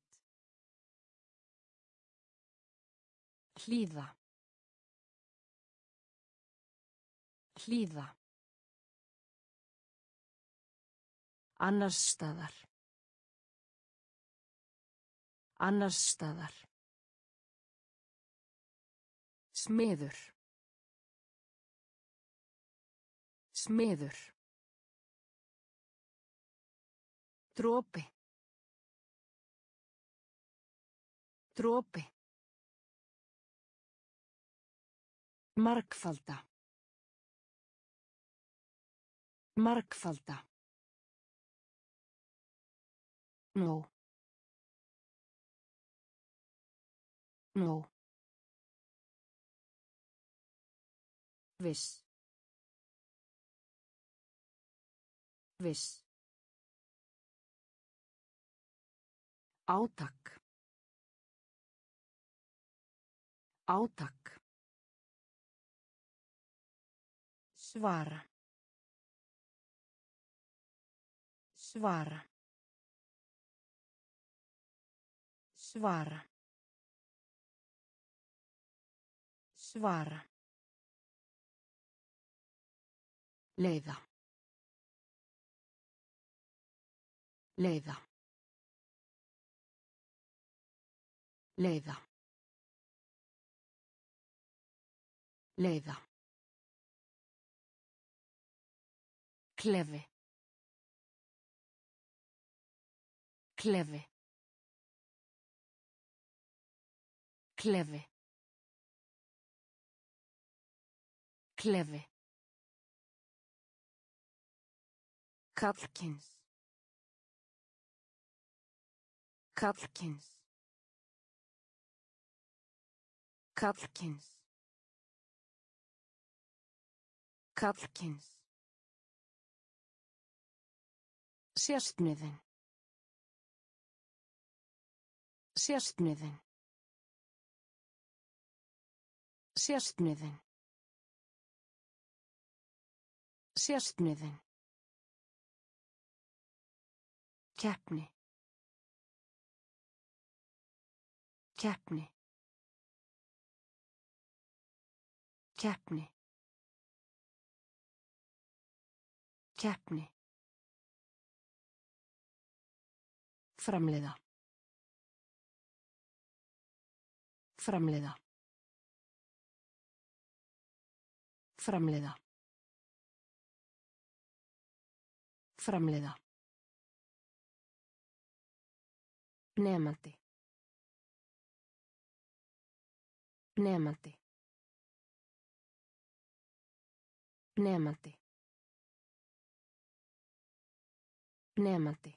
Hlýða. Hlýða. Annars staðar. Annars staðar. Smiður. Smiður. Dropi. Dropi. Margfalda. Margfalda. Nó. Nó. Viss. Viss. Átak. Átak. Svara. Svara. Svara. Svara. Leiða. Leiða. Leiða. Leiða. Klefi. Klefi. Klefi. Klefi. Karlkyns. Karlkyns. Karlkyns. Karlkyns. Sérstniðin. Sérstniðin. Sérstniðin. Sérstniðin. Keppni. Keppni. Keppni. Keppni. Framleiða. Framleiða. Framleiða. Framleiða. Nemandi. Nemandi. Nemandi. Nemandi.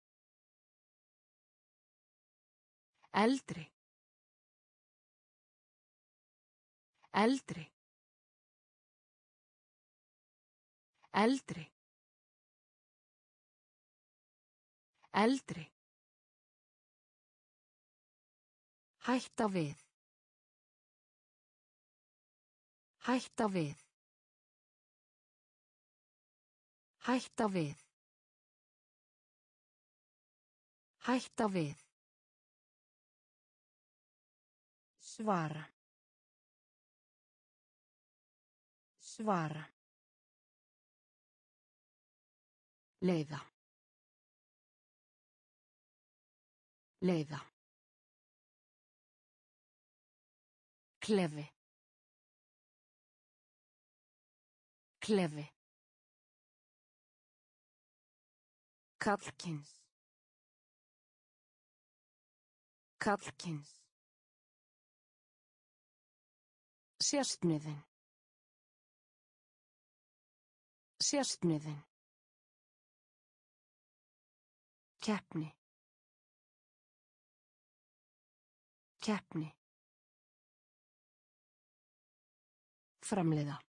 Eldri. Eldri. Eldri. Eldri. Hætta við. Hætta við. Hætta við. Hætta við. Svara. Svara. Leiða. Leiða. Klefi. Klefi. Karlkyns. Karlkyns. Sérstniðin. Sérstniðin. Keppni. Keppni. Framleiða.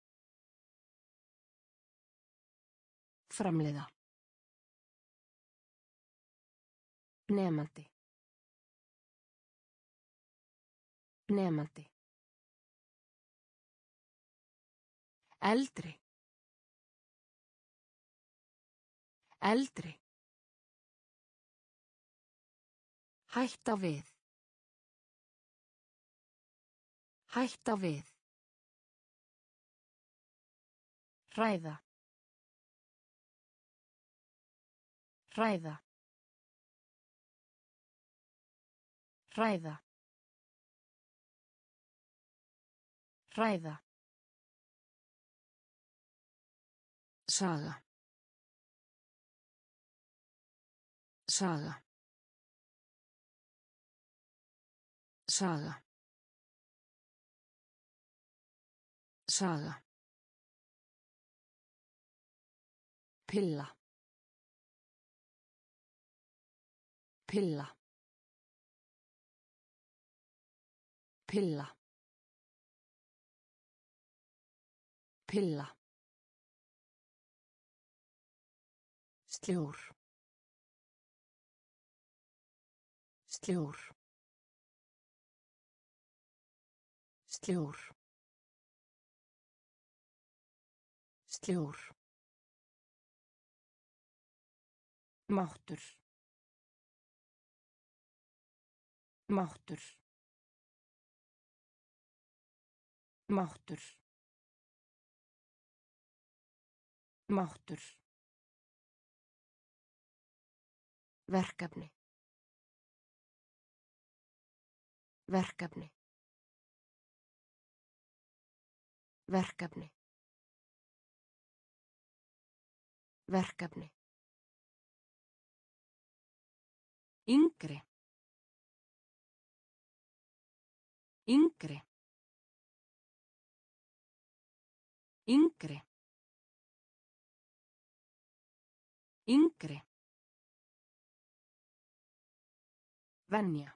Framleiða. Nemandi. Nemandi. Eldri. Eldri. Hætta við. Hætta við. Hræða. Hræða. Hræða. Hræða. Saga. Saga. Saga. Saga. Pilla. Pilla. Pilla. Pilla. Sljór. Sljór. Sljór. Sljór. Máttur. Máttur. Máttur. Máttur. Verkefni. Verkefni. Verkefni. Verkefni. Yngri. Yngri. Yngri. Yngri. Venja.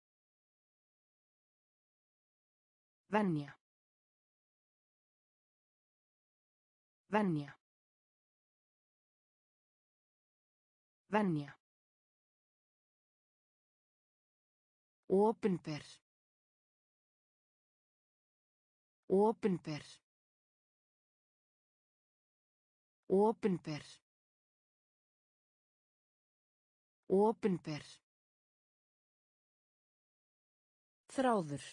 Venja. Venja. Venja. Opinber. Opinber. Opinber. Opinber. Þráður.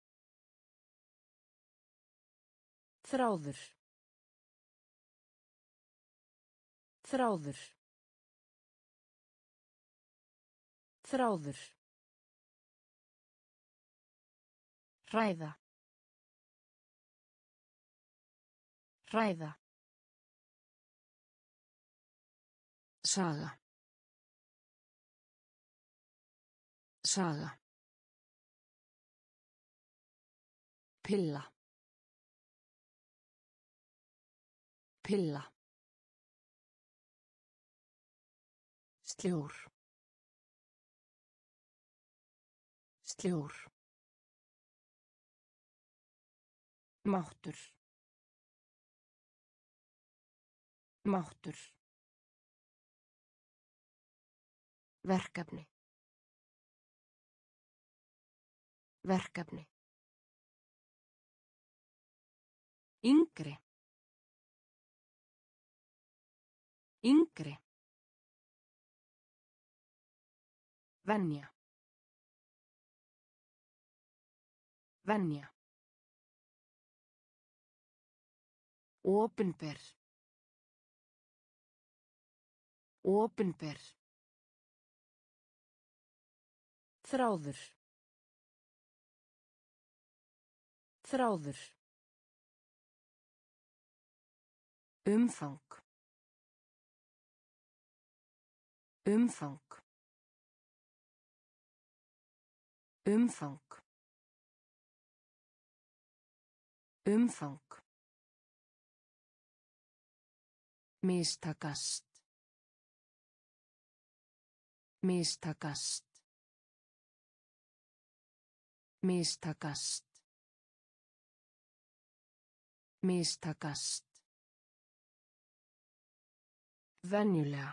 Þráður. Þráður. Þráður. Hræða. Hræða. Saga. Saga. Pilla. Pilla. Sljór. Sljór. Máttur. Máttur. Verkefni. Verkefni. Yngri. Yngri. Venja. Venja. Opinber. Opinber. Þráður. Þráður. Umfang. Umfang. Umfang. Umfang. Mistakast. Mistakast. Mistakast. Mistakast. Venjulega.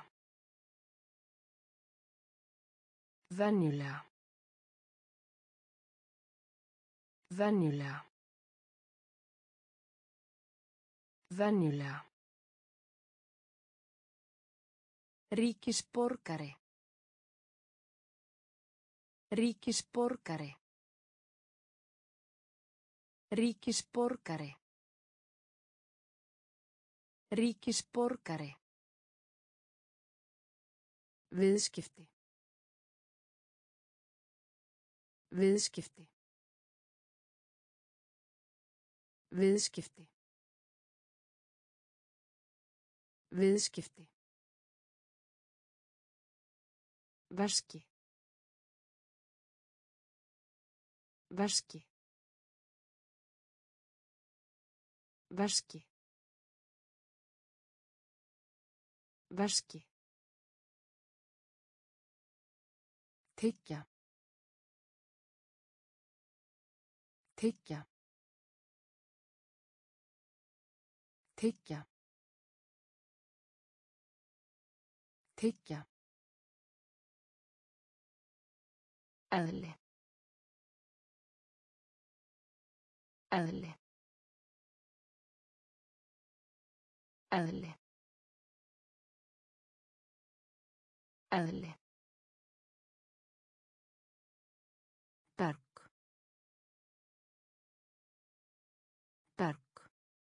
Venjulega. Venjulega. Venjulega. Ríkisborgari. Ríkisborgari. Ríkisborgari. Ríkisborgari. Viðskipti. Viðskipti. Viðskipti. Viðskipti. Veski. Veski. Veski. Veski. Tyggja. Tyggja. Tyggja. Tyggja. Eðli. Eðli. Eðli. Eðli. Berg. Berg.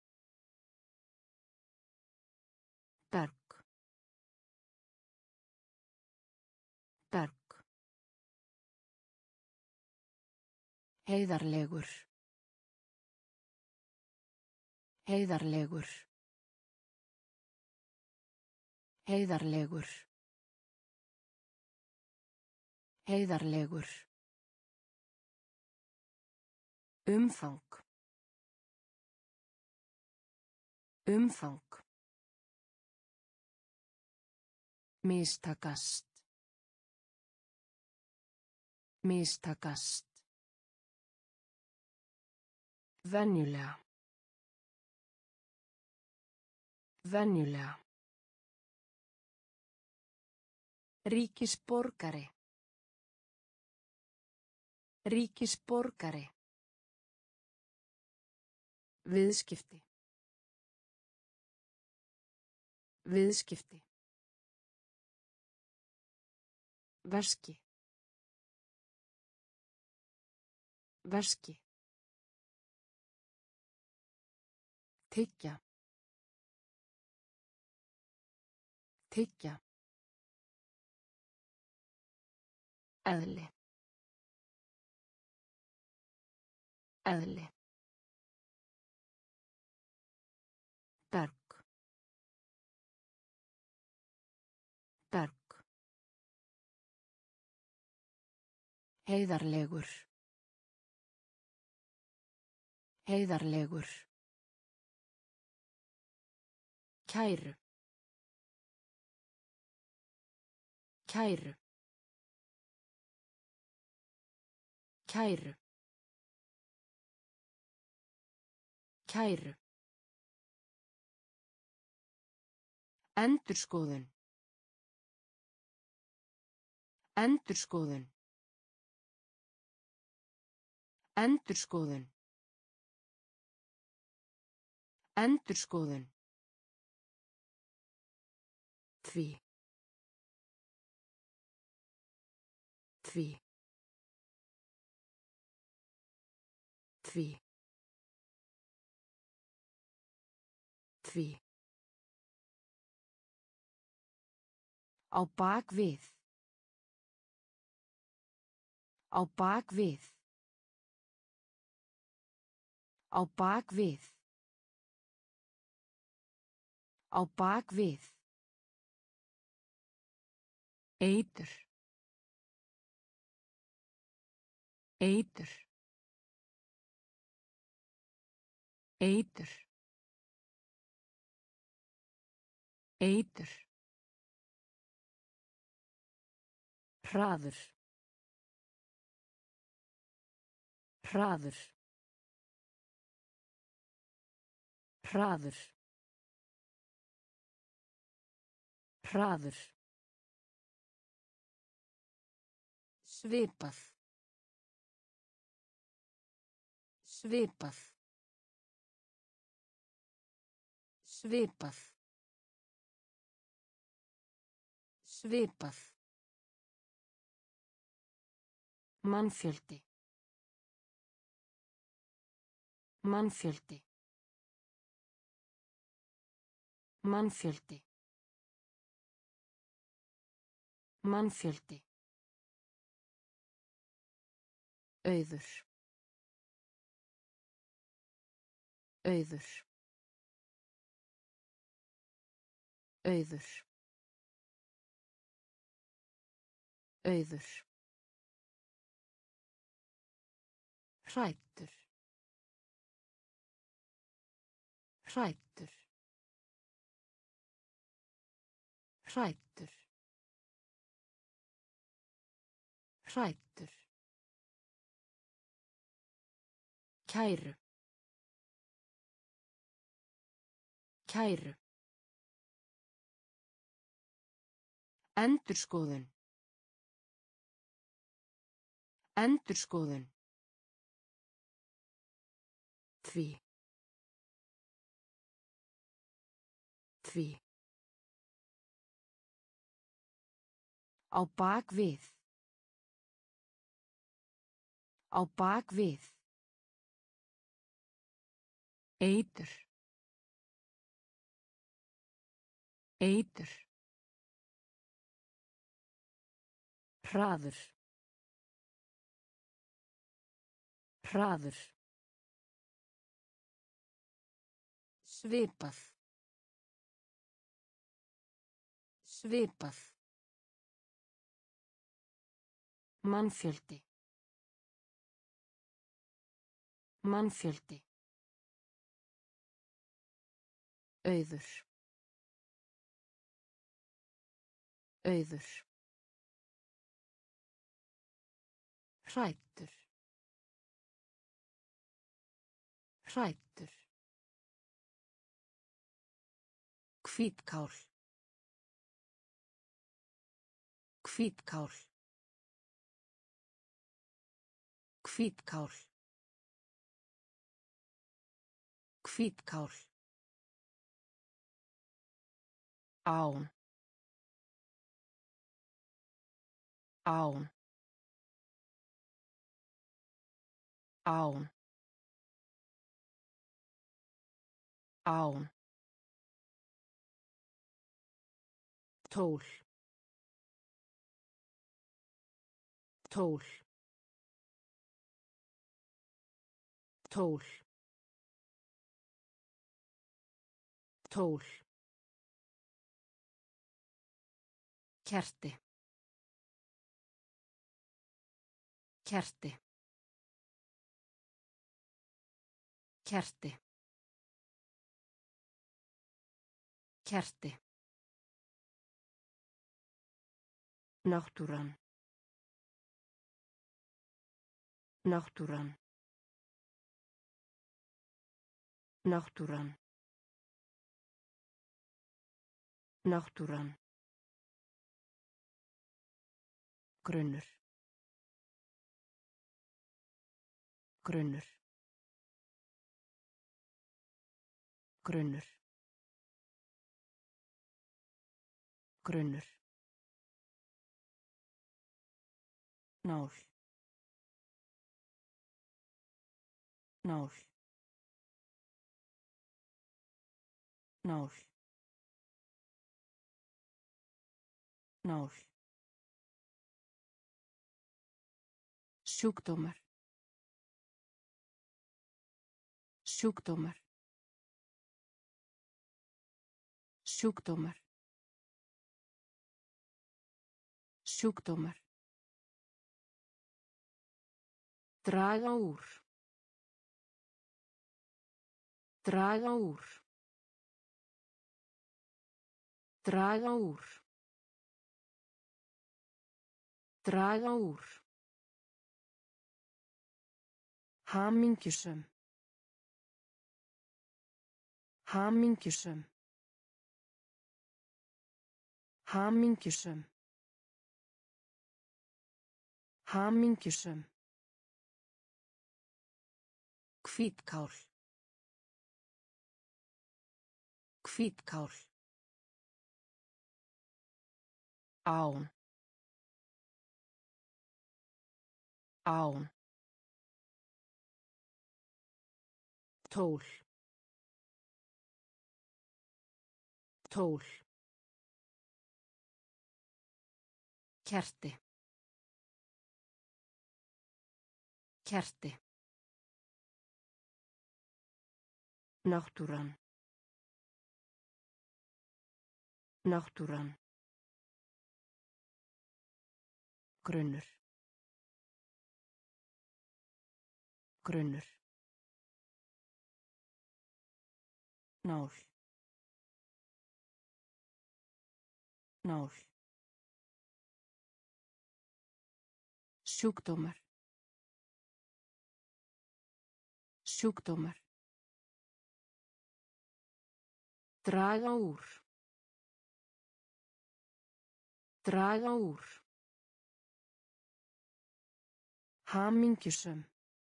Berg. Berg. Heiðarlegur. Heiðarlegur. Heiðarlegur. Heiðarlegur. Umfang. Umfang. Mistakast. Mistakast. Venjulega. Venjulega. Ríkisborgari. Ríkisborgari. Viðskipti. Viðskipti. Veski. Veski. Tyggja. Tyggja. Eðli. Eðli. Berg. Berg. Heiðarlegur. Heiðarlegur. Kæru. Kæru. Kæru. Kæru. Endurskoðun. Endurskoðun. Endurskoðun. Endurskoðun. Því. Því. Því. Því. Á bak við. Á bak við. Á bak við. Á bak við. Eitur. Eitur. Eitur. Eitur. Hraður. Hraður. Hraður. Hraður. Svipað. Svipað. Svipað. Svipað. Mannfjöldi. Mannfjöldi. Mannfjöldi. Mannfjöldi. Auður. Auður. Auður. Auður. Hræddur. Hræddur. Hræddur. Hræddur. Kæru. Kæru. Endurskoðun. Endurskoðun. Því. Því. Á bak við. Á bak við. Eitur. Eitur. Hraður. Hraður. Svipað. Svipað. Mannfjöldi. Mannfjöldi. Auður. Auður. Hræddur. Hræddur. Hvítkál. Hvítkál. Hvítkál. Hvítkál. Án. Án. Án. Án. Tól. Tól. Tól. Tól. Kerti. Kerti. Kerti. Kerti. Náttúran. Náttúran. Náttúran. Náttúran. Grunnur. Grunnur. Grunnur. Grunnur. Nál. Nál. Nál. Nál. Sjúkdómar. Sjúkdómar. Sjúkdómar. Sjúkdómar. Draga úr. Draga úr. Draga úr. Draga úr. Hamingjusöm. Hamingjusöm. Hamingjusöm. Hamingjusöm. Hvítkál. Hvítkál. Án. Án. Tól. Tól. Kerti. Kerti. Náttúran. Náttúran. Grunnur. Grunnur. Nál. Nál. Sjúkdómar. Sjúkdómar. Draga úr. Draga úr. Hamingjusöm.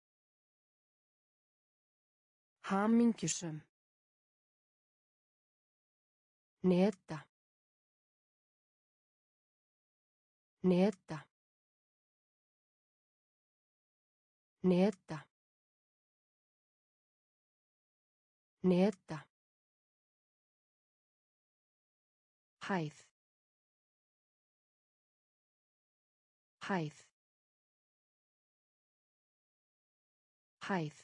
Hamingjusöm. Neta. Neta. Neta. Neta. Hæð. Hæð. Hæð.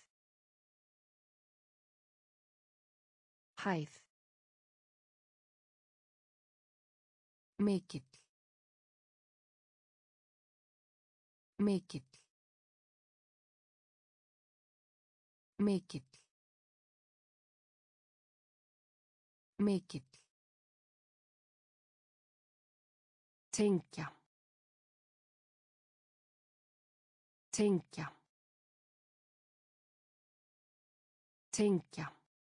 Hæð. Mikill. Mikill. Mikill. Mikill. Tengja. Tengja. Tengja.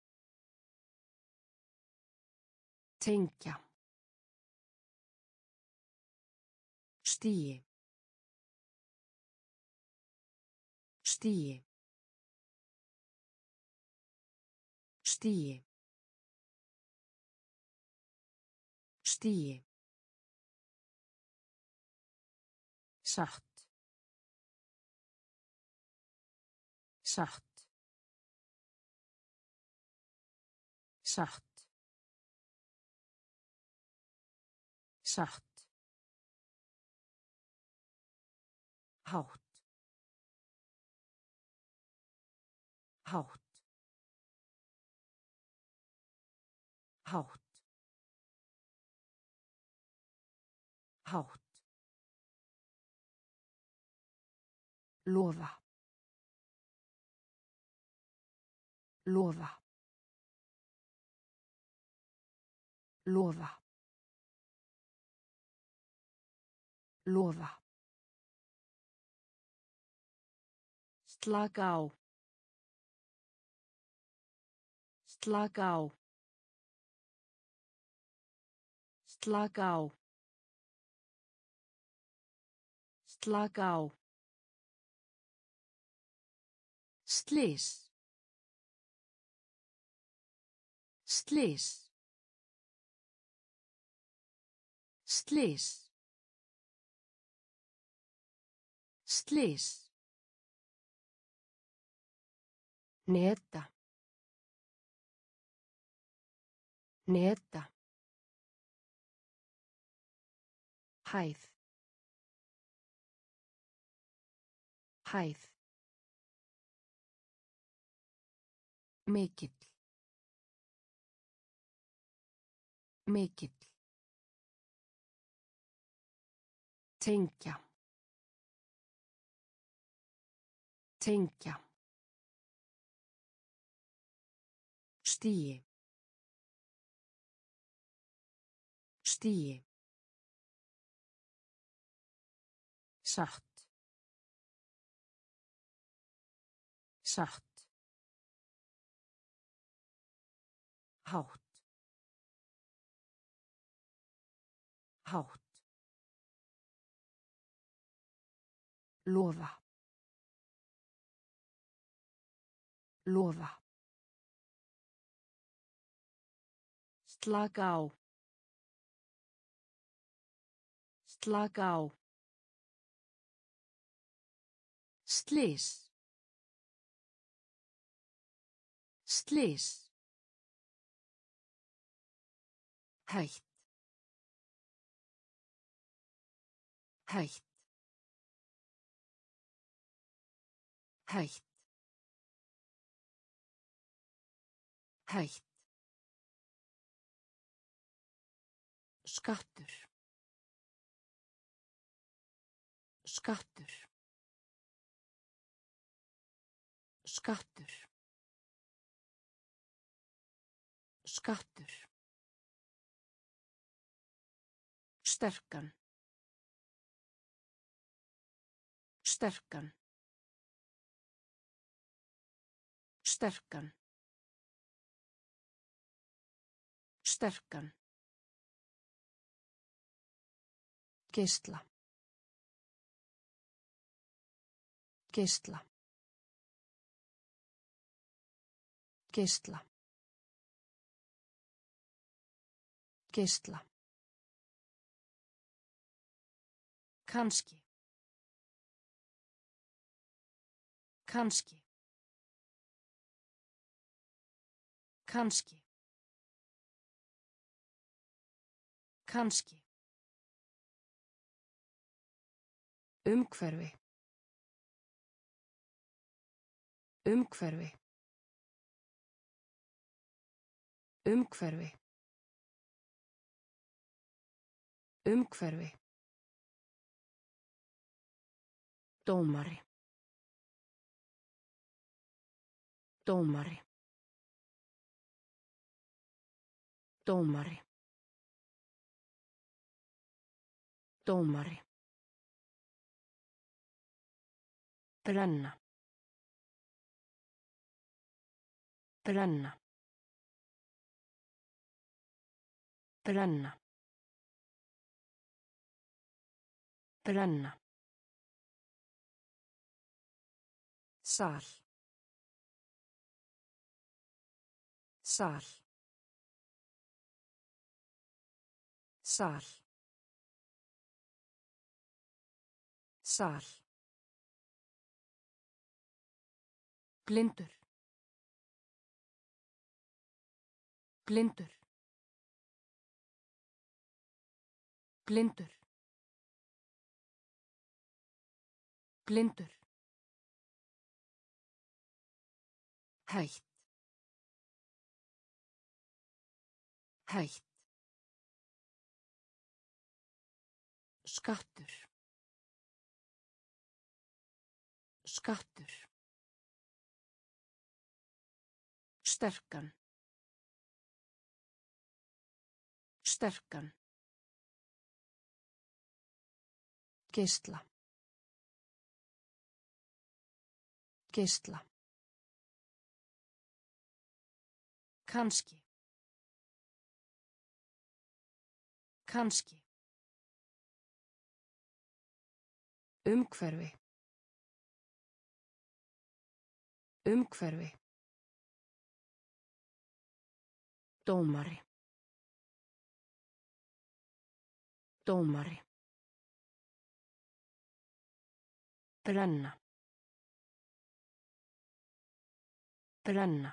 Tengja. Stigi. Stigi. Stigi. Stigi. Satt. Satt. Satt. Satt. Hátt. Hátt. Hátt. Hátt. Lofa. Lofa. Lofa. Lofa. Slaka á. Slaka á. Slaka á. Slaka á. Slys. Slys. Slys. Slys. Neta. Neta. Hæð. Hæð. Mikill. Mikill. Tengja. Tengja. Stigi. Stigi. Satt. Satt. Hátt. Hátt. Lofa. Lofa. Slaka á. Slaka á. Slys. Slys. Hætt. Hætt. Hætt. Hætt. Skattur. Skattur. Skattur. Skattur. Sterkan. Sterkan. Sterkan. Sterkan. Geisla. Geisla. Geisla. Geisla. Kanski. Kanski. Kanski. Kanski. Umhverfi. Umhverfi. Umhverfi. Umhverfi. Dómari. Dómari. Dómari. Dómari. Brenna. Brenna. Brenna. Brenna. Sal. Sal. Sal. Sal. Blindur. Blindur. Blindur. Blindur. Hætt. Hætt. Skattur. Skattur. Sterkan. Sterkan. Geisla. Geisla. Kanski. Kanski. Umhverfi. Umhverfi. Dómari. Dómari. Brenna. Brenna.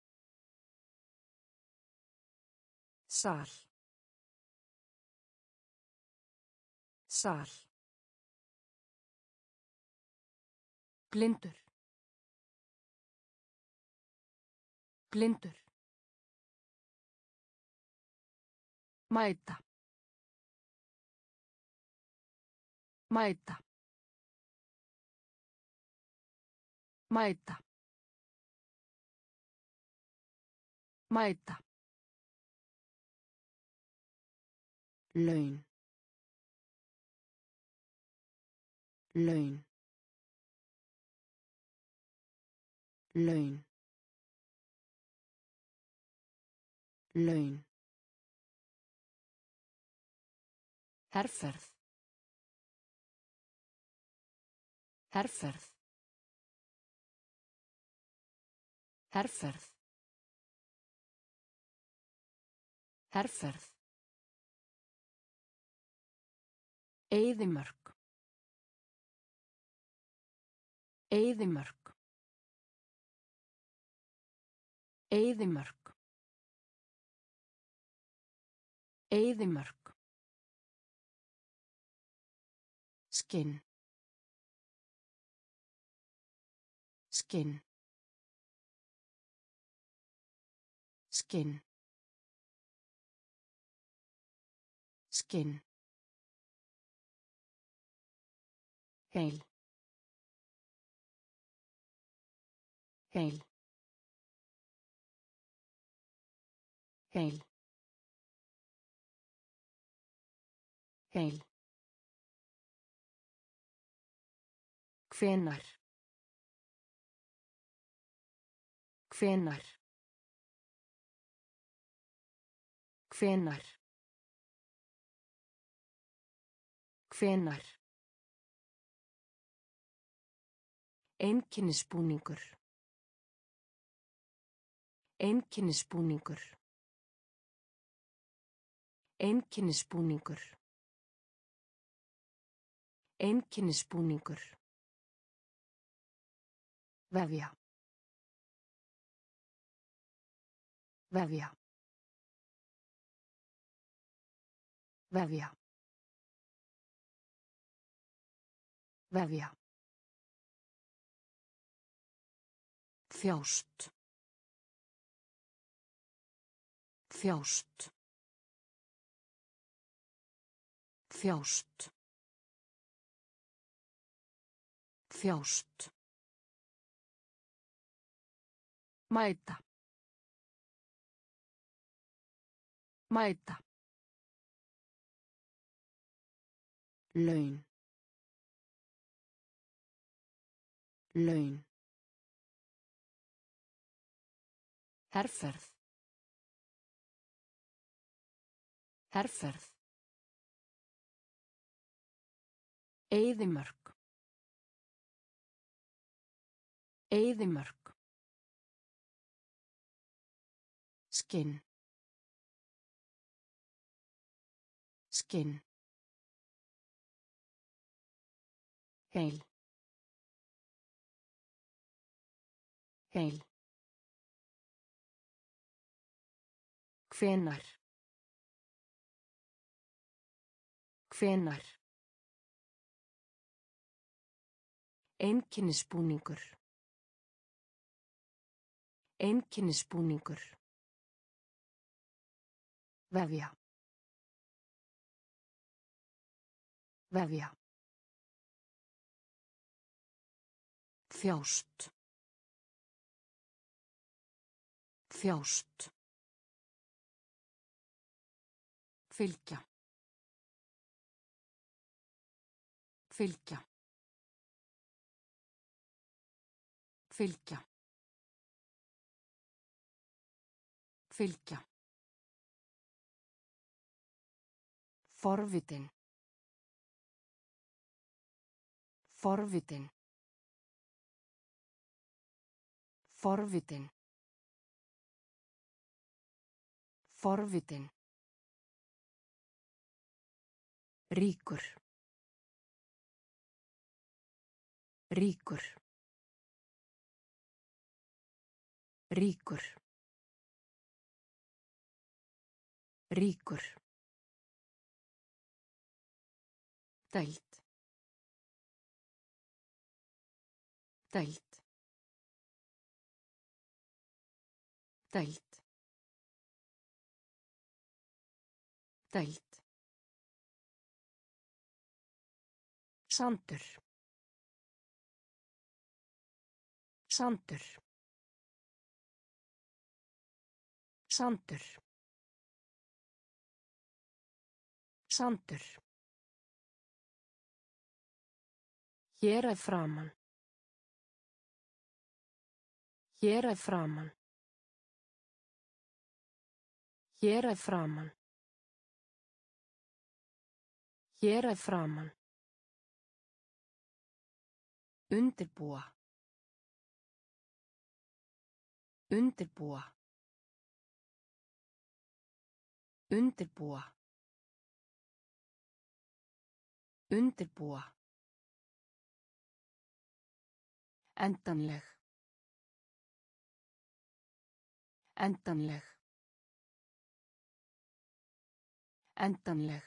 Sal. Sal. Blindur. Blindur. Mæta. Mæta. Mæta. Mæta. Laun. Laun. Laun. Laun. Herferð. Herferð. Herferð. Herferð. Eyðimörk. Eyðimörk. Eyðimörk. Eyðimörk. Skinn. Skinn. Skinn. Skinn. Heil. Heil. Heil. Heil. Hvenær. Hvenær. Hvenær. Hvenær. Einkennisbúningur. Einkennisbúningur. Einkennisbúningur. Einkennisbúningur. Vefja. Vefja. Vefja. Vefja. Þjást. Þjást. Þjást. Þjást. Mæta. Mæta. Laun. Laun. Herferð. Herferð. Eyðimörk. Eyðimörk. Skinn. Skinn. Heil. Heil. Hvenær. Hvenær. Einkennisbúningur. Einkennisbúningur. Vefja. Vefja. Þjást. Þjást. Fylgja. Fylgja. Fylgja. Fylgja. Forvitin. Forvitin. Forvitin. Forvitin. Ríkur. Ríkur. Ríkur. Ríkur. Deild. Deild. Deild. Deild. Sandur. Sandur. Sandur. Sandur. Hér að framan. Hér að framan. Hér að framan. Hér að framan. Undirbúa. Undirbúa. Undirbúa. Undirbúa. Endanleg. Endanleg. Endanleg.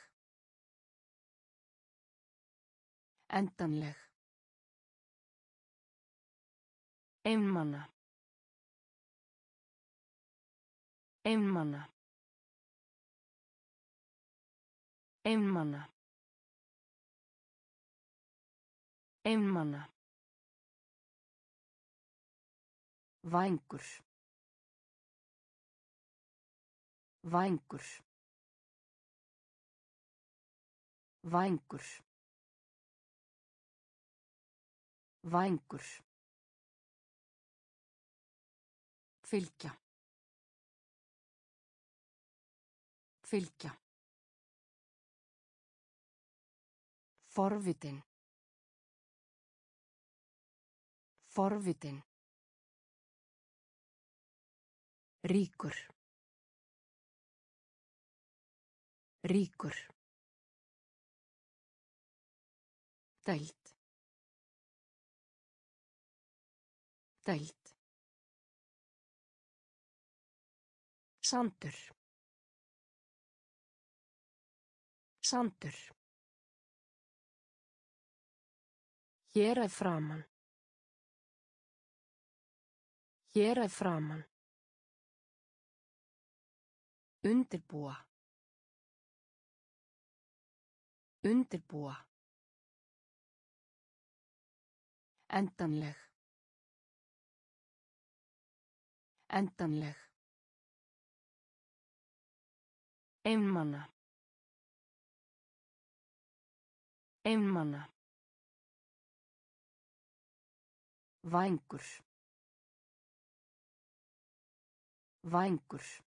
Endanleg. Einmana. Einmana. Einmana. Einmana. Vængur. Vængur. Vængur. Vængur. Fylgja. Fylgja. Forvitin. Forvitin. Ríkur. Ríkur. Deild. Deild. Sandur. Sandur. Hér að framan. Hér að framan. Undirbúa. Undirbúa. Endanleg. Endanleg. Einmana. Einmana. Vængur. Vængur.